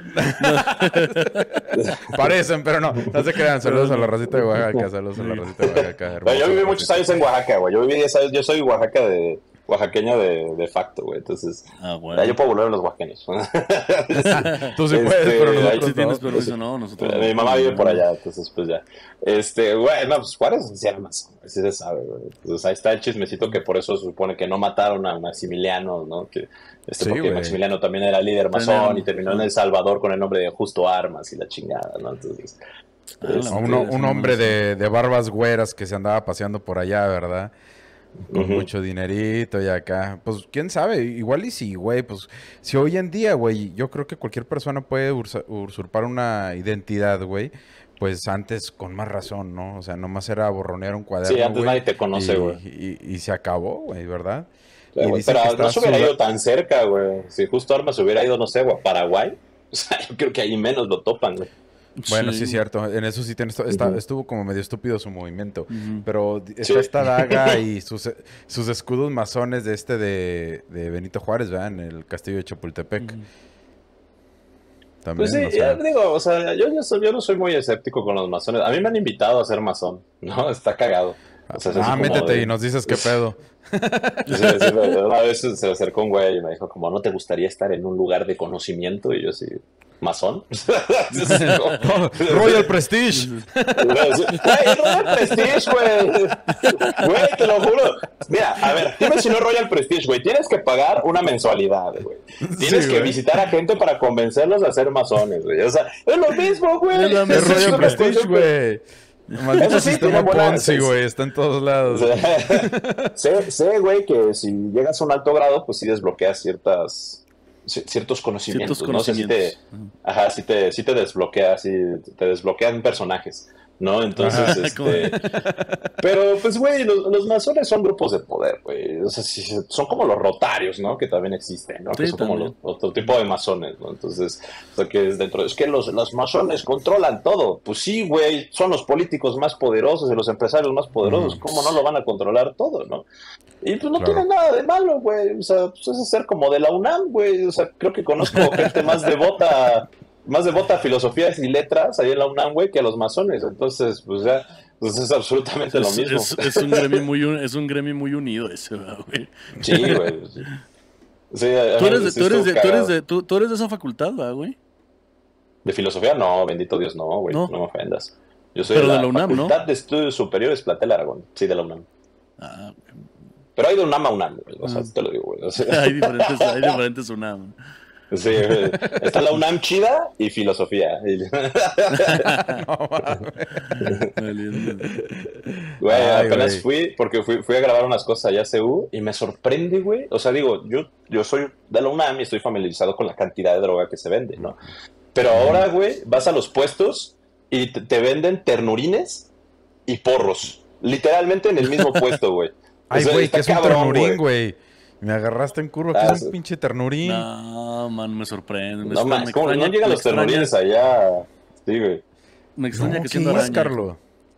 [SPEAKER 1] Parecen, pero no. No se crean. Saludos a la racita de Oaxaca. Saludos a la racita de Oaxaca.
[SPEAKER 3] Bueno, yo
[SPEAKER 1] hermosa
[SPEAKER 3] viví muchos
[SPEAKER 1] racita.
[SPEAKER 3] años en Oaxaca, güey. Yo viví diez años, yo soy Oaxaca de, oaxaqueño de, de facto, güey. Entonces,
[SPEAKER 2] Ah,
[SPEAKER 3] ya
[SPEAKER 2] bueno.
[SPEAKER 3] yo puedo volver a los oaxaqueños.
[SPEAKER 1] Tú sí
[SPEAKER 3] Este,
[SPEAKER 1] puedes, pero
[SPEAKER 3] ahí
[SPEAKER 1] nosotros
[SPEAKER 2] Si
[SPEAKER 1] no.
[SPEAKER 2] tienes permiso, no, nosotros no.
[SPEAKER 3] Mi mamá vive por allá, entonces pues ya. Este, güey, no, pues Juárez sí era más, sí se sabe, güey. Entonces ahí está el chismecito que por eso se supone que no mataron a Maximiliano, ¿no? Que, este,
[SPEAKER 1] Sí,
[SPEAKER 3] porque
[SPEAKER 1] güey.
[SPEAKER 3] Maximiliano también era líder masón
[SPEAKER 2] Tenía-
[SPEAKER 3] y terminó en El Salvador con el nombre de Justo Armas y la chingada, ¿no? Entonces,
[SPEAKER 2] Ah, la
[SPEAKER 3] este,
[SPEAKER 1] A uno-
[SPEAKER 2] Sí,
[SPEAKER 1] un
[SPEAKER 2] sí,
[SPEAKER 1] hombre
[SPEAKER 2] sí.
[SPEAKER 1] de, de barbas güeras que se andaba paseando por allá, ¿verdad? Con
[SPEAKER 3] Ujú.
[SPEAKER 1] mucho dinerito y acá. Pues, quién sabe, igual y sí, güey. Pues, si hoy en día, güey, yo creo que cualquier persona puede ursa- usurpar una identidad, güey. Pues antes con más razón, ¿no? O sea, nomás era borronear un cuaderno,
[SPEAKER 3] Sí, antes
[SPEAKER 1] güey,
[SPEAKER 3] nadie te conoce,
[SPEAKER 1] y-
[SPEAKER 3] güey.
[SPEAKER 1] Y, y se acabó, güey, ¿verdad?
[SPEAKER 3] Sí, güey,
[SPEAKER 1] dicen
[SPEAKER 3] pero
[SPEAKER 1] que
[SPEAKER 3] no
[SPEAKER 1] está
[SPEAKER 3] se hubiera
[SPEAKER 1] suda-
[SPEAKER 3] ido tan cerca, güey. Si justo Armas se hubiera ido, no sé, güey, a Paraguay, o sea, yo creo que ahí menos lo topan, güey.
[SPEAKER 1] Bueno, sí,
[SPEAKER 2] Sí.
[SPEAKER 1] es cierto. En eso sí tienes to- está-
[SPEAKER 3] Ujú.
[SPEAKER 1] estuvo como medio estúpido su movimiento.
[SPEAKER 2] Ujú.
[SPEAKER 1] Pero di- está
[SPEAKER 3] Sí.
[SPEAKER 1] esta daga y sus, sus escudos masones de este de, de Benito Juárez, ¿verdad? En el castillo de Chapultepec.
[SPEAKER 2] Ujú.
[SPEAKER 1] También,
[SPEAKER 3] Pues sí,
[SPEAKER 1] o sea,
[SPEAKER 3] ya digo, o sea, yo, yo, soy- yo no soy muy escéptico con los masones. A mí me han invitado a ser masón, ¿no? Está cagado. O sea, es así
[SPEAKER 1] ah,
[SPEAKER 3] como
[SPEAKER 1] métete
[SPEAKER 3] de-
[SPEAKER 1] y nos dices qué pedo.
[SPEAKER 3] Sí, sí, me- una vez se acercó un güey y me dijo como, ¿no te gustaría estar en un lugar de conocimiento? Y yo así, ¿masón? Así como-
[SPEAKER 1] Royal Prestige.
[SPEAKER 3] Güey, Royal Prestige, güey. Güey, te lo juro. Mira, a ver, dime si no es Royal Prestige, güey. Tienes que pagar una mensualidad, güey. Tienes
[SPEAKER 1] Sí,
[SPEAKER 3] que
[SPEAKER 1] güey.
[SPEAKER 3] visitar a gente para convencerlos a ser masones, güey. O sea, es lo mismo, güey.
[SPEAKER 2] Es lo mismo.
[SPEAKER 1] Es Royal
[SPEAKER 3] una
[SPEAKER 1] Prestige,
[SPEAKER 3] cosa-
[SPEAKER 1] güey. Maldito
[SPEAKER 3] Eso sí,
[SPEAKER 1] sistema
[SPEAKER 3] tiene buena-
[SPEAKER 1] Ponzi, güey. Está en todos lados.
[SPEAKER 3] O sea, sé, sé, güey, que si llegas a un alto grado, pues sí desbloqueas ciertas ci- ciertos conocimientos,
[SPEAKER 2] Ciertos
[SPEAKER 3] ¿no? O sea, sí
[SPEAKER 2] conocimientos.
[SPEAKER 3] te, ajá, sí te, sí te desbloquea, sí te desbloquean personajes, ¿no? Entonces,
[SPEAKER 2] Ajá,
[SPEAKER 3] este...
[SPEAKER 2] como-
[SPEAKER 3] Pero, pues, güey, los, los masones son grupos de poder, güey. O sea, sí, son como los rotarios, ¿no? Que también existen, ¿no? Que
[SPEAKER 2] Sí,
[SPEAKER 3] son como
[SPEAKER 2] también.
[SPEAKER 3] los, otro tipo de masones, ¿no? Entonces, o sea, que es dentro... Es que los, los masones controlan todo. Pues sí, güey, son los políticos más poderosos y los empresarios más poderosos.
[SPEAKER 1] Mm.
[SPEAKER 3] ¿Cómo no lo van a controlar todo, no? Y pues no
[SPEAKER 1] Claro.
[SPEAKER 3] tiene nada de malo, güey. O sea, pues es ser como de la UNAM, güey. O sea, creo que conozco gente más devota, más devota a filosofías y letras ahí en la UNAM, güey, que a los masones. Entonces, pues ya, pues es absolutamente lo
[SPEAKER 2] Es,
[SPEAKER 3] mismo.
[SPEAKER 2] es- es un gremio muy un- es un gremio muy unido ese, ¿verdad, güey.
[SPEAKER 3] Sí, güey. Sí, Sí, a-
[SPEAKER 2] Tú
[SPEAKER 3] a-
[SPEAKER 2] eres de,
[SPEAKER 3] sí
[SPEAKER 2] tú eres
[SPEAKER 3] estuvo
[SPEAKER 2] de, tú eres
[SPEAKER 3] cagado.
[SPEAKER 2] de, tú, tú eres de esa facultad, ¿verdad, güey?
[SPEAKER 3] ¿De filosofía? No, bendito Dios, no, güey.
[SPEAKER 2] No.
[SPEAKER 3] No. me ofendas. Yo soy
[SPEAKER 2] Pero
[SPEAKER 3] de la,
[SPEAKER 2] de la UNAM, ¿no?
[SPEAKER 3] Facultad de Estudios Superiores Platel Aragón. Sí, de la UNAM.
[SPEAKER 2] Ah,
[SPEAKER 3] Pero hay de UNAM a UNAM, güey. O sea,
[SPEAKER 2] Ah.
[SPEAKER 3] te lo digo, güey. O sea,
[SPEAKER 2] hay diferentes, hay diferentes UNAM.
[SPEAKER 3] sí, güey. Está la UNAM chida y filosofía. Y-
[SPEAKER 1] No, mames.
[SPEAKER 2] Valiendo.
[SPEAKER 3] Güey,
[SPEAKER 1] Ay,
[SPEAKER 3] apenas
[SPEAKER 1] güey.
[SPEAKER 3] fui, porque fui, fui a grabar unas cosas allá a C U y me sorprende, güey. O sea, digo, yo, yo soy de la UNAM y estoy familiarizado con la cantidad de droga que se vende, ¿no? Pero ahora, güey, vas a los puestos y te, te venden ternurines y porros. Literalmente en el mismo puesto, güey. O
[SPEAKER 1] Ay,
[SPEAKER 3] sea,
[SPEAKER 1] güey,
[SPEAKER 3] está
[SPEAKER 1] que es un
[SPEAKER 3] cabrón,
[SPEAKER 1] ternurín, güey. Me agarraste en curva, que
[SPEAKER 3] Ah,
[SPEAKER 1] es
[SPEAKER 3] sí.
[SPEAKER 1] un pinche ternurín.
[SPEAKER 2] No, man, me sorprende. Me
[SPEAKER 3] No
[SPEAKER 2] extra-
[SPEAKER 3] más,
[SPEAKER 2] me
[SPEAKER 3] ¿cómo no
[SPEAKER 2] extraña-
[SPEAKER 3] llegan
[SPEAKER 2] me
[SPEAKER 3] los ternurines
[SPEAKER 2] extraña-
[SPEAKER 3] allá? Sí, güey.
[SPEAKER 2] Me extraña
[SPEAKER 1] No,
[SPEAKER 2] que
[SPEAKER 1] ¿qué
[SPEAKER 2] siendo
[SPEAKER 1] es,
[SPEAKER 2] araña.
[SPEAKER 1] Carlos?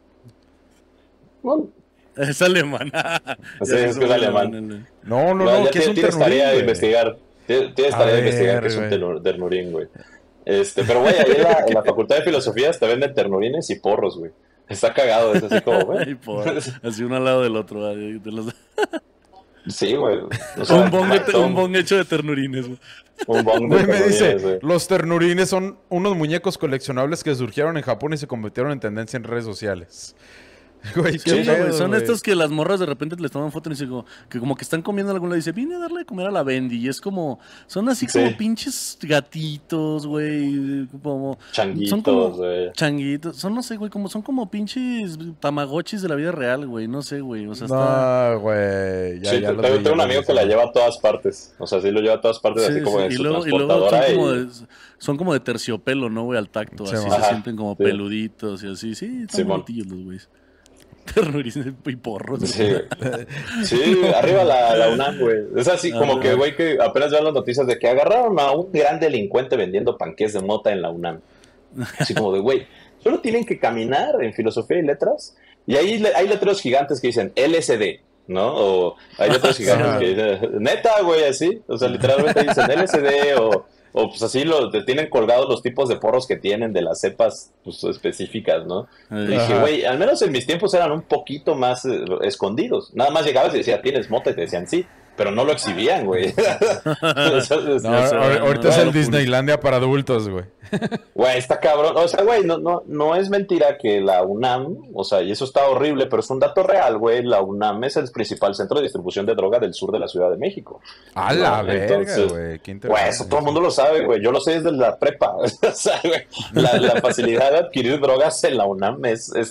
[SPEAKER 3] No,
[SPEAKER 2] Es alemán.
[SPEAKER 3] Sí,
[SPEAKER 2] Ya
[SPEAKER 3] es
[SPEAKER 2] se
[SPEAKER 3] que es
[SPEAKER 2] hizo
[SPEAKER 3] alemán.
[SPEAKER 2] el-
[SPEAKER 1] No, no,
[SPEAKER 3] ya
[SPEAKER 1] no,
[SPEAKER 3] ya
[SPEAKER 1] que es
[SPEAKER 3] tiene-
[SPEAKER 1] un
[SPEAKER 3] tienes
[SPEAKER 1] ternurín,
[SPEAKER 3] tarea de
[SPEAKER 1] güey.
[SPEAKER 3] investigar. Tienes tienes
[SPEAKER 1] A
[SPEAKER 3] tarea de
[SPEAKER 1] ver,
[SPEAKER 3] investigar que es un
[SPEAKER 1] güey.
[SPEAKER 3] ternur- ternurín, güey. Este, pero, güey, ahí en la, en la Facultad de Filosofías te venden ternurines y porros, güey. Está cagado, es así como,
[SPEAKER 2] Ay,
[SPEAKER 3] güey.
[SPEAKER 2] por- así uno al lado del otro. ay, de los-
[SPEAKER 3] Sí, güey. O sea,
[SPEAKER 2] un, bong de te-
[SPEAKER 3] son-
[SPEAKER 2] un bong hecho de ternurines. güey.
[SPEAKER 3] un bong de
[SPEAKER 1] Güey, me
[SPEAKER 3] ternurines,
[SPEAKER 1] dice,
[SPEAKER 3] güey.
[SPEAKER 1] los ternurines son unos muñecos coleccionables que surgieron en Japón y se convirtieron en tendencia en redes sociales. Güey, qué
[SPEAKER 2] Sí,
[SPEAKER 1] pedo,
[SPEAKER 2] güey, son
[SPEAKER 1] güey.
[SPEAKER 2] estos que las morras de repente les toman foto y dicen como, que como que están comiendo en algún lado y dice, vine a darle de comer a la Bendy. Y es como, son así
[SPEAKER 3] Sí.
[SPEAKER 2] como pinches gatitos, güey. Como,
[SPEAKER 3] Changuitos,
[SPEAKER 2] son como
[SPEAKER 3] güey.
[SPEAKER 2] changuitos. Son, no sé, güey, como son como pinches tamagotchis de la vida real, güey. No sé, güey. O sea, está...
[SPEAKER 1] No, güey. Ya,
[SPEAKER 3] Sí,
[SPEAKER 1] ya
[SPEAKER 3] tengo,
[SPEAKER 1] los vi,
[SPEAKER 3] tengo un
[SPEAKER 1] ya
[SPEAKER 3] amigo
[SPEAKER 1] los
[SPEAKER 3] que
[SPEAKER 1] vi.
[SPEAKER 3] la lleva a todas partes. O sea, sí lo lleva a todas partes,
[SPEAKER 2] Sí,
[SPEAKER 3] así como
[SPEAKER 2] sí,
[SPEAKER 3] en
[SPEAKER 2] y
[SPEAKER 3] su
[SPEAKER 2] luego, y luego
[SPEAKER 3] transportadora.
[SPEAKER 2] son como,
[SPEAKER 3] y-
[SPEAKER 2] de, son como de terciopelo, ¿no, güey? Al tacto,
[SPEAKER 1] Sí,
[SPEAKER 2] así
[SPEAKER 1] man.
[SPEAKER 2] se
[SPEAKER 3] Ajá,
[SPEAKER 2] sienten como
[SPEAKER 3] sí.
[SPEAKER 2] peluditos y así. Sí, están
[SPEAKER 3] Simón.
[SPEAKER 2] bonitillos los güeyes. Ternurines y porros.
[SPEAKER 3] Sí, güey. Sí, arriba la, la UNAM, güey. Es así como
[SPEAKER 2] Ah,
[SPEAKER 3] que,
[SPEAKER 2] no.
[SPEAKER 3] güey, que apenas veo las noticias de que agarraron a un gran delincuente vendiendo panqués de mota en la UNAM. Así como de, güey, solo tienen que caminar en filosofía y letras. Y ahí le- hay letreros gigantes que dicen L S D, ¿no? O hay letreros gigantes
[SPEAKER 1] Ajá.
[SPEAKER 3] que dicen, neta, güey, así. O sea, literalmente dicen L S D o... O pues así lo, te tienen colgados los tipos de porros que tienen de las cepas pues, específicas, ¿no? Y
[SPEAKER 2] Ay,
[SPEAKER 3] dije,
[SPEAKER 1] Ajá.
[SPEAKER 3] güey, al menos en mis tiempos eran un poquito más eh, escondidos. Nada más llegabas y decías, ¿tienes mota? Y te decían, sí. Pero no lo exhibían, güey. Entonces,
[SPEAKER 1] No,
[SPEAKER 2] Ya sé,
[SPEAKER 1] ahor-
[SPEAKER 2] no,
[SPEAKER 1] ahorita
[SPEAKER 2] no,
[SPEAKER 1] es el
[SPEAKER 2] no,
[SPEAKER 1] Disneylandia para adultos, güey.
[SPEAKER 3] güey, está cabrón. O sea, güey, no, no, no es mentira que la UNAM, o sea, y eso está horrible, pero es un dato real, güey. La UNAM es el principal centro de distribución de droga del sur de la Ciudad de México.
[SPEAKER 1] A la
[SPEAKER 3] No,
[SPEAKER 1] verga,
[SPEAKER 3] entonces,
[SPEAKER 1] güey. Qué
[SPEAKER 3] Güey,
[SPEAKER 1] interesante.
[SPEAKER 3] eso todo el mundo lo sabe, güey. Yo lo sé desde la prepa. O sea, güey, la, la facilidad de adquirir drogas en la UNAM es, es,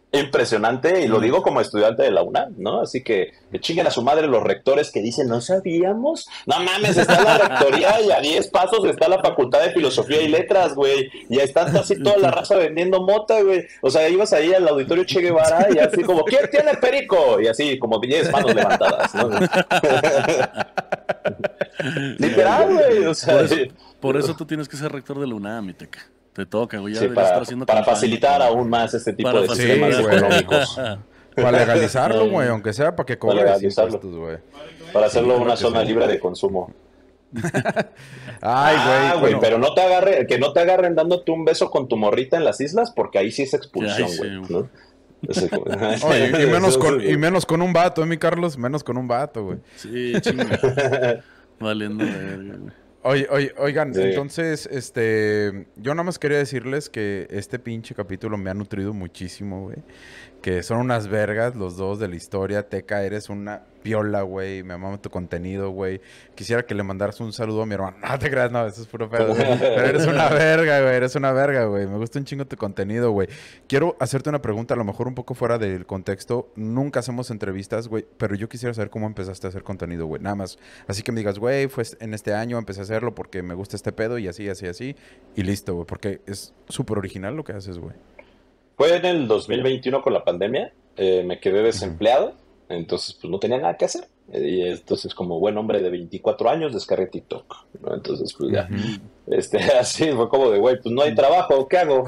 [SPEAKER 3] impresionante, y lo digo como estudiante de la UNAM, ¿no? Así que que chinguen a su madre los rectores que dicen, ¿no sabíamos? No mames, está la rectoría y a diez pasos está la Facultad de Filosofía y Letras, güey. Y está casi toda la raza vendiendo mota, güey. O sea, ibas ahí al auditorio Che Guevara y así como, ¿quién tiene perico? Y así como diez manos levantadas, ¿no? Literal, güey. O sea,
[SPEAKER 2] por, eso, por eso tú tienes que ser rector de la UNAM, mi teca. Te toca, güey. Ya
[SPEAKER 3] sí, para,
[SPEAKER 2] estar haciendo
[SPEAKER 3] para
[SPEAKER 2] campaña,
[SPEAKER 3] facilitar
[SPEAKER 2] güey.
[SPEAKER 3] aún más este tipo
[SPEAKER 2] Para
[SPEAKER 3] de
[SPEAKER 2] facilitar.
[SPEAKER 3] sistemas
[SPEAKER 1] Sí, güey.
[SPEAKER 3] económicos.
[SPEAKER 1] Para legalizarlo, güey, aunque sea para que
[SPEAKER 3] Para
[SPEAKER 1] cobres
[SPEAKER 3] legalizarlo.
[SPEAKER 1] impuestos, güey.
[SPEAKER 3] Para hacerlo
[SPEAKER 1] Sí,
[SPEAKER 3] una
[SPEAKER 1] creo que
[SPEAKER 3] zona
[SPEAKER 1] sí.
[SPEAKER 3] libre de consumo.
[SPEAKER 1] Ay, güey.
[SPEAKER 3] Ah, güey,
[SPEAKER 1] bueno,
[SPEAKER 3] pero no te agarre, que no te agarren dándote un beso con tu morrita en las islas, porque ahí sí es expulsión,
[SPEAKER 2] Ay, sí,
[SPEAKER 3] güey.
[SPEAKER 2] güey.
[SPEAKER 3] ¿no? Ese-
[SPEAKER 1] oye, y, menos
[SPEAKER 3] Eso,
[SPEAKER 1] con,
[SPEAKER 3] sí,
[SPEAKER 1] y menos con un vato, ¿eh, mi Carlos? Menos con un vato, güey.
[SPEAKER 2] Sí, chinga. Valiendo verga, güey.
[SPEAKER 1] Oye, oye, oigan,
[SPEAKER 3] Sí.
[SPEAKER 1] entonces, este, yo nada más quería decirles que este pinche capítulo me ha nutrido muchísimo, güey. Que son unas vergas los dos de la historia. Teca, eres una piola, güey. Me mama tu contenido, güey. Quisiera que le mandaras un saludo a mi hermano. No te creas, no, eso es puro pedo. güey. Pero eres una verga, güey. Eres una verga, güey. Me gusta un chingo tu contenido, güey. Quiero hacerte una pregunta, a lo mejor un poco fuera del contexto. Nunca hacemos entrevistas, güey. Pero yo quisiera saber cómo empezaste a hacer contenido, güey. Nada más. Así que me digas, güey, fue en este año, empecé a hacerlo porque me gusta este pedo y así, así, así. Y listo, güey. Porque es súper original lo que haces, güey.
[SPEAKER 3] Fue en el dos mil veintiuno con la pandemia, eh, me quedé desempleado, entonces pues no tenía nada que hacer. Y entonces como buen hombre de veinticuatro años descargué TikTok, ¿no? Entonces pues ya, este, así fue como de, güey, pues no hay trabajo, ¿qué hago?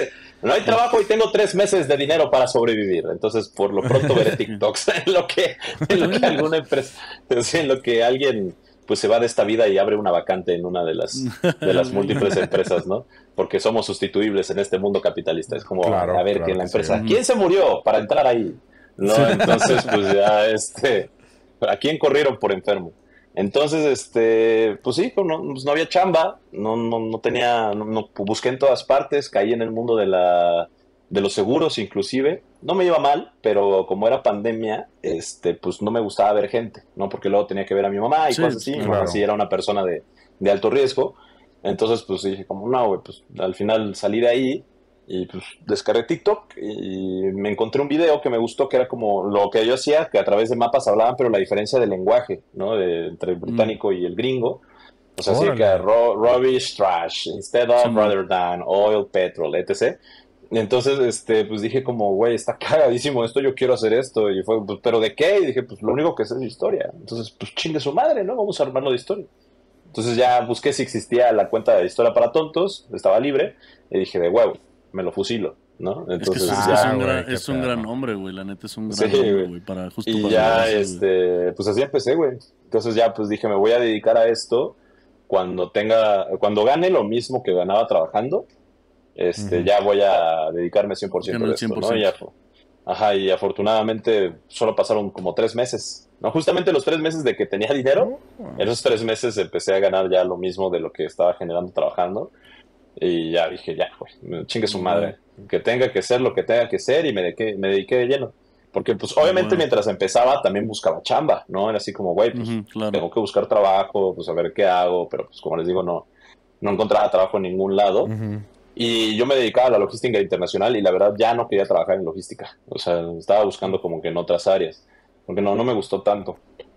[SPEAKER 3] No hay trabajo y tengo tres meses de dinero para sobrevivir, entonces por lo pronto veré TikToks en lo que, en lo que alguna empresa, en lo que alguien pues se va de esta vida y abre una vacante en una de las, de las múltiples empresas, ¿no? Porque somos sustituibles en este mundo capitalista. Es como,
[SPEAKER 1] Claro,
[SPEAKER 3] a ver,
[SPEAKER 1] claro
[SPEAKER 3] que en la
[SPEAKER 1] que sí.
[SPEAKER 3] empresa, ¿quién se murió para entrar ahí? No, entonces, pues ya, este, ¿a quién corrieron por enfermo? Entonces, este, pues sí, pues no, pues no había chamba, no, no, no tenía, no, no- busqué en todas partes, caí en el mundo de la, de los seguros inclusive. No me iba mal, pero como era pandemia, este, pues no me gustaba ver gente, ¿no? Porque luego tenía que ver a mi mamá y
[SPEAKER 2] Sí,
[SPEAKER 3] cosas así. Mi
[SPEAKER 1] claro.
[SPEAKER 3] mamá sí era una persona de, de alto riesgo. Entonces, pues dije como, no, güey, pues al final salí de ahí y pues descargué TikTok y me encontré un video que me gustó, que era como lo que yo hacía, que a través de mapas hablaban, pero la diferencia del lenguaje, ¿no? De- entre el británico y el gringo. O sea, así
[SPEAKER 1] Órale.
[SPEAKER 3] que ro- rubbish, trash, instead of,
[SPEAKER 2] Sí, man.
[SPEAKER 3] rather than, oil, petrol, etcétera. Entonces, este, pues dije como, güey, está cagadísimo esto, yo quiero hacer esto. Y fue, pues, ¿pero de qué? Y dije, pues lo único que sé es historia. Entonces, pues chingue su madre, ¿no? Vamos a armarlo de historia. Entonces ya busqué si existía la cuenta de Historia para Tontos, estaba libre, y dije, de huevo, me lo fusilo, ¿no?
[SPEAKER 2] Es que
[SPEAKER 3] Entonces
[SPEAKER 2] es, es
[SPEAKER 1] Ah,
[SPEAKER 2] un,
[SPEAKER 1] güey,
[SPEAKER 2] gran,
[SPEAKER 1] qué
[SPEAKER 2] es un
[SPEAKER 1] pedo.
[SPEAKER 2] gran nombre, güey. La neta es un gran
[SPEAKER 3] Sí,
[SPEAKER 2] nombre,
[SPEAKER 3] güey.
[SPEAKER 2] güey. Para, justo
[SPEAKER 3] Y
[SPEAKER 2] para
[SPEAKER 3] ya,
[SPEAKER 2] lograrse, güey.
[SPEAKER 3] este, pues así empecé, güey. Entonces ya, pues dije, me voy a dedicar a esto cuando tenga, cuando gane lo mismo que ganaba trabajando, este,
[SPEAKER 1] Ujú.
[SPEAKER 3] ya voy a dedicarme cien por ciento
[SPEAKER 2] Gana
[SPEAKER 3] de
[SPEAKER 2] el
[SPEAKER 3] esto,
[SPEAKER 2] cien por
[SPEAKER 3] ¿no?
[SPEAKER 2] ciento.
[SPEAKER 3] Y ya, ajá, y afortunadamente solo pasaron como tres meses, ¿no? Justamente los tres meses de que tenía dinero, en esos tres meses empecé a ganar ya lo mismo de lo que estaba generando trabajando. Y ya dije, ya, güey, chingue su madre. Que tenga que ser lo que tenga que ser y me dediqué, me dediqué de lleno. Porque, pues, obviamente
[SPEAKER 2] Bueno.
[SPEAKER 3] mientras empezaba también buscaba chamba, ¿no? Era así como, güey, pues,
[SPEAKER 2] Ujú, claro.
[SPEAKER 3] tengo que buscar trabajo, pues, a ver qué hago. Pero, pues, como les digo, no, no encontraba trabajo en ningún lado.
[SPEAKER 1] Ujú.
[SPEAKER 3] Y yo me dedicaba a la logística internacional y la verdad ya no quería trabajar en logística. O sea, estaba buscando como que en otras áreas. Porque no, no me gustó tanto.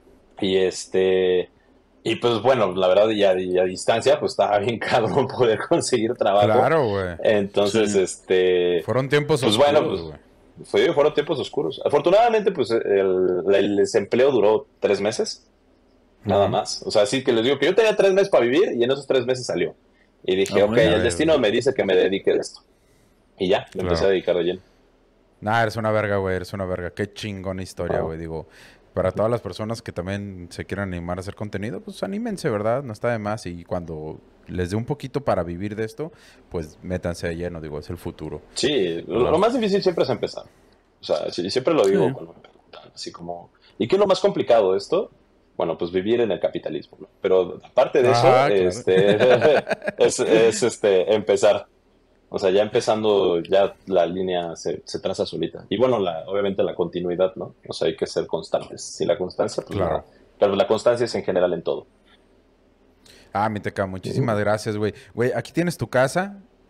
[SPEAKER 3] Y este... Y pues bueno, la verdad, y a, y a distancia, pues estaba bien cabrón poder conseguir trabajo.
[SPEAKER 1] Claro, güey.
[SPEAKER 3] Entonces,
[SPEAKER 2] Sí.
[SPEAKER 3] este...
[SPEAKER 1] Fueron tiempos
[SPEAKER 3] Pues
[SPEAKER 1] oscuros,
[SPEAKER 3] bueno, pues,
[SPEAKER 1] güey.
[SPEAKER 3] fue- fueron tiempos oscuros. Afortunadamente, pues el, el desempleo duró tres meses. Nada
[SPEAKER 1] Ujú.
[SPEAKER 3] más. O sea, sí que les digo que yo tenía tres meses para vivir y en esos tres meses salió. Y dije,
[SPEAKER 2] Ah,
[SPEAKER 3] ok,
[SPEAKER 2] bueno.
[SPEAKER 3] el destino me dice que me dedique a esto. Y ya, me
[SPEAKER 1] Claro.
[SPEAKER 3] empecé a dedicar de lleno.
[SPEAKER 1] Nah, eres una verga, güey, eres una verga. Qué chingona historia,
[SPEAKER 3] Ah.
[SPEAKER 1] güey. Digo, para todas las personas que también se quieran animar a hacer contenido, pues anímense, ¿verdad? No está de más. Y cuando les dé un poquito para vivir de esto, pues métanse de lleno, digo, es el futuro.
[SPEAKER 3] Sí, lo,
[SPEAKER 1] Claro.
[SPEAKER 3] lo más difícil siempre es empezar. O sea, sí, siempre lo digo
[SPEAKER 2] Sí.
[SPEAKER 3] cuando me preguntan, así como, ¿y qué es lo más complicado de esto? Bueno, pues vivir en el capitalismo, ¿no? Pero aparte de eso,
[SPEAKER 1] Ah, claro.
[SPEAKER 3] este, es, es, este, empezar. O sea, ya empezando, ya la línea se, se traza solita. Y bueno, la, obviamente la continuidad, ¿no? O sea, hay que ser constantes. Sin la constancia, pues
[SPEAKER 1] Claro.
[SPEAKER 3] no. Pero la constancia es en general en todo.
[SPEAKER 1] Ah, mi teca, muchísimas gracias, güey. Güey, aquí tienes tu casa.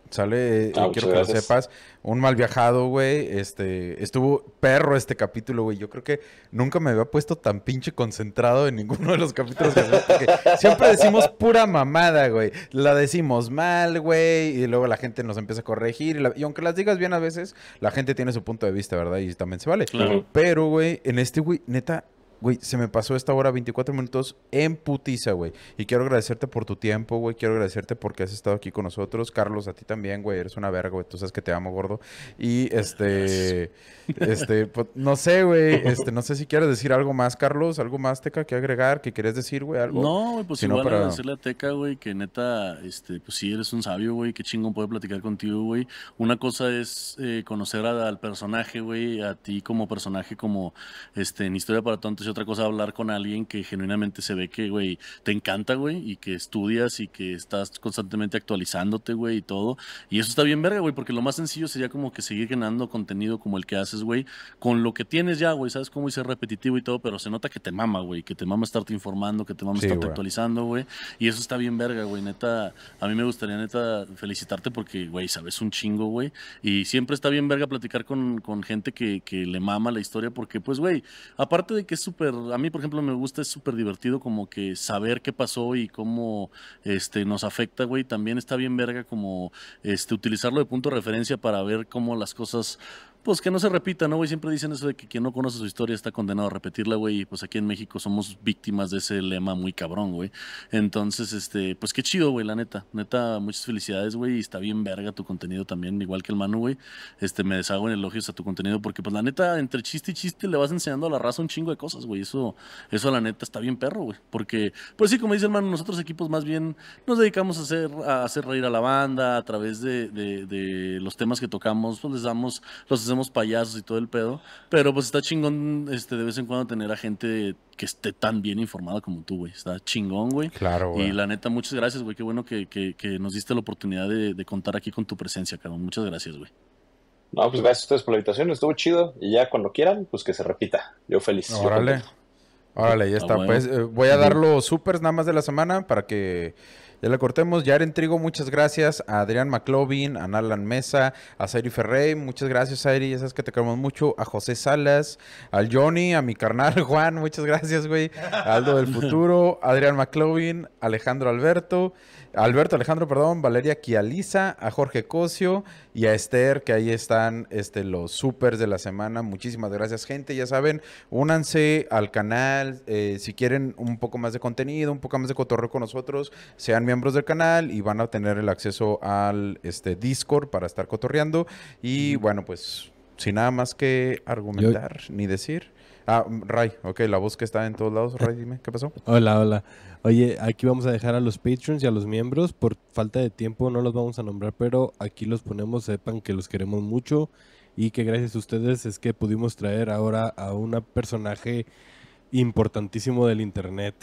[SPEAKER 1] Sale, eh,
[SPEAKER 3] Ah,
[SPEAKER 1] quiero
[SPEAKER 3] muchas
[SPEAKER 1] que lo
[SPEAKER 3] gracias.
[SPEAKER 1] sepas, un mal viajado, güey, este, estuvo perro este capítulo, güey, yo creo que nunca me había puesto tan pinche concentrado en ninguno de los capítulos que hacemos, porque siempre decimos pura mamada, güey, la decimos mal, güey, y luego la gente nos empieza a corregir, y, la- y aunque las digas bien a veces, la gente tiene su punto de vista, ¿verdad? Y también se vale.
[SPEAKER 2] Claro.
[SPEAKER 3] Ujú.
[SPEAKER 1] Pero, güey, en este, güey, neta, güey, se me pasó esta hora veinticuatro minutos en putiza, güey. Y quiero agradecerte por tu tiempo, güey. Quiero agradecerte porque has estado aquí con nosotros. Carlos, a ti también, güey. Eres una verga, güey. Tú sabes que te amo, gordo. Y este... Este, pues, no sé, güey. Este, no sé si quieres decir algo más, Carlos. Algo más, Teca, que agregar. ¿Qué quieres decir, güey? Algo.
[SPEAKER 2] No, güey, pues
[SPEAKER 1] Si no,
[SPEAKER 2] igual
[SPEAKER 1] para-
[SPEAKER 2] agradecerle a Teca, güey, que neta, este, pues sí, eres un sabio, güey, qué chingón poder platicar contigo, güey. Una cosa es eh, conocer a- al personaje, güey, a ti como personaje, como, este, en Historia para Tontos, y otra cosa hablar con alguien que genuinamente se ve que, güey, te encanta, güey, y que estudias y que estás constantemente actualizándote, güey, y todo. Y eso está bien verga, güey, porque lo más sencillo sería como que seguir generando contenido como el que haces, güey, con lo que tienes ya, güey, sabes cómo ser repetitivo y todo, pero se nota que te mama, güey, que te mama estarte informando, que te mama
[SPEAKER 1] Sí,
[SPEAKER 2] estarte
[SPEAKER 1] güey.
[SPEAKER 2] actualizando, güey, y eso está bien verga, güey, neta, a mí me gustaría, neta, felicitarte porque, güey, sabes un chingo, güey, y siempre está bien verga platicar con, con gente que, que le mama la historia, porque, pues, güey, aparte de que es súper, a mí, por ejemplo, me gusta, es súper divertido como que saber qué pasó y cómo, este, nos afecta, güey, también está bien verga como, este, utilizarlo de punto de referencia para ver cómo las cosas... Pues que no se repita, ¿no, güey? Siempre dicen eso de que quien no conoce su historia está condenado a repetirla, güey. Y pues aquí en México somos víctimas de ese lema muy cabrón, güey. Entonces, este, pues qué chido, güey, la neta. Neta, muchas felicidades, güey. Y está bien verga tu contenido también, igual que el Manu, güey. Este, me deshago en elogios a tu contenido porque, pues la neta, entre chiste y chiste le vas enseñando a la raza un chingo de cosas, güey. Eso, eso la neta está bien perro, güey. Porque, pues sí, como dice el Manu, nosotros equipos más bien nos dedicamos a hacer, a hacer reír a la banda a través de, de, de los temas que tocamos, pues les damos, los hacemos payasos y todo el pedo, pero pues está chingón este de vez en cuando tener a gente que esté tan bien informada como tú, güey. Está chingón, güey.
[SPEAKER 1] Claro, güey.
[SPEAKER 2] Y la neta, muchas gracias, güey. Qué bueno que, que, que nos diste la oportunidad de, de contar aquí con tu presencia, cabrón. Muchas gracias, güey.
[SPEAKER 3] No, pues gracias a ustedes por la invitación, estuvo chido. Y ya cuando quieran, pues que se repita. Yo feliz. yo
[SPEAKER 1] Órale.
[SPEAKER 3] contento.
[SPEAKER 1] Órale, ya
[SPEAKER 2] Ah,
[SPEAKER 1] está.
[SPEAKER 2] bueno.
[SPEAKER 1] Pues eh, voy a dar los supers nada más de la semana para que ya le cortemos. Yaren Trigo, muchas gracias. A Adrián McLovin, a Nalan Mesa, a Sairi Ferrey, muchas gracias, Sairi. Ya sabes que te queremos mucho. A José Salas, al Johnny, a mi carnal Juan, muchas gracias, güey. A Aldo del Futuro, Adrián McLovin, Alejandro Alberto, Alberto Alejandro, perdón, Valeria Kializa, a Jorge Cosio y a Esther, que ahí están este, los supers de la semana. Muchísimas gracias, gente. Ya saben, únanse al canal. Eh, si quieren un poco más de contenido, un poco más de cotorreo con nosotros, sean miembros del canal y van a tener el acceso al este, Discord para estar cotorreando. Y bueno, pues sin nada más que argumentar ni decir. Ah, Ray, ok, la voz que está en todos lados. Ray, dime, ¿qué pasó?
[SPEAKER 6] Hola, hola. Oye, aquí vamos a dejar a los Patreons y a los miembros. Por falta de tiempo no los vamos a nombrar, pero aquí los ponemos, sepan que los queremos mucho y que gracias a ustedes es que pudimos traer ahora a un personaje importantísimo del internet.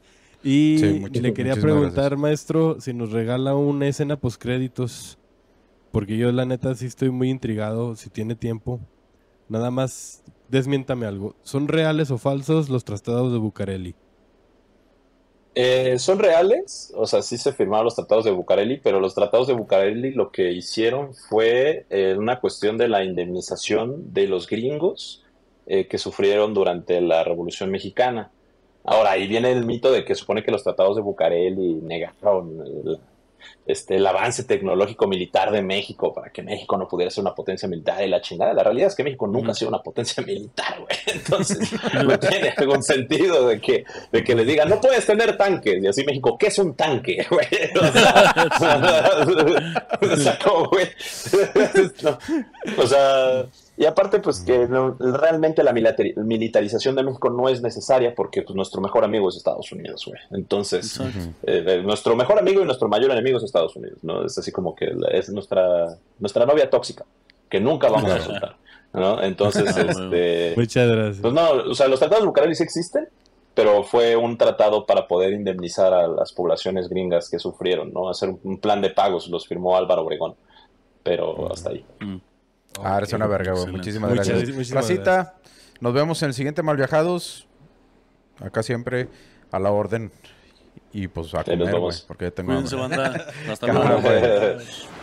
[SPEAKER 6] Y
[SPEAKER 1] Sí, muchi-
[SPEAKER 6] le quería
[SPEAKER 1] muchísimas
[SPEAKER 6] preguntar,
[SPEAKER 1] gracias.
[SPEAKER 6] maestro, si nos regala una escena postcréditos, porque yo la neta sí estoy muy intrigado, si tiene tiempo. Nada más, desmiéntame algo. ¿Son reales o falsos los tratados de Bucareli?
[SPEAKER 3] Eh, son reales, o sea, sí se firmaron los tratados de Bucareli, pero los tratados de Bucareli lo que hicieron fue eh, una cuestión de la indemnización de los gringos eh, que sufrieron durante la Revolución Mexicana. Ahora, ahí viene el mito de que supone que los tratados de Bucareli negaron el, este, el avance tecnológico militar de México para que México no pudiera ser una potencia militar y la chingada. La realidad es que México nunca ha sido una potencia militar, güey. Entonces, no tiene algún sentido de que, de que le digan, no puedes tener tanques. Y así México, ¿qué es un tanque, güey? O sea, o sea, ¿cómo, güey? No. O sea... Y aparte, pues que no, realmente la militar- militarización de México no es necesaria porque pues, nuestro mejor amigo es Estados Unidos, güey. Entonces,
[SPEAKER 2] Exacto.
[SPEAKER 3] eh, eh, nuestro mejor amigo y nuestro mayor enemigo es Estados Unidos, ¿no? Es así como que la- es nuestra, nuestra novia tóxica, que nunca vamos a soltar, ¿no? Entonces,
[SPEAKER 2] Ah,
[SPEAKER 3] este...
[SPEAKER 6] Muchas gracias.
[SPEAKER 3] Pues no, o sea, los tratados de Bucareli sí existen, pero fue un tratado para poder indemnizar a las poblaciones gringas que sufrieron, ¿no? Hacer un, un plan de pagos, los firmó Álvaro Obregón, pero hasta ahí.
[SPEAKER 2] Mm.
[SPEAKER 1] Ah, eres una verga, güey.
[SPEAKER 2] Excelente.
[SPEAKER 1] Muchísimas
[SPEAKER 6] Muchas-
[SPEAKER 1] gracias.
[SPEAKER 6] muchísimas
[SPEAKER 1] Racita, nos vemos en el siguiente Malviajados. Acá siempre a la orden. Y pues a
[SPEAKER 3] Sí, nos
[SPEAKER 1] comer, güey.
[SPEAKER 3] vemos.
[SPEAKER 1] Porque ya tengo
[SPEAKER 2] Cuídense,
[SPEAKER 1] hambre.
[SPEAKER 2] banda. Hasta
[SPEAKER 1] Cámara,
[SPEAKER 2] luego.
[SPEAKER 1] güey.